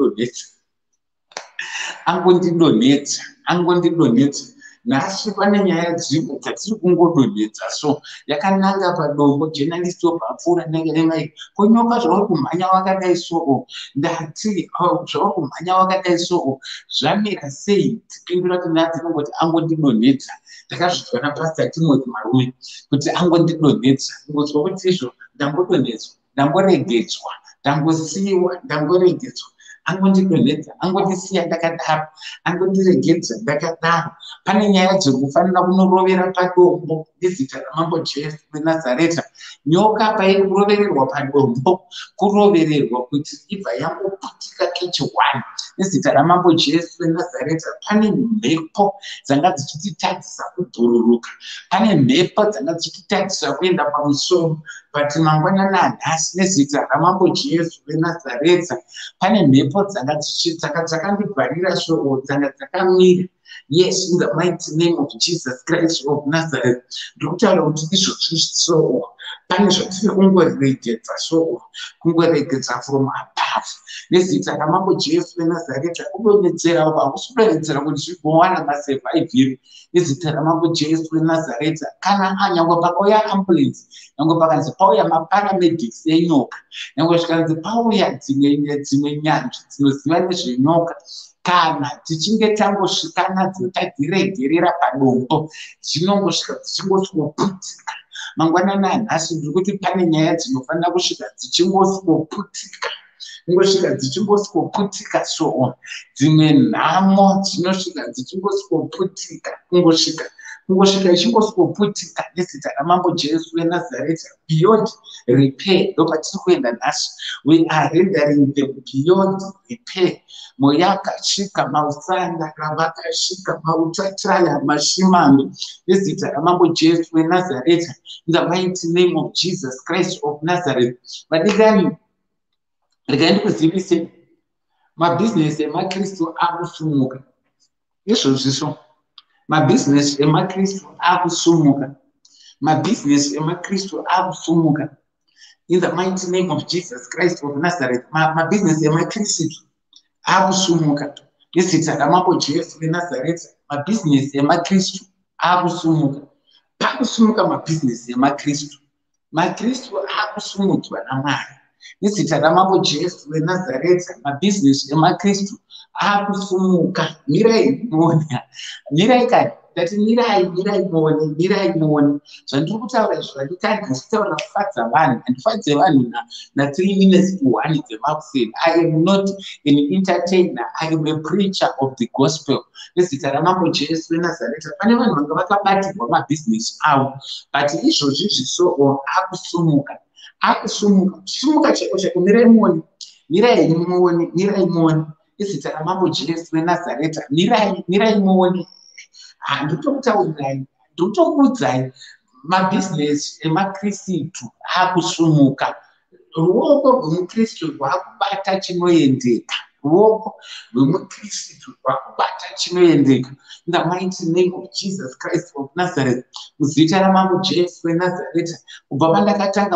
angondidonhetsa. Nhasi pane nyaya dzimwe dzatiri kungodonhetsa so yakananga padombo, journalist wapapfuura nengemai konyoka zvauri kumhanya wakadai soo, ndati zvauri kumhanya wakadai soo zvamira sei? Tipindura kuti nhasi inongoti angondidonhetsa. Ndakazvidzwa naPastor Timothy Marume kuti angondidonhetsa, ngozwa kuti izvo ndambodonhetswa, ndamboregedzwa, ndambosiyiwa, ndamboregedzwa, angondidonhetsa, angondisiya ndakadaro, angondiregedza ndakadaro. Pane nyaya dzekufanira kunorovera padombo nezita ramambo Jesu weNazareti. Nyoka pairi kurovererwa padombo, kurovererwa kuti ibva yangoputika kechiwani nezita ramambo Jesu weNazareti. Pane mhepo dzanga dzichititadzisa kubhururuka, pane mhepo dzanga dzichititadzisa kuenda pamusoro, but mangwanani anhasi nezita ramambo Jesu weNazareti pane mhepo dzakandibvarira shoko, dzanga dzakamira. Yes, in the mighty name of Jesus Christ of Nazareth. Ndokutaura kuti izvozvi so pane zvatiri kungoregedza shoko, kungoregedza from above. Nezita ramambo Jesu weNazareta kudonhedzera uko hakusi kudonhedzera kuti zvigowana masevhaivhiri. Nezita ramambo Jesu weNazareta, kana nyangwe pakauya ambulance, nyangwe pakanzi pauya maparamedics enyoka, nyangwe zvikanzi pauya dzimwe nyanzvi dzinoziva nezvenyoka, kana tichinge tangosvika nadzo tadziregerera padombo, dzinongosvika dzichingosvoputika. Mangwanani anhasi ndiri kuti pane nyaya dzinofanira kusvika dzichingosvoputika, ngosvika dzichingosvoputika. So dzimwe nhamo dzinosvika dzichingosvoputika, kungosvika ichingosvoputika nezita ramambo Jesu weNazareta. Beyond repair ndopatiri kuenda nhasi. We are rendering them beyond repair. Mweya akasvika, mausanda vakasvika, mautataya, mashimando nezita ramambo Jesu weNazareta. In the mighty name of Jesus Christ of Nazareth. Vadikani, regai ndikuzivise mabhizinesi emakristu akusumuka. Izvozviso mabhizinesi emakristu akusumuka. Mabhizinesi emakristu akusumuka. In the mighty name of Jesus Christ of Nazareth. Mabhizinesi emakristu akusumuka. Nezita ramambo Jesu weNazareta. Mabhizinesi emakristu akusumuka. Pakusumuka mabhizinesi emakristu. Makristu akusumudzwa naMwari. Nezita ramambo Jesu weNazareta. Mabhizinesi emakristu akusumuka. Mirai muone. Mirai kani. Ndati mirai muone. Zvandiri kutaura zvandikani ndachitaura kufadza vanhu. Handifadze vanhu na 3 minutes to 1 dzemakuseni. I am not an entertainer. I am a preacher of the gospel. Nezita ramambo Jesu weNazareta. Pane vanhu vanga vakabatirwa mabhizinesi avo. But izvozvi zvisoo akusumuka. Akusumuka. Kusumuka cheko mirai muone. Mirai muone. Nezita ramambo Jesu weNazareta. Mirai muone. Nditokuudzai mabhizinesi emakristu akusumuka. Ruoko rwomukristu rwakubata chinoendeka. Ruoko rwomukristu rwakubata chinoendeka. In the mighty name of Jesus Christ of Nazareth. Muzita ramambo Jesu weNazareta. Kubva pandakatanga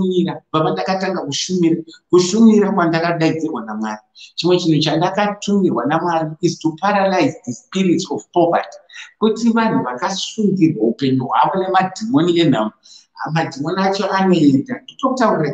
kushumira kwandakadaidzirwa naMwari. Chimwe chinhu chandakatumirwa naMwari is to paralyze the spirits of poverty. Kuti vanhu vakasungirwa upenyu hwavo nemadhimoni enhamo. Madhimoni acho anoenda. Nditokutaurira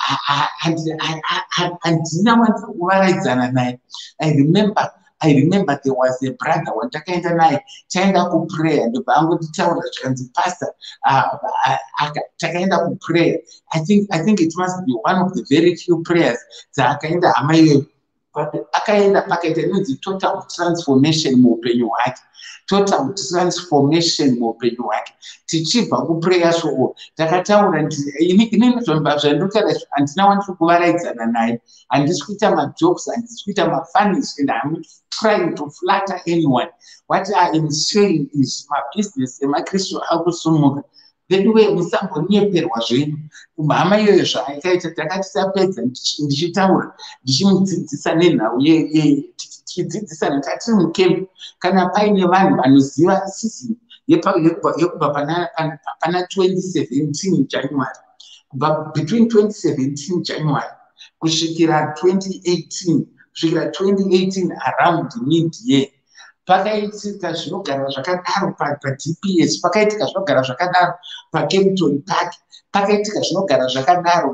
handina wandiri kuvaraidzana naye. I remember there was a brother wandakaenda naye. Taenda kuprayer. Ndobva angonditaura zvikanzi pastor, takaenda kuprayer. I think it must be one of the very few prayers dzaakaenda hama iyoyo. Akaenda pakaita inonzi total transformation muupenyu hwake. Total transformation muupenyu hwake. Tichibva kuprayer so takataura inini zvandinotaura handina wandiri kuvaraidzana naye. Handisi kuita majokes, handisi kuita mafunnies, and I'm not trying to flatter anyone. What I am saying is my business emakristu akusumuka. Veduwe musamgonyeperwa zvenyu. Hama iyoyo zvaakaita takatisapedza ndichitaura ndichimudzidzisa nenhau tichidzidzisana tatiri mukempi. Kana paine vanhu vanoziva season yekubva pana 2017 January, kubva between 2017 January kusvikira 2018 around mid year, pakaitika zvinogara zvakadaro paDPS, pakaitika zvinogara zvakadaro paKempton Park, pakaitika zvinogara zvakadaro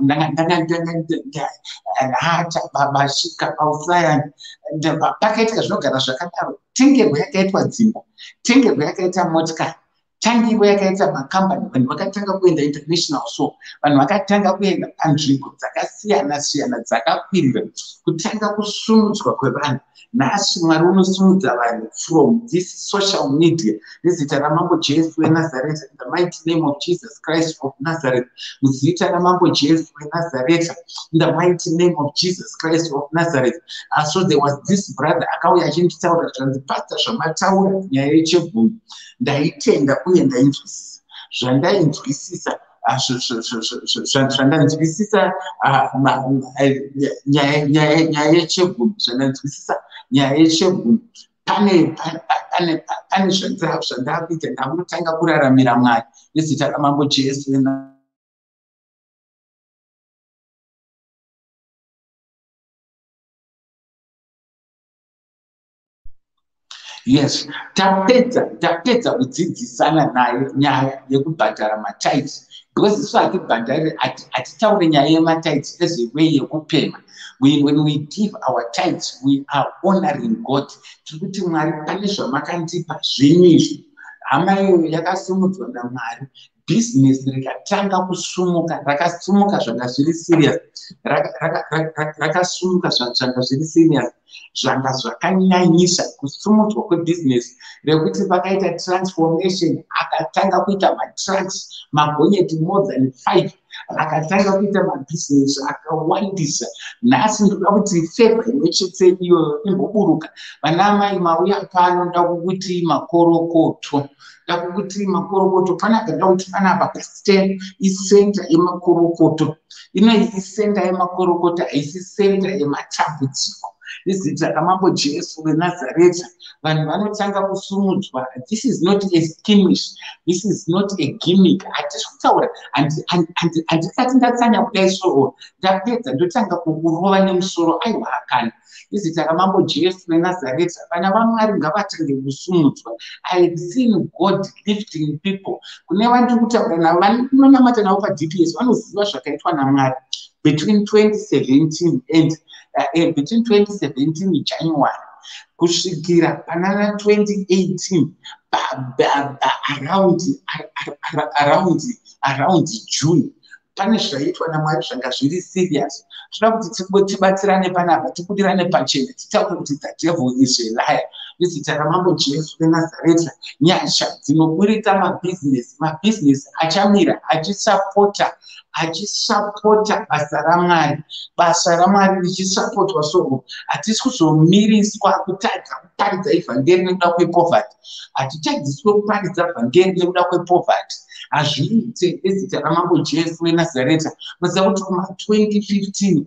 Nhata, Babashika, Pausayani, pakaitika zvinogara zvakadaro. Tengerwo yakaitwa dzimba, tengerwo yakaita motikari, tangirwo yakaita makambani. Vanhu vakatanga kuenda international, so vanhu vakatanga kuenda panzvimbo dzakasiyana siyana dzakakwirira kutanga kusumudzwa kwevanhu. Nhasi Mwari unosumudza vanhu from this social media. Nezita ramambo Jesu weNazareta. In the mighty name of Jesus Christ of Nazareth. Muzita ramambo Jesu weNazareta. In the mighty name of Jesus Christ of Nazareth. So there was this brother akauya achinditaura zvanzi pastor, zvamataura nyaya yechegumi ndaitenda uye ndainzwisisa. Zvandainzwisisa zvandanzwisisa nyaya yechegumi, zvandanzwisisa nyaya yechegumi. Pane zvandakuita, ndakutanga kuraramira Mwari nezita ramambo Jesu. Yes, tapedza kudzidzisana naye nyaya yekubhadhara matides, because isu hatitaure nyaya yematides as a way yekupema. When we give our tithes, we are honoring God. Tikuti Mwari pane zvamakandipa zvinizvi, hama iyoyo yakasimudzwa naMwari. Business rikatanga kusumuka, rakasumuka zvanga zviri serious, rakasumuka zvanga zviri serious, zvanga zvakanyanyisa kusumudzwa kwebusiness rekuti pakaita transformation, akatanga kuita matrucks magonyeti more than 5, akatanga kuita mabusiness akawandisa. Nhasi ndoda kuti feva inechete iyo imboburuka. Vanamai mauya pano ndakukuti makorokoto, ndakukuti makorokoto panaka kuti panapa pasite isenta yemakorokoto. Ino isenta yemakorokoto haisi senta yematambudziko. Izita ramambo Jesu weNazareta, vanhu vanotanga kusumudzwa. This is not a skirmish, this is not a gimmick. Hatisi kutaura handikati ndatsanya kudai soro ndapedza ndotanga kukurova nemusoro aiwa akani. Izita ramambo Jesu weNazareta, vana vaMwari ngavatange kusumudzwa. I have seen God lifting people. Kune vantu kutaura navo vanonamata navo paDPS vanoziva zvakaitwa naMwari between 2017 and between 2017 January kusvikira panana 2018 around June, pane zvaitwa naMwari zvanga zviri serious. Toda kuti tibatsirane panapa, tibudirane pachena, titaure kuti the devil is a liar. Izita ramambo Jesu weNazareta, nyasha dzinoburika mabusiness achamira achisapota basa raMwari, basa raMwari richisapotwa. So hatisi kuzomiriswa kutadza kuparidza evhangeri nekuda kwepoverty, hatichadziswe kuparidza evhangeri nekuda kwepoverty. Hazviite ezita ramambo Jesu weNazareta. Muziva kuti kuma-2015,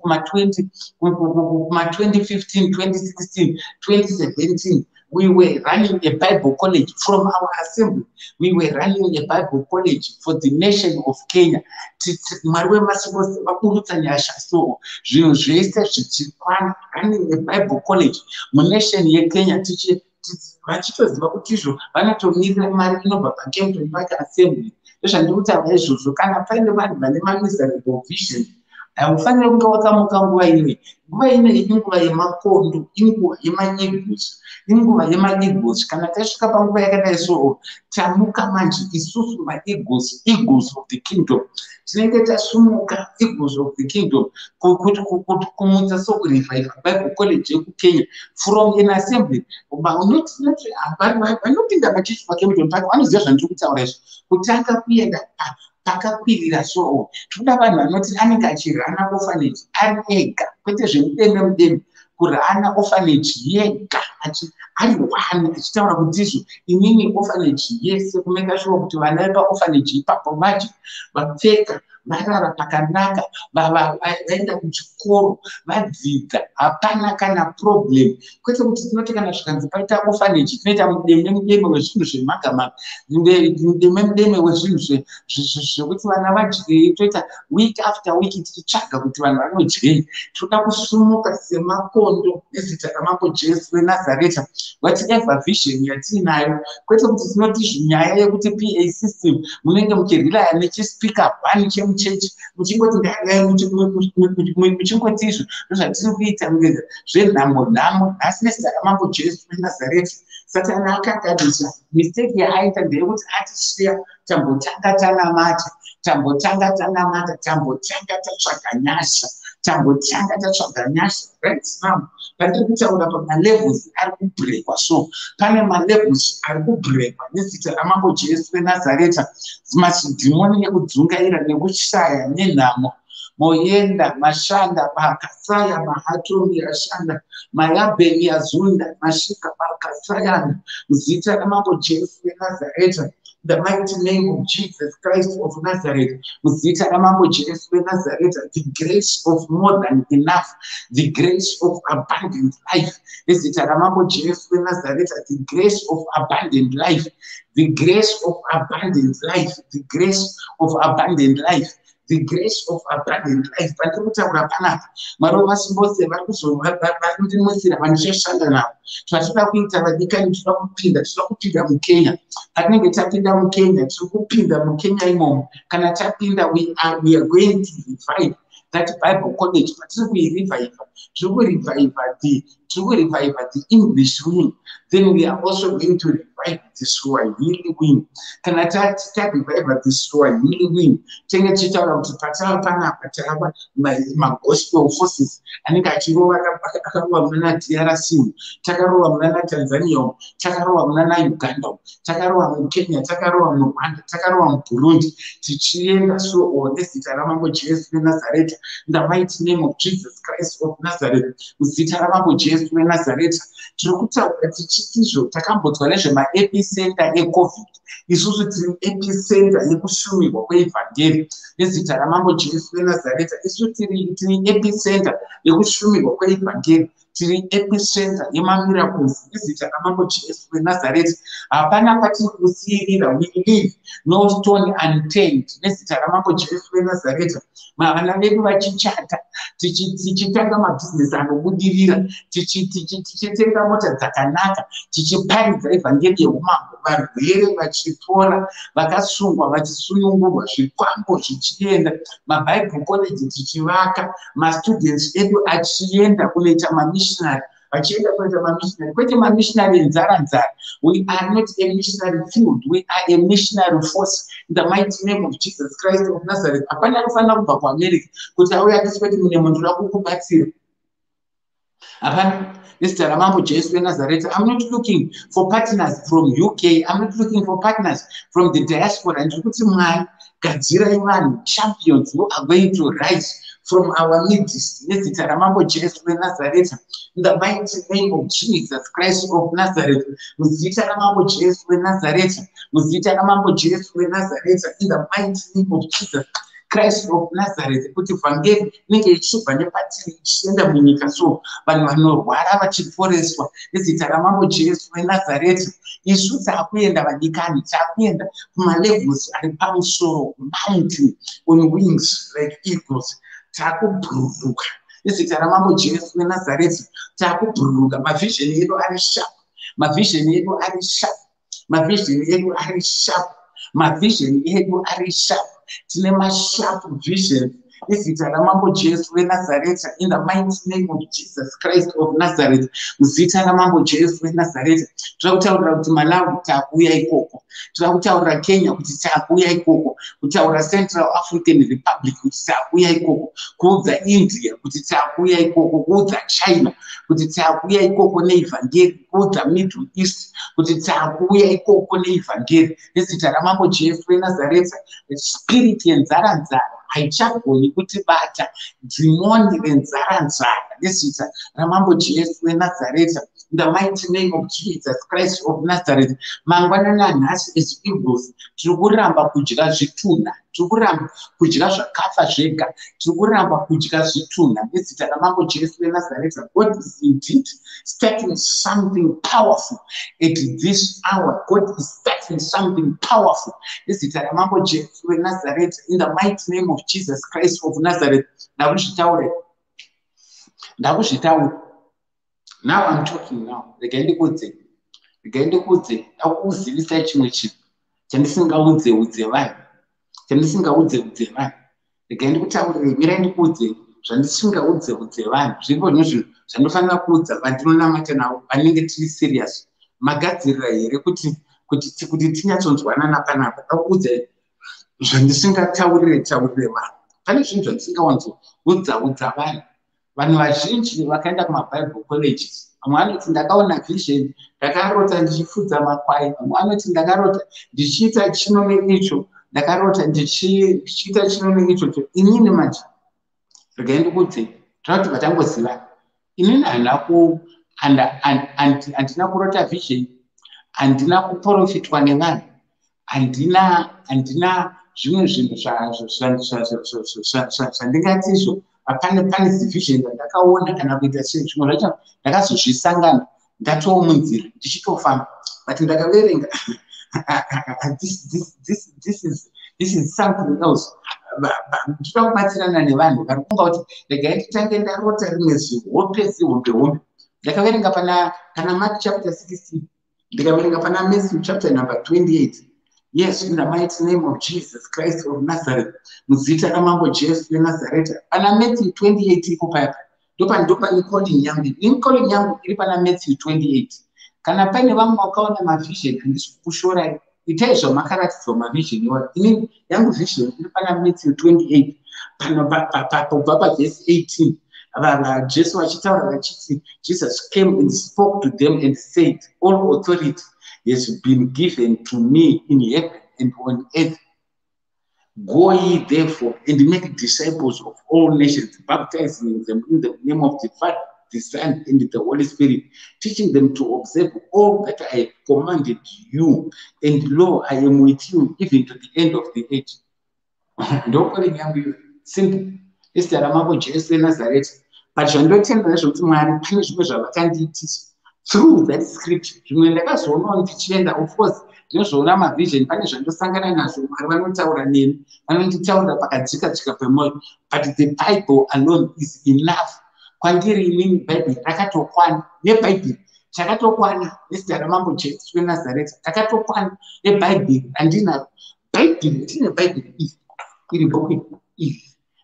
kuma-2015, 2016, 2017, we were running a Bible college from our assembly. We were running a Bible college for the nation of Kenya. Mwari weMasibosi vaburutsa nyasha, so zvinhu zvese zvichikwana, running a Bible college munation yeKenya, vachitoziva kuti izvo vanotomirira mari inobva paKempton Park Assembly. Ndozvandikutaura izvozvo. Kana paine vanhu vane miserable vision, haufaniri kunge wakamuka nguva ine. Nguva ine inguva yemakondo, inguva yema-eagles, inguva yema-eagles. Kana tasvika panguva yakadai so, tamuka manje isusu ma-eagles, eagles of the kingdom. Tinenge tasumuka eagles of the kingdom kumutsa sokurevive Bible college yekuKenya from an assembly. Vanopinda pachechi paKempton Park vanoziva zvandiri kutaura izvo. Kutanga kuenda pakakwirira so, toda vanhu vanoti anenge achirana orphanage ari ega, kwete zvemudeme kurana orphanage yega ari one, achitaura kuti izvo inini orphanage yese kumeka sure kuti vana vepaorphanage ipapo vaje vapfeka varara pakanaka, vaenda kuchikoro vadzidza, hapana kana problem. Kwete kuti tinoti kana zvikanzi paita orphanage tinoita mudeme wezvinhu zvemagamaka, mudeme wezvinhu zvekuti vana vadyei, toita week after week tichitsvaga kuti vanhu vanodyei. Toda kusumuka semakondo nezita ramambo Jesu weNazareta. Whatever vision yatinayo, kwete kuti tinoti zvinyaya yekuti PA system munenge muchirelaya nechispeaker one chemuchechi muchingoti muchingoti izvo ndozvatiri kuita zvenhamo. Nhasi nezita ramambo Jesu weNazareta, Satani akagadisa mistake yaaita ndeyekuti atisiya tambotanga tanamata, tambotanga tatsvaga nyasha, tambotanga tatsvaga nyasha. Right now pandiri kutaura pamalevels ari kubhrekwa. So pane malevels ari kubhrekwa nezita ramambo Jesu weNazareta. Machidhimoni ekudzungaira nekushaya nenhamo moyenda mashanda makasaya mahatomi ashanda mayabheni azunda mashika makasayana muzita ramambo Jesu weNazareta. The mighty name of Jesus Christ of Nazareth, muzita ramambo Jesu weNazareta, the grace of more than enough, the grace of abundant life, muzita ramambo Jesu weNazareta, the grace of abundant life, the grace of abundant life, the grace of abundant life, the grace of abundant life. Pandiri kutaura panapa marova simbose vari kundimwisira vandichoshanda navo. Zvatoda kuita vadikani, toda kupinda mukenya. Patinenge tapinda mukenya, tiri kupinda mukenya imomo. Kana tapinda, we are going to revive that Bible college. Patiri kurevive the English wing. Then we are also going to revive the Swahili wing. Kana revive the Swahili wing. Tenge tichitaura kuti patava panapa tava gospel forces anenge achirova akarova muna DRC, takarova muna Tanzania, takarova muna Uganda, takarova muKenya, takarova muRwanda, takarova muBurundi. Tichienda so all nezita ramambo Jesu weNazareta, in the mighty name of Jesus Christ of Nazareth. Muzita ramambo Jesu weNazareta. Tiri kutaura tichitizvo takambodzwa nezvemaepicenter eCovid. Isusu tiri epicenter yekushumirwa kweevhangeri nezita ramambo Jesu weNazareta. Isusu tiri epicenter yekushumirwa kweevhangeri. Tiri epicenter yemamiracles nezita ramambo Jesu weNazareta. Hapana patiri kusiyirira. We leave no stone unturned nezita ramambo Jesu weNazareta. Vana vedu vachichata, tichitanga mabhizinesi anobudirira, tichitenga mota dzakanaka, tichiparidza evhangeri yeumambo, varwere vachipora, vakasungwa vachisunungurwa, zvikwambo zvichienda, maBible college tichivaka, mastudents edu achienda kunoita mamissionary, vachienda kunoita mamissionary, kwete mamissionary enzara. We are not a missionary field, we are a missionary force in the mighty name of Jesus Christ of Nazareth. Hapana kufanira kubva kuAmerica kuti auya tisipeti mune munhu unoda kukubatsira. Hapana. Nezita ramambo Jesu weNazareta. I'm not looking for partners from UK. I'm not looking for partners from the diaspora. Ndiri kuti Mwari gadzirai vanhu, champions who are going to rise from our midst. Nezita ramambo Jesu weNazareta. In the mighty name of Jesus Christ of Nazareth. Muzita ramambo Jesu weNazareta. Muzita ramambo Jesu weNazareta. In the mighty name of Jesus Christ of Nazareth. Kuti vhangeri inenge ichibva nepatiri ichienda munyika, so vanhu vanorwara vachiporeswa nezita ramambo Jesu weNazareta. Isu takuenda vadikani, takuenda kumalevels ari pamusoro, mountain on wings like eagles. Takubhururuka nezita ramambo Jesu weNazareta. Takubhururuka. Mavision yedu ari sharp. Mavision yedu ari sharp. Mavision yedu ari sharp. Mavision yedu ari sharp. Tine masharp vision. Nezita ramambo Jesu weNazareta. In the mighty name of Jesus Christ of Nazareth. Muzita ramambo Jesu weNazareta. Tira kutaurira kuti Malawi takuya ikoko. Tira kutaurira Kenya kuti takuya ikoko. Kutaurira Central African Republic kuti takuya ikoko. Kuudza India kuti takuya ikoko. Kuudza China kuti takuya ikoko neevhangeri. Kuudza Middle East kuti takuya ikoko neevhangeri. Nezita ramambo Jesu weNazareta. Spirit yenzara haichagoni kutibata, dhimoni renzara nezita ramambo Jesu weNazareta. In the mighty name of Jesus Christ of Nazareth. Mangwanani anhasi as eagles, tiri kuramba kudya zvitunha, tiri kuramba kudya zvakafa zvega, tiri kuramba kudya zvitunha nezita ramambo Jesu weNazareta. God is indeed starting something powerful at this hour. God is starting something powerful nezita ramambo Jesu weNazareta. In the mighty name of Jesus Christ of Nazareth. Ndakuzvitaura. Now I'm talking now. Ndikudze akuzivisa chimwe chinhu chandisingaudze vanhu. Ndikutaurire mira ndikudze zvandisingaudze vanhu. Zviripo nezvinhu zvandofanira kuudza vandinonamata navo vanenge tiri serious. Magadzirira here kuti tinyatsonzwanana panapa. Ndakuudze zvandisingataurire vanhu. Pane zvinhu zvandisingaudza vanhu. Vanhu vazhinji vakaenda kumaBible colleges. Vamwe vanoti ndakaona vision, ndakarota ndichifudza makwai. Vamwe vanoti ndakarota ndichiita chino neicho, ndakarota ndichiita chino neicho. Inini manje regai ndikudze kuti vatangoziva. Inini handina kurota vision, handina kuprofitwa nevanhu, handina zvimwe zvinhu zvandingatizvo. Pane division ndakaona kana kuita zvimwe zvacho ndakazozvisangana ndatomunzira ndichitofamba, but ndakaverenga this is something else. tinokubatsirana nevanhu vari kunga kuti regai titange ndarota rimwe zihope zihombe. Ndakaverenga pana Mark chapter 16, ndikaverenga pana Matthew chapter number 28. Yes, in the mighty name of Jesus Christ of Nazareth, muzita ramambo Jesu weNazareta. Pana Matthew 28 iko papa. Ndopa ni calling yangu. Ni calling yangu iri pana Matthew 28. Kana pane vamwe vakaona mavision handisi kushora itai zvamakaratidzwa mavision iwayo. Ini yangu vision iri pana Matthew 28. Kubva pavhesi 18. Jesu vachitaura vachiti, Jesus came and spoke to them and said, all authority has been given to me in heaven and on earth. Go ye therefore and make disciples of all nations, baptizing them in the name of the Father, the Son, and the Holy Spirit, teaching them to observe all that I have commanded you. And lo, I am with you even to the end of the age. Simple. It's the Ramabo Jesu Nazareth. But zvandotenda zvekuti Mwari pane zvimwe zvavakandiitisa through that scripture. Zvimwe ndakazoona ndichienda, of course ndinozvoona mavision, pane zvandosangana nazvo Mwari vanotaura neni, vanonditaura pakadzika pemoyo, but the Bible alone is enough. Kwandiri inini Bible rakatokwana, neBible chakatokwana, nezita ramambo Jesu weNazareta takatokwana, neBible handina Bible, tine Bible iri bhuku iri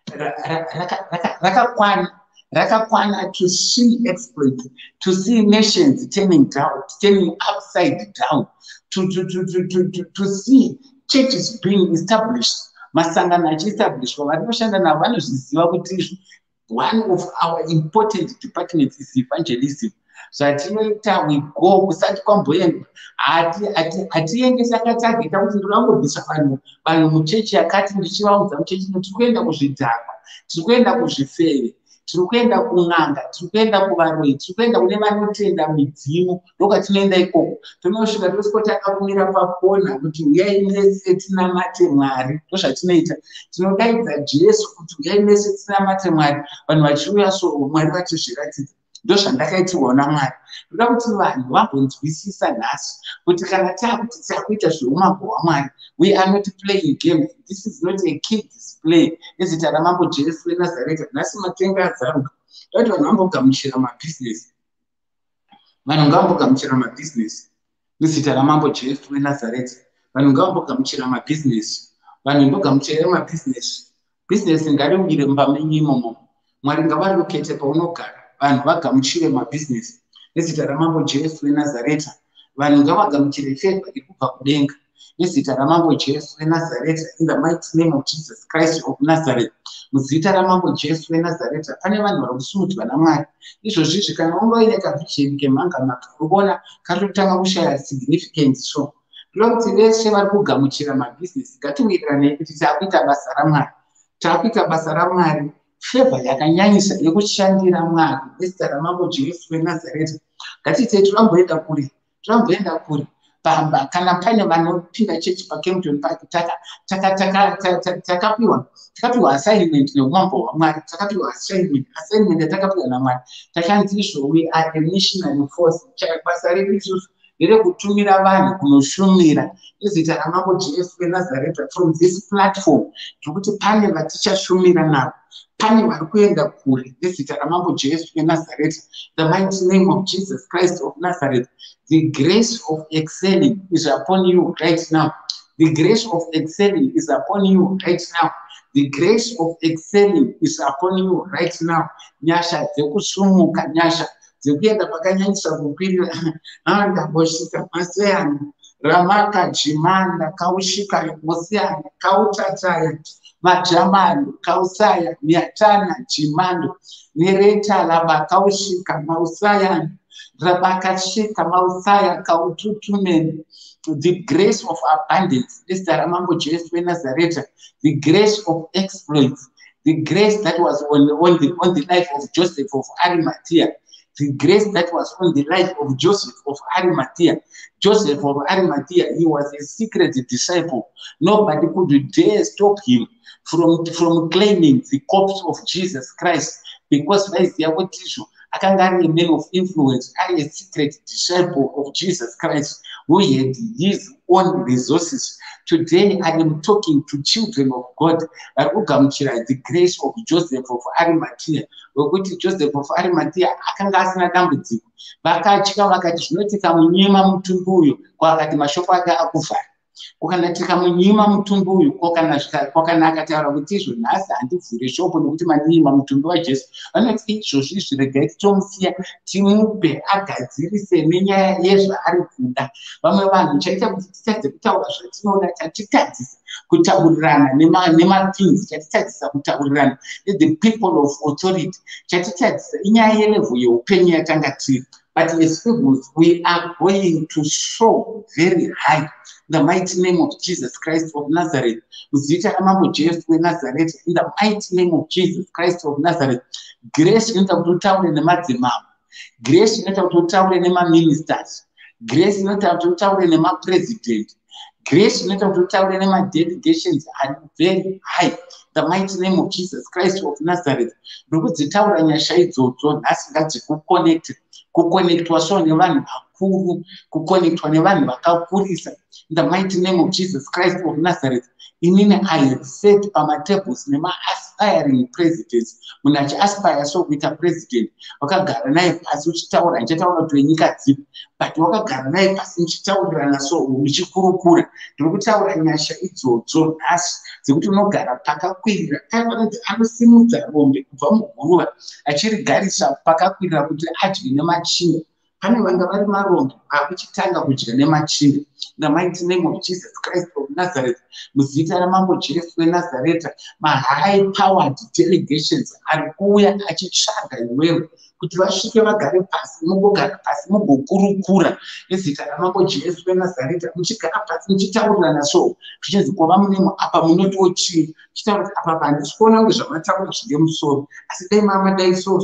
rakakwana to see exploit, to see nations turning upside down, to see churches being established, masangano achiestablishwa. Varinoshanda navo vanozviziva kuti one of our important departments is evangelism. Zvatinoita we go kusati kwamboenda hatiende sakatageta kuti ndinongobvisa vanhu muchechi yakati ndichivaudza muchechi tiri kuenda kuzvidhakwa, tiri kuenda kuzvifeve, tiri kuenda kun'anga, tiri kuenda kuvaroi, tiri kuenda kune vanotenda midzimu. Ndokwatinoenda ikoko, tinosvika tosvika takakumira pakona kuti uyai mese tinamate Mwari. Ndozvatinoita, tinodaidza Jesu kuti uyai mese tinamate Mwari, vanhu vachiuya so Mwari vachizviratidza. Ndozvandakaitirwa naMwari. Ndoda kuti vanhu vambonzwisisa nhasi kuti kana takuti takuita zveumambo hwaMwari, we are not playing games. This is not a kids play. Nezita ramambo Jesu weNazareta, nhasi matenga azaruka. Dati vanhu vambogamuchira mabhizinesi. Vanhu ngavambogamuchira mabhizinesi. Nezita ramambo Jesu weNazareta. Vanhu ngavambogamuchira mabhizinesi. Vanhu mbogamuchira mabhizinesi. Bhizinesi ngariwire mumba menyu imomo. Mwari ngavarokete paunogara. Vanhu vagamuchire mabhizinesi nezita ramambo Jesu weNazareta. Vanhu ngavagamuchire favor iri kubva kudenga nezita ramambo Jesu weNazareta. In the mighty name of Jesus Christ of Nazareth, muzita ramambo Jesu weNazareta. Pane vanhu vari kusumudzwa naMwari izvozvizvi. Kana ungoine kavision kemhanga maka urikuona kari kutanga kushaya significance so ndoda kuti veshe vari kugamuchira mabhizinesi ngatiwirirane kuti takuita basa raMwari, takuita basa raMwari. Favor yakanyanyisa yekushandira Mwari nezita ramambo Jesu weNazareta. Ngatite tiramboenda kuri pamba kana pane vanopinda chechi paKempton Park takapiwa assignment neumambo hwaMwari, takapiwa assignment yatakapiwa naMwari. Takanzi izvo we are a missionary force. Basa redu isusu rekutumira vanhu kunoshumira nezita ramambo Jesu weNazareta. From this platform tikuti pane vatichashumira navo, pane vari kuenda kure nezita ramambo Jesu weNazareta. The mighty name of Jesus Christ of Nazareth. The grace of excelling is upon you right now. The grace of excelling is upon you right now. The grace of excelling is upon you right now. Nyasha dzekusumuka, nyasha dzekuenda pakanyanyisa kukwirira. Ndambosvika maseyana ramaka jimanda kaushika mosiyana kautataya majamani kausaya miatana jimando nereta labakaushika mausaya rabakashika mausaya kaututumeni. The grace of abundance is the ramambo Jesu weNazareta. The grace of exploits, the grace that was on the life of Joseph of Arimathea. The grace that was on the life of Joseph of Arimathea. Joseph of Arimathea, he was a secret disciple. Nobody could dare stop him from claiming the corpse of Jesus Christ, because akanga ari a man of influence, ari a secret disciple of Jesus Christ. who had his own resources. Today I am talking to children of God. The grace of Joseph of Arimathea. Joseph of Arimathea akanga asina dambudziko. Vakatya vakati zvinoti kamunyima mutumbu uyu kwakati mashoko ake akuvhara. Ukanatika munyima mutumbu uyu kwakanaka taura kuti izvo nhasi handivhure shoko nekuti manyima mutumbi waJesu. Vanoti izvozvi zviregai titomusiya timupe agadzirise nenyaya yezvaari kuda. Vamwe vanhu chaita kuti titadze kutaura zvatinoda, chatitadzisa kutaurirana nemapinzi, chatitadzisa kutaurirana the people of authority, chatitadzisa inyaya yelevel yeupenyu yatanga tiri. But as peoples, we are going to soar very high. In the mighty name of Jesus Christ of Nazareth. In the mighty name of Jesus Christ of Nazareth. Grace in the town in the Mazimam. Grace in the town in the ministers. Grace in the town in the president. Grace in the town in the delegations are very high. The mighty name of Jesus Christ of Nazareth. Because the town in Yashaidzo, that's connected. Kukonectwa so nevanhu vakuru, kukonectwa nevanhu vakakurisa. In the mighty name of Jesus Christ of Nazareth. Inini I have set pamatables nema aspiring presidents. Munhu achiaspire so kuita president, wakagara naye pasi uchitaura, ndichataura kuti wenyika dzipi, but wakagara naye pasi muchitaurirana so muchikurukura. Ndiri kutaura nyasha idzodzo nhasi dzekuti unogara pakakwirira. Vanoti anosimudza mombe kubva muguruva achirigarisa pakakwirira kuti adye nemachinga. Pane vanga vari marombe akuchitanga kudya nemachinga. In the mighty name of Jesus Christ of Nazareth, muzita ramambo Jesu weNazareta, high powered delegations ari kuuya achitsvaga iwewe kuti vasvike vagare pasi, mugogara pasi mugokurukura nezita ramambo Jesu weNazareta, muchigara pasi muchitaurirana so zvichinzi kwava munemo apa munotiwo chii, chitaura apa pandisi kuona kuti zvamataura zvine musoro asi dai mama dai so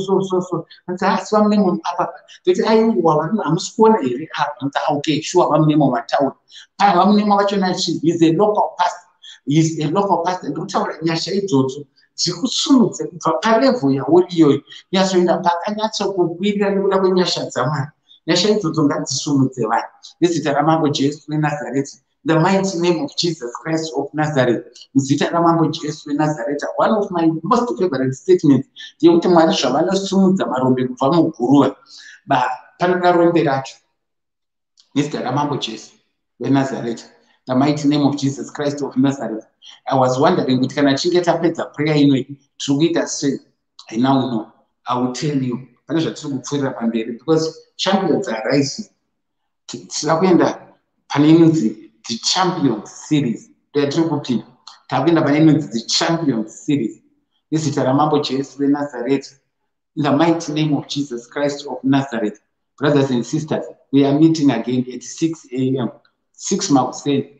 asi vamunemo apa kuti aiwa vanhu hamusi kuona here apa okay sure vamunemo mataura vamunemo vachona chii. He's a local pastor. He's a local pastor. Ndikutaura nyasha idzodzo dzikusunudze kubva palevel yauri iyoyo nyazoenda pakanyatsokukwirira nekuda kwenyasha dzamwari. Nyasha idzodzo ngadzisunudze vanhu nezita ramambo Jesu weNazareti. The mighty name of Jesus Christ of Nazareth. Muzita ramambo Jesu weNazareta. One of my most favorite statements ndeyekuti Mwari zvavanosunudza marombe kubva muguruva panoda rombe racho nezita ramambo Jesu weNazareth. The mighty name of Jesus Christ of Nazareth. I was wondering kuti kana chinge tapedza prayer inoi tiri kuita sei. I now know. I will tell you. Pane zvatiri kupfuurira pamberi because champions are rising. Tira kuenda pane inonzi the Champions Series. Tiri kupinda. Takuenda pane inonzi the Champions Series. Nezita ramambo Jesu weNazareth. In the mighty name of Jesus Christ of Nazareth. Brothers and sisters, we are meeting again at 6 a.m. 6 makuseni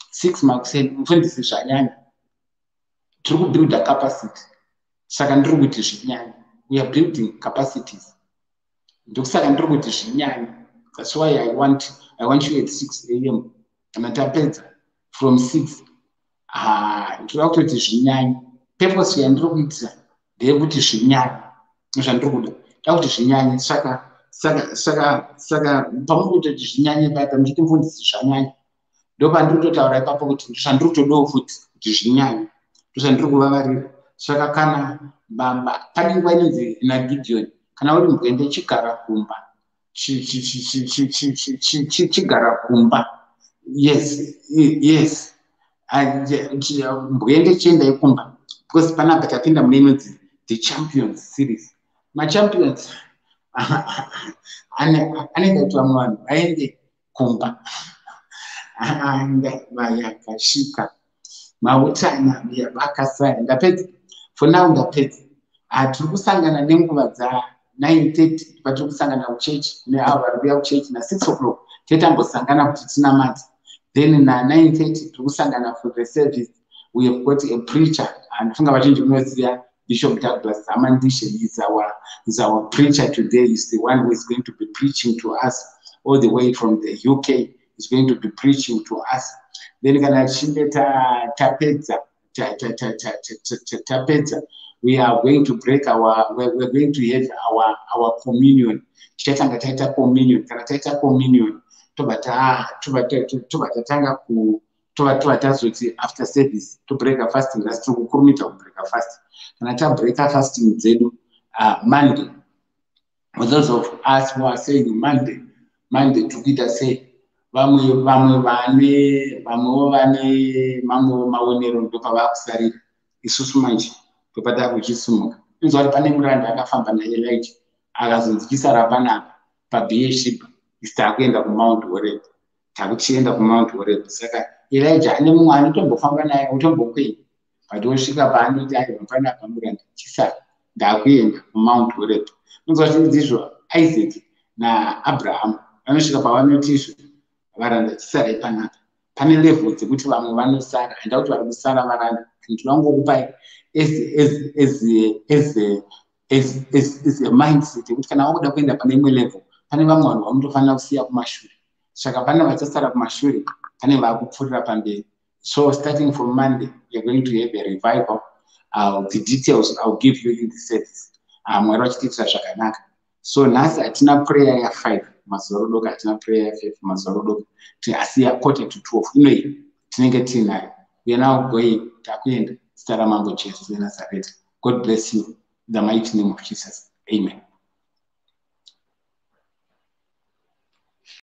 mufundisi zvanyanya. Tiri kubuilda capacity. Saka ndiri kuti zvinyanya. We are building capacities. Ndokusaka ndiri kuti zvinyanya. That's why I want you at 6 a.m. Kana tapedza from 6. Ndiri kutoti zvinyanya. Purpose yandiri kuitira ndeyekuti zvinyanya. Zvandiri kuda. Ndakuti zvinyanya saka pamukutoti zvinyanye papa muchiti mufundisi zvanyanya. Ndopandiri kutotaura ipapo kuti zvandiri kutodawo futi kuti zvinyanye. Ndozvandiri kuvavarira. Saka kana pane nguva inonzi naGideon, kana uri mugwende chigara kumba. Chigara kumba. Yes. Mugwende chiendai kumba. Because panapa tapinda mune inonzi the Champions Series. Champions anenge kuti vamwe vanhu vaende kumba vayakashika mautana vakasaya. Ndapedza for now, ndapedza. Tiri kusangana nenguva dza9:30 patiri kusangana kuchechi kune avo vari kuuya kuchechi na6 o'clock tetambosangana kuti tinamati. Then na9:30 tiri kusangana for the service. We have got a preacher and vachinji munoziva Bishop Douglas Amandishe is our preacher today. He's the one who is going to be preaching to us all the way from the UK. He's going to be preaching to us. Then kana chinge tapedza we are going to break we're going to have our communion. Tichatanga taita communion. Kana taita communion tobva tatanga tobva tazoti after service to break a fasting asi tiri kukurumidza kubreak a fasting kana tabreak a fasting dzedu Monday. For those of us who are saying Monday tokuita sei vamwe vane mamwe maonero ndopavakusarira isusu manje topata kuchisimuka inzwa kuti pane muranda akafamba naElijah akazonzi chisara panapa paBheersheba isi takuenda kuMount Horeb takuchienda kuMount Horeb saka Elijah ane mumwe anotombofamba naye utombokwei but osvika paanoti aiwa panapa muranda chisara ndakuenda kuMount Horeb. Inzwa kuti ndizvo Isaac naAbraham vanosvika pavanoti izvo varanda chisarai panapa pane level dzekuti vamwe vanosara handida kuti vari kusara varanda ndinongokupai as a mindset yekuti kana wakuda kuenda pane imwe level pane vamwe vanhu vamutofanira kusiya kumashure saka pane vachasara kumashure pane vakupfuurira pamberi. So starting from Monday you're going to have a revival. The details I'll give you in the service. Mwari vachitiitira zvakanaka. So nhasi hatina prayer ya5 mazoro doko, hatina prayer ya5 mazoro doko, asiya 11:45 inoi tinenge tinayo. We are now going takuenda zita ramambo Jesu weNazareth. God bless you in the mighty name of Jesus. Amen.